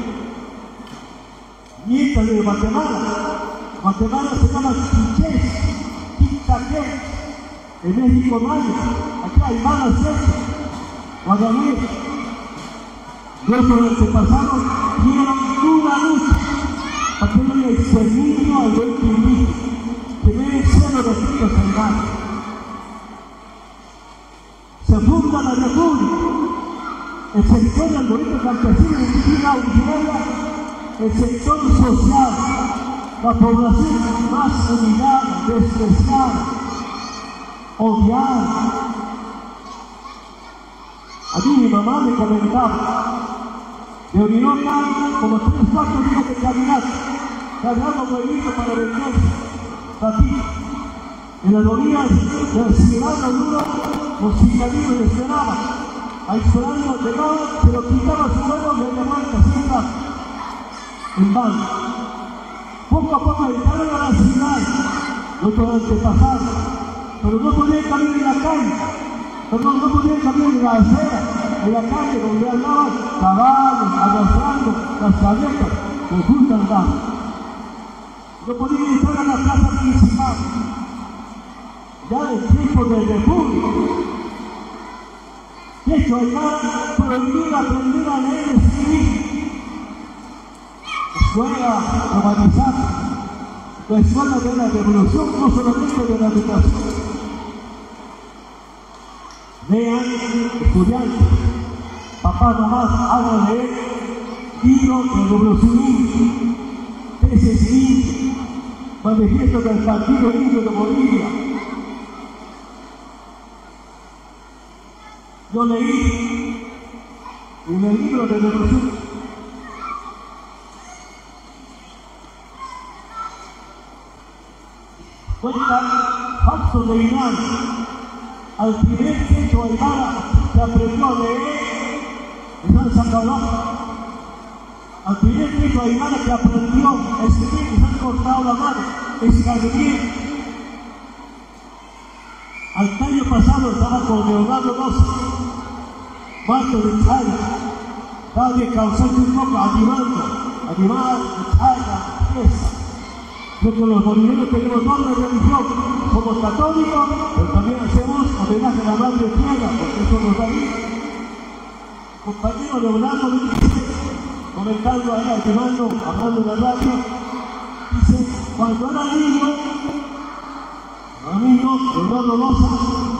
Mientras de Guatemala. Guatemala se llama Quichés, Quintaqué. En México no hay. Aquí hay malas cestas. Guadalupe. Nuestros antepasados dieron una lucha para que no haya exterminio al buen indígena, que no haya cero de tíos salvajes. Se funda la República, el sector del movimiento campesino indígena originaria, el sector social, la población más humillada, despreciada, odiada. A mí mi mamá me comentaba, de Orinoca, como tres, cuatro días de caminar, cargando huevito para vender patitas. En las orillas del Ciudad Maduro, los citadinos le esperaban. A esperando llegaba, se lo quitaba su huevo y le llamaban casita en banda. Poco a poco entraron a la ciudad, nuestros antepasados, pero no podían caminar en la calle. Pero no podían caminar en la acera, en la calle donde andaban caballos, arrastrando las carretas, los dulces andaban. No podían entrar a la plaza principal. Ya en tiempo de república. De hecho, acá prohibido aprender a leer y escribir. Escuela romanizada. La escuela de la revolución, no solamente de la educación. Lean, estudiantes, papá nomás hagan leer libros de revolución, tesis, manifiesto del Partido Indio de Bolivia. Yo leí en el libro de revolución cuenta Fausto de Inán. Al primer centro aymara que aprendió a leer en San Salvador. Al primer centro aymara que aprendió a escribir y se han cortado la mano, escribir. Al año pasado estaba con Leonardo Doce, Marco de Chaya, David causando un poco, animando, animar, Chaya, fiesta. Porque los bolivianos tenemos doble religión, somos católicos, pero también hacemos homenaje a la Madre Tierra, porque eso nos da vida. Compañero Leonardo me dice, comentando allá, llevando, hablando en la radio, dice, cuando era niño, era niño, Leonardo Loza,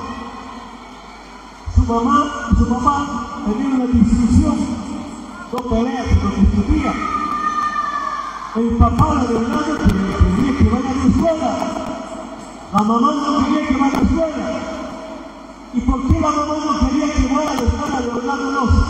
su mamá y su papá tenían una discusión, dos peleas, pero discutían. El papá de Leonardo quería que vaya a la escuela. La mamá no quería que vaya a la escuela. ¿Y por qué la mamá no quería que vaya a la escuela de Leonardo Loza?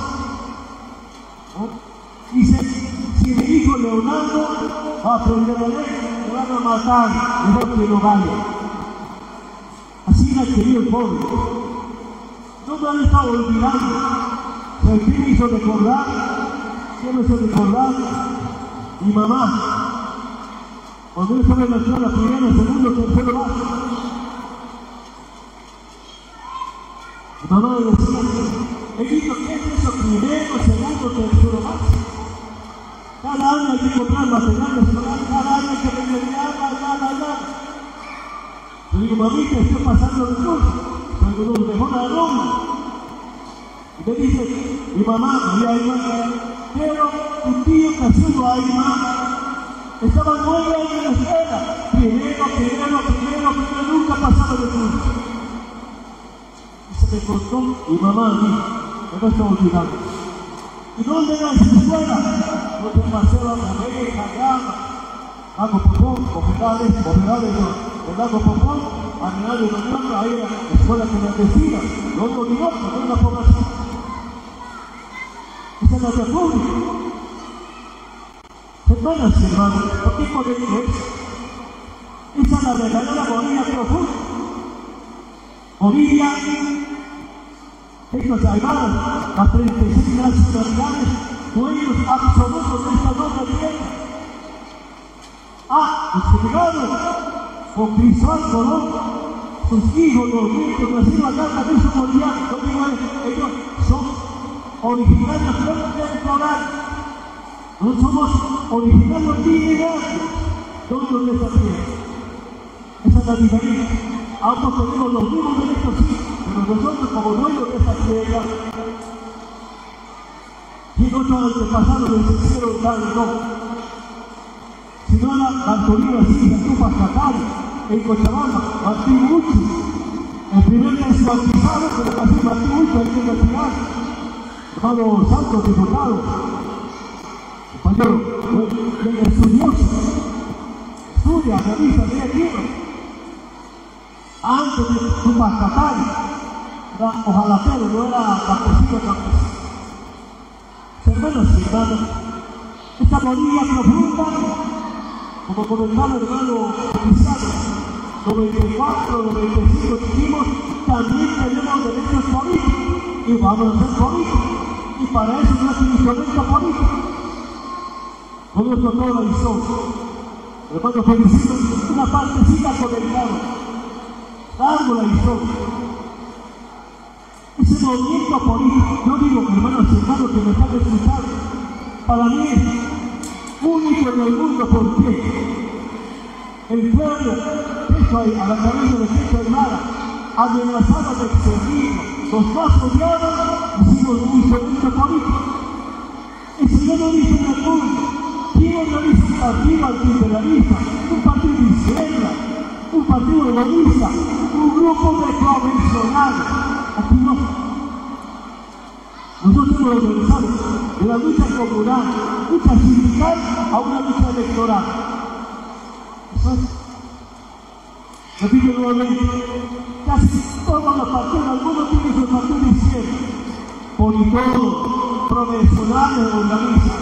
¿No? Dice, si mi hijo Leonardo va a aprender a leer, le van a matar, mejor que no vaya. Así la quería el pobre. No me han estado olvidando. ¿Pero qué me hizo recordar? ¿Qué me hizo recordar? Mi mamá, cuando yo estaba en la escuela, primero, segundo, tercero básico, mi mamá me decía, Egipto, ¿qué es eso? Primero, segundo, tercero básico. Cada año hay que comprar material escolar, cada año hay que vender nada, nada, nada. Yo digo, mamita, estoy pasando de curso, soy de los mejores alumnos. Y me dice, mi mamá, mi Aima, pero tu tío Casulo Aima estaba nueve años en la escuela. Primero, primero, primero, primero, nunca pasaba de curso. Y se me contó mi mamá a mí, que no estaba olvidando. ¿Y dónde era esa escuela? Donde paseaba la abeja, llama, Lago Popón, Bofedales, Bofedales del Lago Popón, Arenal de Noviembre, ahí era la escuela que me decía, no lo digo, no era la población. Y se nuestra república. Hermanas y hermanos, ¿por qué poder eso? Esa es la verdadera Bolivia profunda. Bolivia, estos aymaras, las treinta y seis nacionalidades, dueños absolutos de esta noble tierra. Ah, llegado con Cristóbal Colón, sus hijos, los nietos, nacidos acá, también son bolivianos. No digo ellos, son originarios temporales. No somos originarios milenarios, todos de esta tierra. Esa es la diferencia. Ambos tenemos los mismos derechos, sí, pero nosotros como dueños de esta tierra, y nuestros antepasados les hicieron tal no. Si no la Antonina Sisa, Tupac Catari, en Cochabamba, Martín Muchi, el primer desbautizado que le pasó Martín Muchi, hay que investigar, hermano Santos, diputado, compañero, el estudioso, estudia, revisa, lee libros. Antes de Tupac Catari, era ojalatero, no era campesino, campesino. Hermanos y hermanos, esta Bolivia profunda, como comentaba el hermano Cristiano, noventa y cuatro, noventa y cinco vivimos, también tenemos derechos políticos y vamos a ser políticos. Y para eso no es un instrumento político. Con nuestro todo la hizo. Hermano, felicito una partecita comentada. Algo la hizo. Ese movimiento político, yo digo, hermanos y hermanos que me están escuchando, para mí es único en el mundo. ¿Por qué? El pueblo, eso ahí, a la cabeza de Pecho Aymara, amenazado de exterminio, los más odiados, hicimos un instrumento político. Eso yo no dice en el mundo. ¿Quién no dice un partido antiimperialista, un partido de izquierda, un partido egoísta, un grupo de convencionales? Aquí no. Nosotros hemos organizado de la lucha comunal, lucha sindical a una lucha electoral. Eso es. Repito nuevamente, casi todos los partidos, algunos tienen su partido de izquierda, politólogos, profesionales organizan,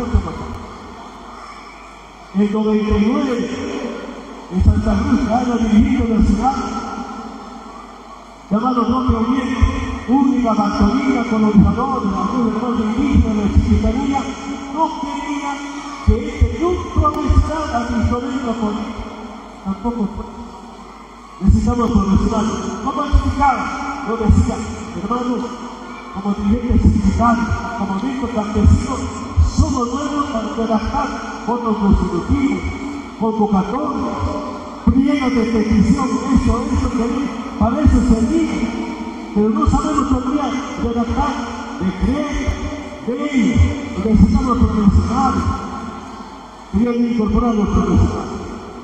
en el noventa y nueve, en Santa Cruz, era dirigido de la ciudad, llamado Roque Oviedo, única Bartolina, colonizador de la Cruz del Norte Indígena, de la Chiquitanía, no quería que este un profesional administrador político. Tampoco fue. Necesitamos profesionales. ¿Cómo explicaba? Yo decía, hermanos, como dirigentes sindicales, como discos campesinos, somos nuevos para redactar votos constitutivos, convocatorias, pliegos de petición, eso, eso, que para eso servimos, pero no sabemos todavía redactar decretos, leyes, necesitamos profesionales. Querían incorporar a los profesionales.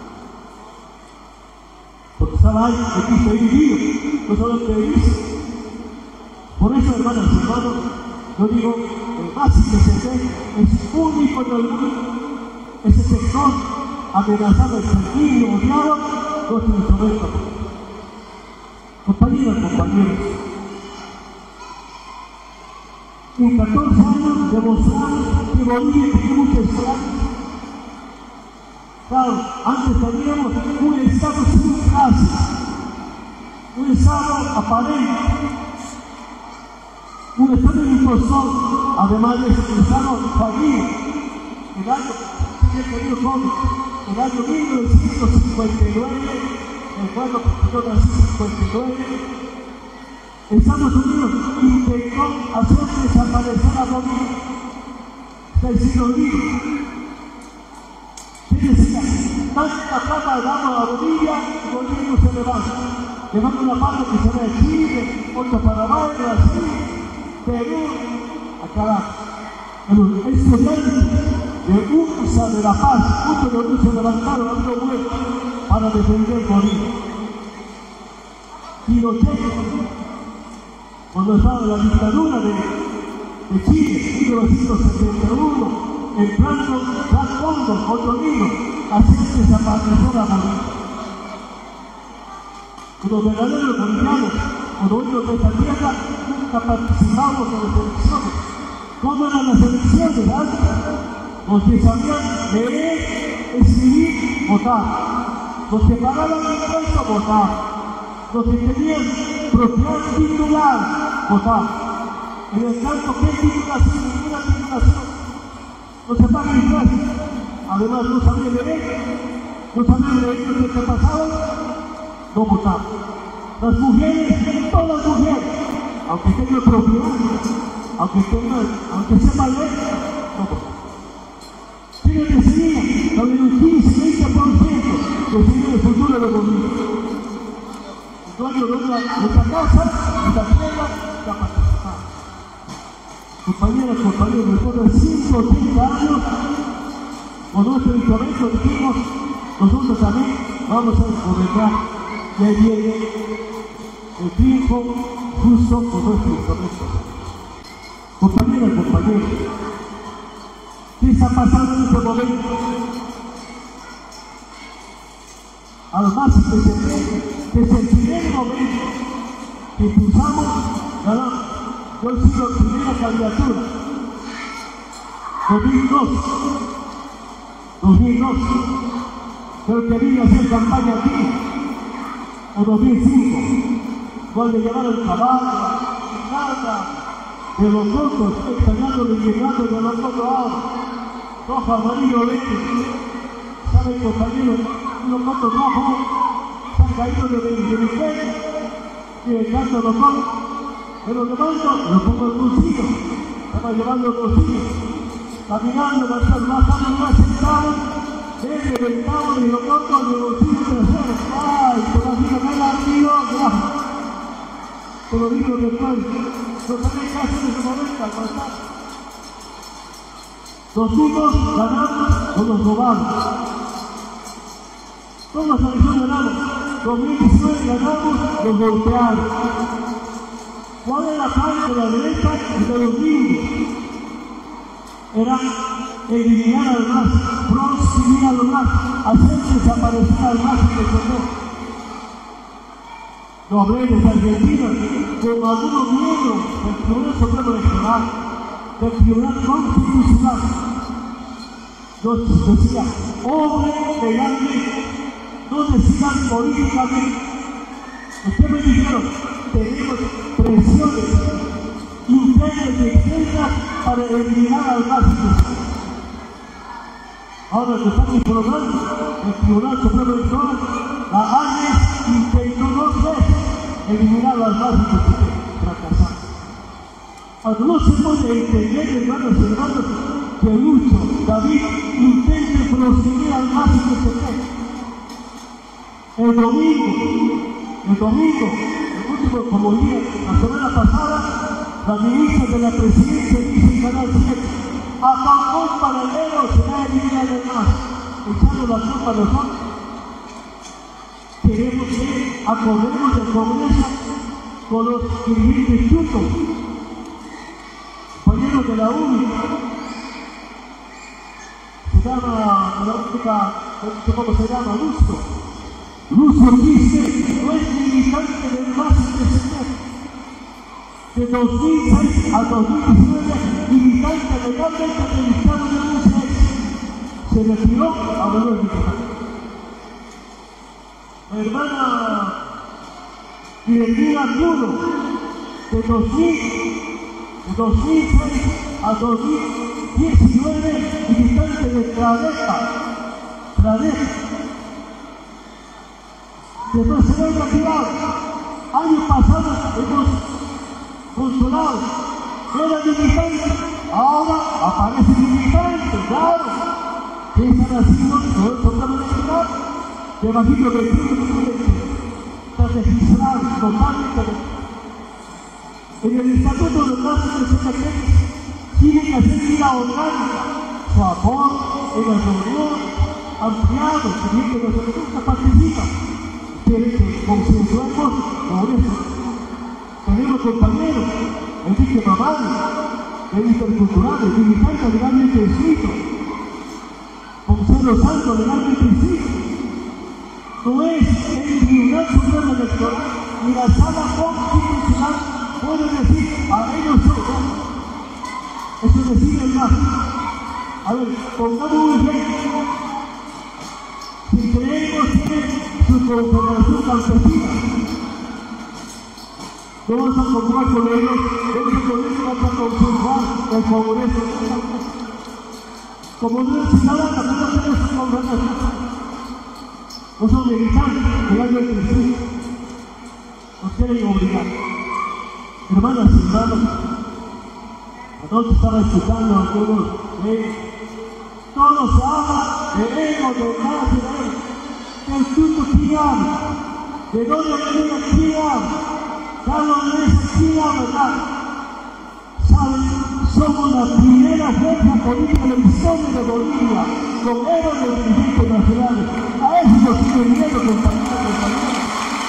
Porque estaba ahí, aquí se vivido, no saben qué dice. Por eso, hermanas y hermanos, yo digo, el básico que se ve es único en el mundo. Ese sector amenazado, exterminio, odiado, nuestro instrumento. Compañeras, compañeros, en catorce años demostramos que Bolivia tiene mucha esperanza. Claro, antes teníamos un Estado sin clases, un Estado aparente, un Estado impostor, además de ese Estado fallido. El año, el año mil novecientos cincuenta y nueve, el cual yo nací en cincuenta y nueve, Estados Unidos intentó hacer desaparecer a Bolivia del siglo veinte. ¿Qué decía? Tanta plata damos a Bolivia y Bolivia no se levanta. Levanta una parte que se ve de Chile, otra Paraguay, Brasil, Perú, a carajo. El estudiante de U S A de La Paz, muchos de ellos se levantaron dando vueltas para defender Bolivia. Pinochet, cuando estaba en la dictadura de, de Chile, mil novecientos setenta y uno, el plan Plan Cóndor, otro libro, hacer desaparecer a Bolivia. Los verdaderos bolivianos, los dueños de esta tierra, nunca participamos en las elecciones. ¿Cómo eran las elecciones antes? Los que sabían leer, escribir, votar. Los que pagaban impuestos, votar. Los que tenían propiedad titular, votar. En el campo, ¿qué titulación? Ninguna titulación. No se paga impuestos. Además, no sabían leer, no sabían leer lo que pasaba, no votaban. Las mujeres, todas las mujeres, aunque tengan propiedad, aunque tengan, aunque sepan leer, no votaban. Tienen que seguir, también un quince, veinte por ciento que sigue el futuro de los gobiernos. El dueño de nuestra casa, nuestra tierra, está participando. Compañeras, compañeros, después de cinco o treinta años, con nuestro instrumento dijimos, nosotros también vamos a gobernar, ya viene el tiempo justo con nuestro instrumento. Compañeras, compañeros, ¿qué está pasando en este momento? Al más que se ve, desde el primer momento que impulsamos, ganamos. Yo he sido primera candidatura, dos mil dos, dos mil dos, pero quería hacer campaña aquí, o dos mil cinco, cuando llevaron el caballo, nada de los votos, extrañando y llegando de los votos ahora, rojo, amarillo, verde, ¿saben compañeros? Los votos rojos se han caído de mi cuello, y el canto los votos. Pero lo mando, lo pongo en el bolsillo, estaba llevando el bolsillo, caminando, más tarde más sentado, desde el ventado y lo pongo en el bolsillo trasero. ¡Ay! Todavía me la río, gracias. Te lo digo después, no sabía qué hacer en ese momento, al pasar. Los hijos ganamos o los robamos. Todas las elecciones ganamos. dos mil diecinueve ganamos, los golpearon. ¿Cuál era la parte de la derecha y de los niños? Era eliminar al MAS, proscribir al MAS, hacer desaparecer al MAS y defender. Los reyes argentinos, con algunos miembros del Tribunal Supremo Electoral, del Tribunal Constitucional, nos decía, hombre legalmente, no decidan políticamente. Ustedes me dijeron, tenemos presiones internas y externas para eliminar al MAS. Ahora que están informando, el Tribunal Supremo Electoral, la A N E intentó dos veces eliminar al MAS y fracasar. Ahora no se puede entender, hermanos y hermanos, que Lucho, David, intente prosiguir al MAS y que se quede. El domingo, el domingo, el último, como dije, la semana pasada, la ministra de la Presidencia dice en Canal siete, a Cancún paralelo se va a eliminar el MAS, echando la culpa a nosotros. Queremos que acordemos del Congreso con los dirigentes juntos, compañeros de la U N I, se llama, la óptica, ¿cómo se llama? Lucio. Lucio dice, no es militante del MAS independiente. De dos mil seis a dos mil diecinueve, militante legalmente del Estado de Lucio se retiró a valor diputado. La hermana Directiva Arturo, de dos mil seis a dos mil diecinueve, militante de Tradeta, Tradeta. Después se ve retirado. Años pasados hemos consolado. No era militante, ahora aparece militante, claro. ¿Qué están haciendo? No es problema electoral. De bajito de está registrado totalmente. En el Estatuto del MAS de sesenta y tres tiene que hacer vida orgánica, su aporte en la reunión, ampliado, también que los electores participan. Quiere que consensuemos por eso. Tenemos compañeros, Enrique Mamani, el intercultural, el militante legalmente inscrito, Gonzalo Santos legalmente inscrito. No es el Tribunal Supremo Electoral ni la Sala Constitucional puede decir a ellos son. Eso decide el más. A ver, pongamos un ejemplo. Si creemos que su confederación campesina, no vamos a comprar con ellos, ellos con ellos vamos a conservar el Congreso. Como no es ciudadana, no tenemos su confederación. No son militares, el año de Jesús. Nos quieren obligar. Hermanas y hermanos, anoche estaba escuchando a todos, eh, todo se habla de ego, de más, de él, del tuto criado, de dónde viene el criado, Carlos no es el criado, ¿verdad? ¿Saben? Somos la primera fuerza política de la historia de Bolivia, con héroes de dirigentes nacionales. A eso nos tiene miedo, compañeros, compañeros.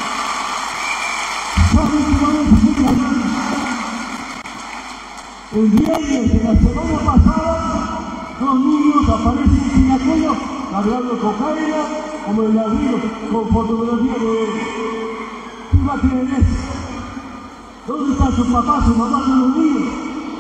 ¿Saben qué van a decir la verdad? El viernes de la semana pasada, dos niños aparecen sin aquello, cargando cocaína, como el ladrillo, con fotografía de... ¿Qué va a creer eso? ¿Dónde están sus papás, sus mamás de los niños?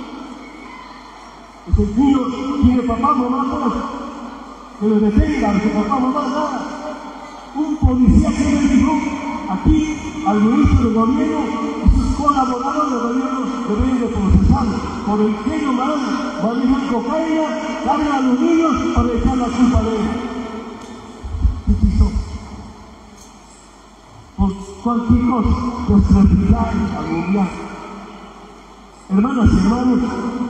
Ese niño tiene papá, mamá, todos. Que lo detengan, su papá, mamá, nada. Un policía que le dijo aquí al ministro del gobierno y sus colaboradores del gobierno deberían de procesarlo. Por el que no manejan cocaína, cargan a los niños para echar la culpa de él. ¿Qué hizo? Por cualquier cosa, los tribunales, al gobierno. Hermanas y hermanos,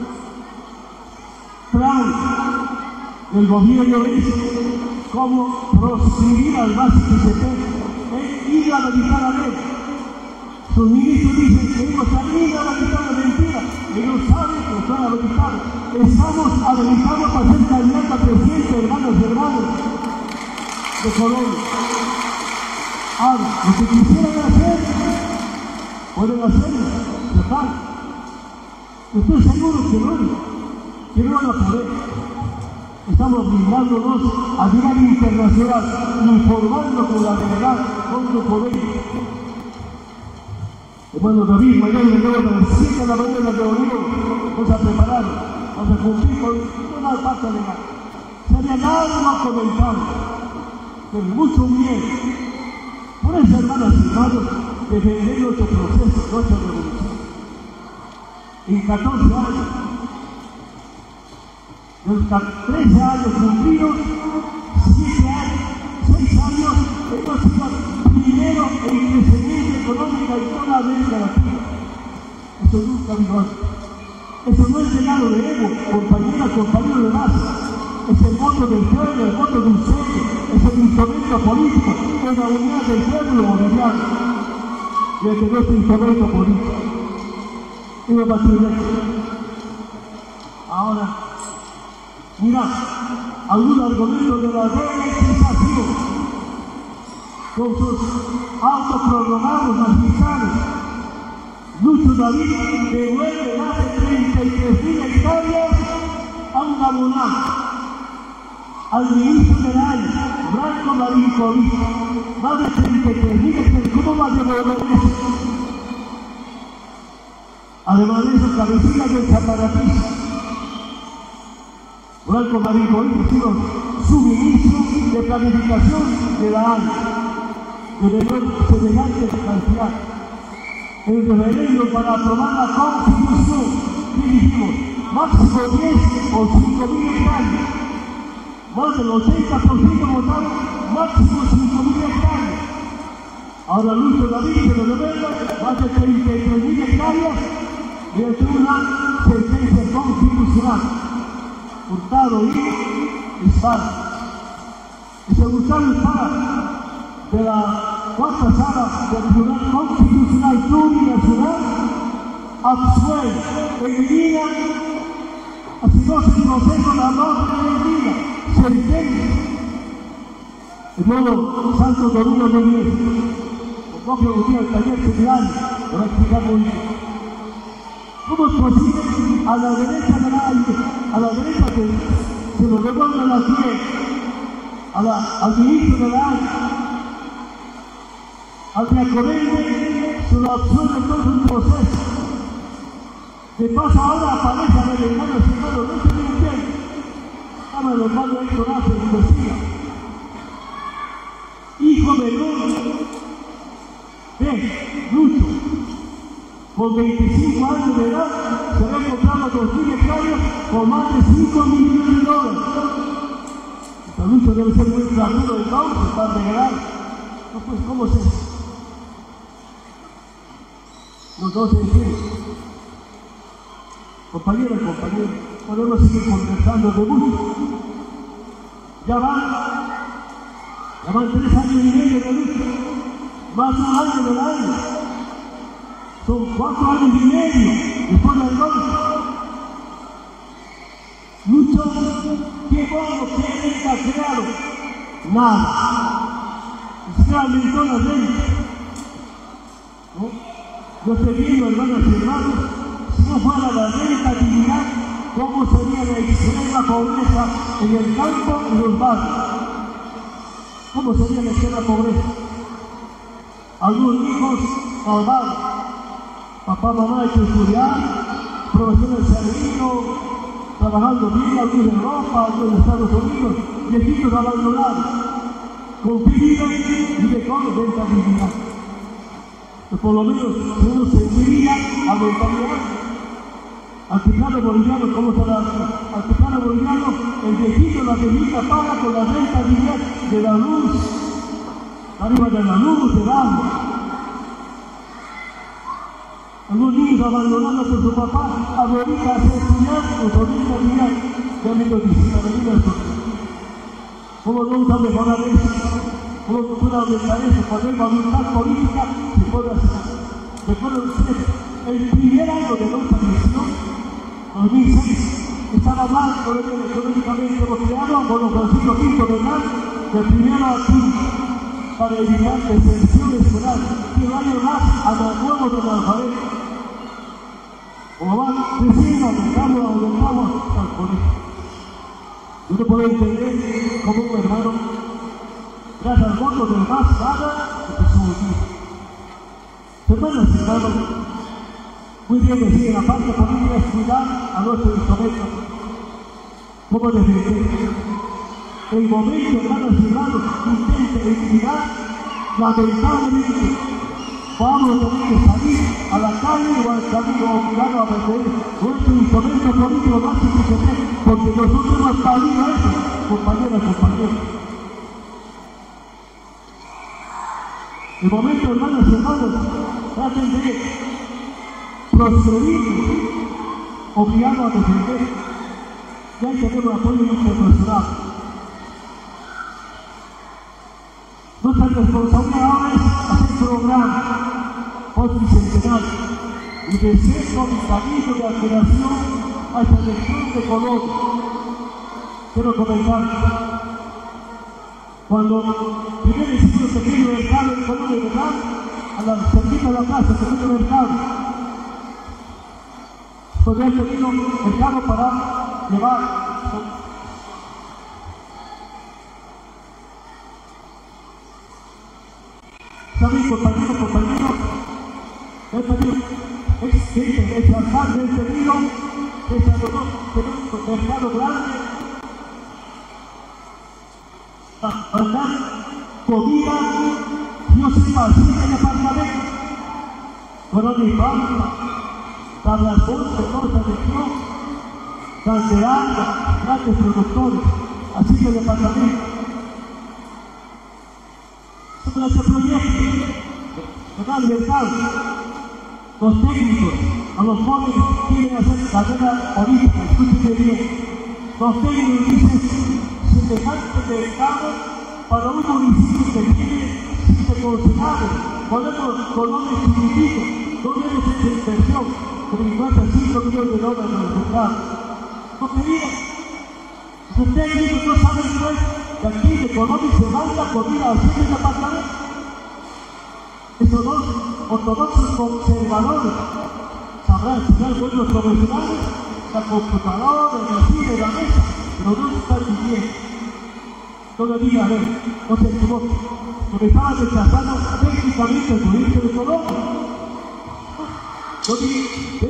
plan del gobierno es cómo proscribir al básico I C P e ir a meditar a ley. Sus ministros dicen que ellos han ido a meditar la mentira. Ellos saben que están habilitados. Estamos habilitados para ser candidatos a presidente, hermanos y hermanos de Colombia. Ahora, lo que quisieran hacer, pueden hacerlo, tratar. Estoy seguro que no, que no van a poder. Estamos brindándonos a nivel internacional, informando con la verdad, con lo podemos. Hermano David, mañana le debo a las siete de la mañana de Bolívar, vamos a preparar, vamos a cumplir con una parte legal. Sería nada más comentado, pero mucho miedo. Por eso, hermanas y hermanos, defender nuestro proceso, nuestra revolución. En catorce años, de los trece años cumplidos, siete años, seis años, hemos sido primero en crecimiento económico en toda América Latina. Eso nunca vino antes. Eso no es llenado de ego, compañeras, compañeros de masa. Es el voto del pueblo, el voto de ustedes, es el instrumento político, es la unidad del pueblo boliviano. Y este es nuestro instrumento político. Y no va a ser ahora, mira, algún argumento de la reelectrización con sus autoprogramados magistrales. Lucho David devuelve más de treinta y tres mil hectáreas a un abonado. Al ministro de la área, Branco Marín Covid, más de treinta y tres mil hectáreas. ¿Cómo va a devolver eso? Además de eso, cabecilla del Zaparatista. Branco Marín Covid ha sido subministro de planificación de la área, de menor semejante cantidad. El referendo para aprobar la Constitución, ¿qué dijimos? Máximo diez o cinco mil hectáreas. Más del ochenta por ciento votaron, máximo cinco mil hectáreas. Ahora Lucho David se lo revela, más de treinta y tres mil hectáreas desde una sentencia constitucional. Hurtado y Espada. Y se Hurtado Espada de la cuarta sala del Tribunal Constitucional Plurinacional absuelve, elimina, así no se conoce la norma de vida, se entiende. El modo Santo Domingo de Dios, como que un día el taller federal, lo va a explicar muy bien. ¿Cómo es posible a la derecha de la a la derecha que se lo devuelve a la tierra, a la, al ministro de la área, al que acomete, se lo absuelve todo un proceso? De paso ahora aparece a ver, hermanos y hermanos, no se miren bien. Llama el hermano Héctor Ace, investiga. Hijo menor de Lucho, con veinticinco años de edad, se había comprado dos mil hectáreas con más de cinco millones de dólares. Esta Lucho debe ser muy tratado de causa para regalar. No, pues, ¿cómo se hace? Los dos se entienden. Compañeros y compañeros, podemos seguir conversando de mucho. Ya van, ya van tres años y medio de lucha, más un año del año. Son cuatro años y medio después del golpe. Lucho, ¿qué bueno, qué renta crearon? Nada. Ni siquiera aumentó la renta. ¿No? Yo estoy viendo, hermanos y hermanos, si no fuera la rentabilidad, ¿cómo sería la extrema pobreza en el campo y los barrios? ¿Cómo sería la extrema pobreza? Algunos hijos salvados, papá, mamá hay que estudiar, profesores se han ido, trabajando bien, algunos en Europa, algunos en Estados Unidos, viejitos abandonados, con vida y de con rentabilidad. Por lo menos uno se uniría a mentalidad. Al teclado boliviano, ¿cómo se la al teclado boliviano? El viejito, la viejita paga con la rentabilidad de la luz, arriba de la luz, del agua. Algunos niños abandonados por su papá, ahorita hace estudiar con su rentabilidad. Ya me lo dice, la venida. ¿Cómo no vamos a mejorar eso? ¿Cómo se puede aumentar eso? Cuando hay voluntad política, se puede hacer. Recuerden ustedes, el primer año de nuestra misión, dos mil seis, estaba mal económicamente creado por los Francisco Pinto Bernal, de primero a quinto, para evitar deserción escolar, que vayan más a los nuevos del alfabeto. Como van creciendo, aumentando, aumentamos al colegio. Yo no puedo entender como un hermano, gracias al voto del más nada, que se subió. Hermanos y hermanos, muy bien decir, la parte política es cuidar a nuestro instrumento. ¿Cómo defender? El momento, hermanos y hermanos, intente eliminar, lamentablemente, vamos a tener que salir a la calle o al camino obligado a vender nuestro instrumento político más suficiente, porque nosotros hemos parido eso, compañeras y compañeros. El momento, hermanos y hermanos, traten de prosperir, obligado a defender. Ya tenemos apoyo internacional. Nuestra responsabilidad ahora es hacer programas post-bicentenal y de ser comentarismo de alteración a esta elección de Colombia. Quiero comentar. Cuando primer siglo se quiere mercado en Colombia, ¿verdad? A la cerquita de la plaza se quiere mercado. Entonces he tenido mercado para llevar. ¿Saben, compañero, compañero? He tenido, es que el alcalde he tenido, es un mercado grande. Mandar comida, yo sé más, en el apartamento, con mi banca, Tablasón, Mendoza, Región, Canceranga, grandes productores, así que el departamento. Sobre este proyecto, ¿verdad? El mercado, los técnicos, a los jóvenes que quieren hacer carrera política, escúchenme bien, los técnicos dicen, semejante mercado para un municipio que tiene siete concejales, ponemos colores chiquititos, no debe ser de inversión, de cincuenta y cinco millones de dólares en el mercado. No quería. Los técnicos no saben pues, de aquí de Colombia se manda comida a siete departamentos. Esos dos ortodoxos conservadores sabrán enseñar buenos profesionales, la computadora, el cine, la mesa, pero no están viviendo. Todavía, a ver, no se equivoquen, porque estaban rechazando técnicamente el proyecto de Colombia. Yo dije, ese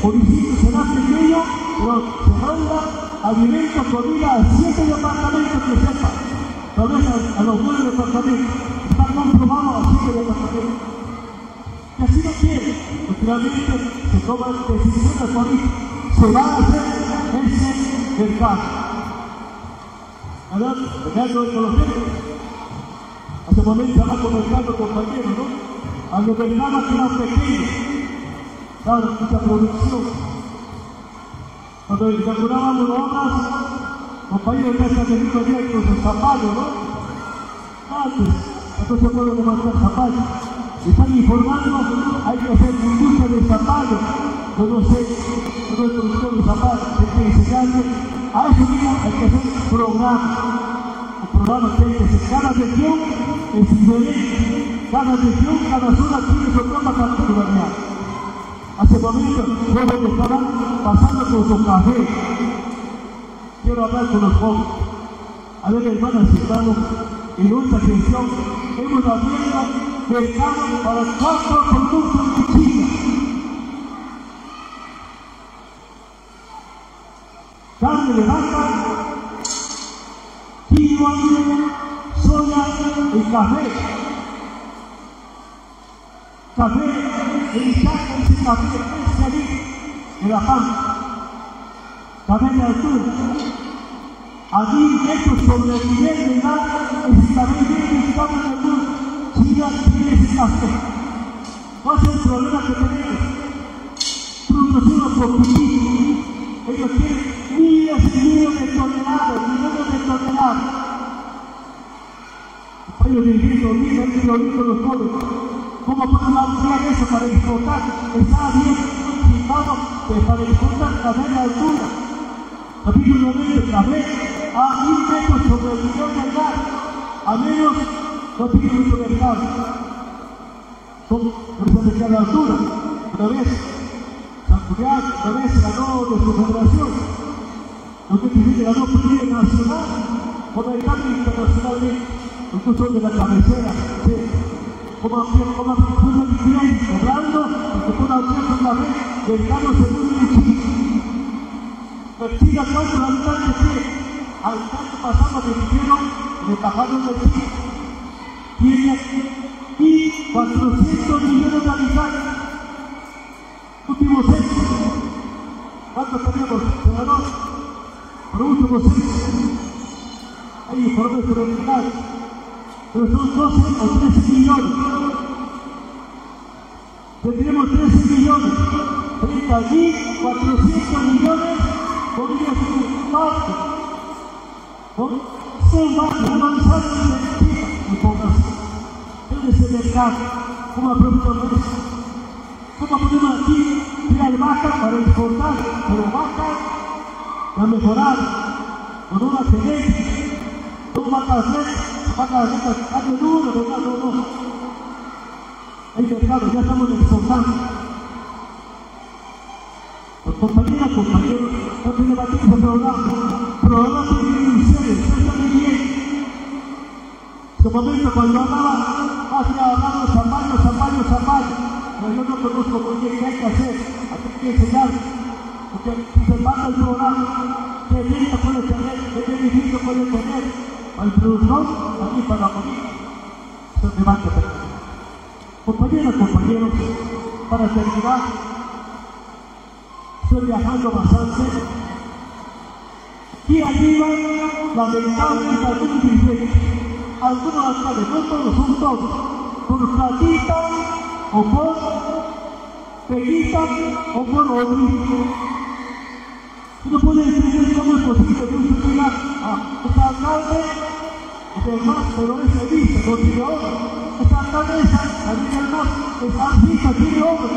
municipio será pequeño, pero se manda alimentos, comida a siete departamentos que sepa. Tal vez a, a los nueve departamentos. Está comprobado a siete departamentos. Y así lo quiere. Naturalmente se toman decisiones políticas. Se va a hacer ese mercado. ¿Verdad? Mercado de conocimiento. Hace un momento estaba comentando compañeros, ¿no? Al gobernador que era pequeño. Claro, mucha producción. Cuando inaugurábamos obras, compañeros ya se han venido bien con sus zapallos, ¿no? Antes, no se puede levantar zapallos. Están informando, hay que hacer industria de zapallos. Yo no sé, yo no soy productor de zapallos, hay que enseñarle. A eso mismo hay que hacer programas. Un programa que hay que hacer. Cada región es diferente. Cada región, cada zona tiene su propia particularidad. Hace momentos, jóvenes estaban pasando con su café. Quiero hablar con los jóvenes. A ver, hermanas, estamos en nuestra gestión. Hemos abierto mercado para cuatro productos de China. Carne de vaca, quinoa, soya y café. Café, el saca ese café especialista de la Pampa. Café de altura. Allí, estos sobre el nivel del mar, ese café viene estamos en el mundo. China tiene ese café. ¿Cuál es el problema que tenemos? Producimos poquitito. Ellos tienen miles y miles de toneladas, millones de toneladas. Ellos diciendo, mira, que lo digo los jóvenes. ¿Cómo podemos ampliar eso para exportar? Está bien equipado para exportar café de altura. Capítulo nueve, café a mil metros sobre el nivel del mar. A menos no tiene mucho mercado. Son personas de altura. Otra vez, San Julián, otra vez ganó de su federación. Lo que tiene que ganó Primera Nacional, con el cambio internacionalmente. Incluso de la cabecera. Sí. Como como puso el cliente, hablando, porque pudo hacer una vez del carro segundo de Chile. Persiga cuántos habitantes tiene. Al año pasado me dijeron, me bajaron de Chile. Tiene mil cuatrocientos millones de habitantes. Último censo. ¿Cuántos tenemos, senador? Por último censo. Hay informes preliminares. Pero son doce o trece millones. Tendremos trece millones. treinta mil cuatrocientos millones podría ser un parte. Son más avanzados de población. ¿Dónde es el mercado? ¿Cómo aprovechamos eso? ¿Cómo podemos aquí crear vaca para exportar? Pero vaca para mejorar con una genética, con vacas letras. Vacas letras, carne dura, ¿verdad? No, no. Hay mercado, ya estamos exportando. Los compañeras, compañeros, no se debatir ese programa. Programa que tienen ustedes, ustedes están bien. En su momento, cuando hablaba, hace hablado Zamballo, Zamballo, Zamballo. Pero yo no conozco muy bien qué hay que hacer, hay que enseñar. Porque si se manda el programa, ¿qué lista puede tener? ¿Qué beneficio puede tener? Para el productor, aquí para la política. Eso es debate perfecto. Compañeras, compañeros, para terminar, estoy viajando bastante. Y arriba, lamentablemente, algunos dirigentes, algunos alcaldes, no todos, son todos, por platita o por peguita o por odrito. No puede entender cómo es posible que usted diga, ah, este alcalde es el más, pero es el vice, no tiene obra. Esta alcaldesa, también el más, es artista, tiene obra.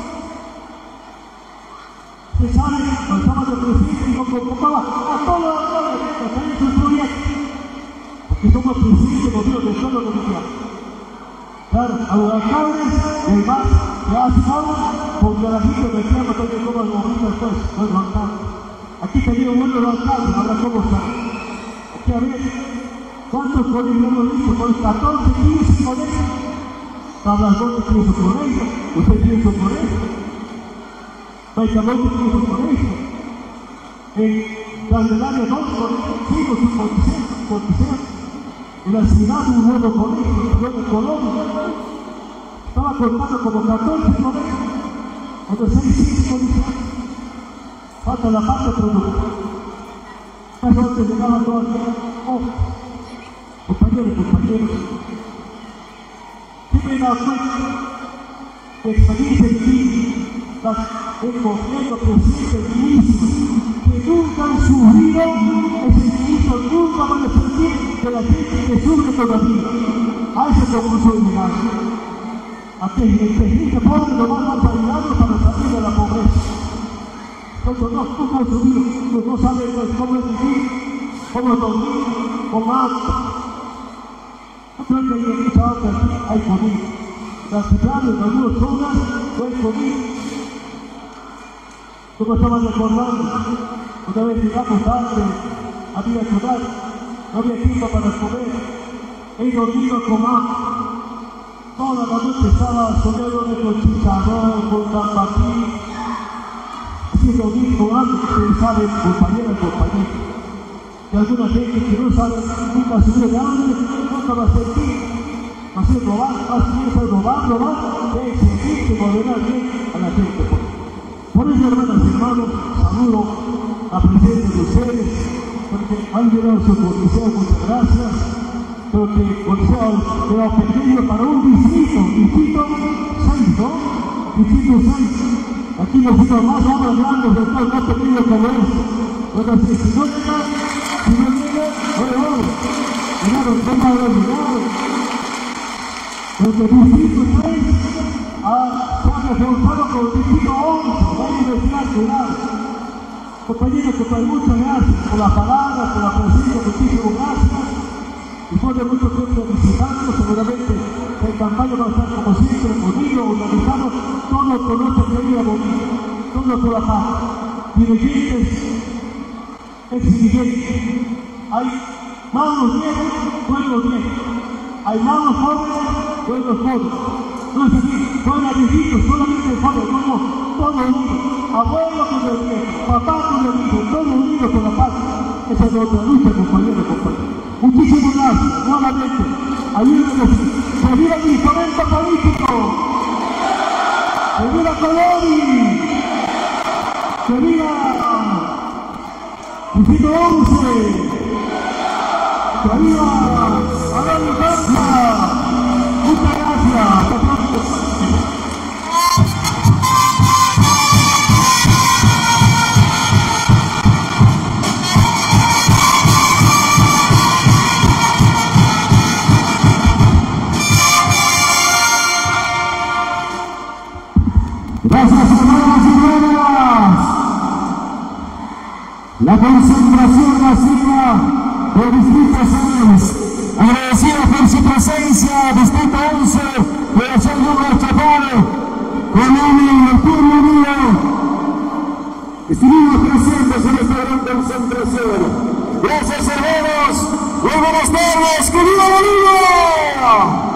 Se sabe, cuando estamos de presidente, digo, convocaba a todos los alcaldes que están en sus proyectos. Porque somos presidentes de gobierno de suelo mundial. Claro, a los alcaldes, el más, que hacen obra, porque a la gente me llama también como el momento después, no es alcalde. Aquí tenía buenos alcaldes, ahora cómo están. Aquí a ver, ¿cuántos colegios hemos visto? Con catorce, quince colegios. Cada uno tiene su colegio, usted tiene su colegio. Paisamente tiene su colegio. En Candelaria dos, sigo su coliseo. En la ciudad un nuevo colegio, luego Colombia. Estaba contando como catorce colegios, donde seis cinco colegios. Falta la parte productiva. Casi antes llegaban todas las oh, compañeros, compañeros. Siempre me he dado cuenta de experiencia en ti, las el gobierno presidente ministros que nunca han sufrido ese ministro, nunca van a sentir de la gente que sufre todavía. A esa conclusión llegar. A que el presidente pobre lo van a ayudar para salir de la pobreza. Nosotros no, no hemos subido, no saben cómo es vivir, cómo es dormir, cómo hambre. No creo que hay mucha hambre aquí, hay comida. Las ciudades, en algunas zonas, no hay comida. Como estaban recordando, una vez llegamos tarde, había ciudad, no había tiempo para comer, he dormido con hambre. Toda la noche estaba soñando con chicharrón, con tapatín, haciendo mismo antes que saben compañeros y compañeros. Y alguna gente que no sabe nunca subir de hambre, nunca va a sentir, va a ser robar, va a ser robar, robar, de exigir que volverá bien a la gente. Por eso, hermanas y hermanos, saludo la presencia de ustedes, porque han llegado su coliseo, muchas gracias, porque el coliseo quedó pequeño para un distrito, distrito seis, ¿no? Distrito seis. Aquí nosotros más obras grandes, después más pequeños como esto. Pero si no llega, si no llega, oye, oye, llegaron, ¿cómo habrán llegado? Desde el distrito seis, a se ha reforzado con el distrito once, la Universidad Nacional. Compañeros, que para muchas gracias por las palabras, por la presencia, muchísimas gracias. Después de mucho tiempo visitando, seguramente el campaña va a estar como siempre conmigo, organizado, todos con nuestra querida Bolivia, todos por la paz. Dirigentes, exigentes. Hay manos viejos, buenos viejos. Hay manos jóvenes, buenos jóvenes. No es así, no hay viejitos, solamente jóvenes, no, todos unidos. Abuelos con el viejo, papá con el hijo, todos unidos con la paz. Esa es nuestra lucha, compañeros, compañeros. Muchísimas gracias, nuevamente. Ayúdenos. ¡Que viva el instrumento político! ¡Que viva Colori! ¡Que viva Distrito once! ¡Que viva Adán Cancha! Muchas gracias. Gracias, hermanos y hermanas. La concentración masiva de Distrito seis, agradecida por su presencia, Distrito once, Federación Hugo Chapare, con el turno mío. Estuvimos presentes en esta gran concentración. Gracias, hermanos. Muy buenas tardes. ¡Que viva Bolivia!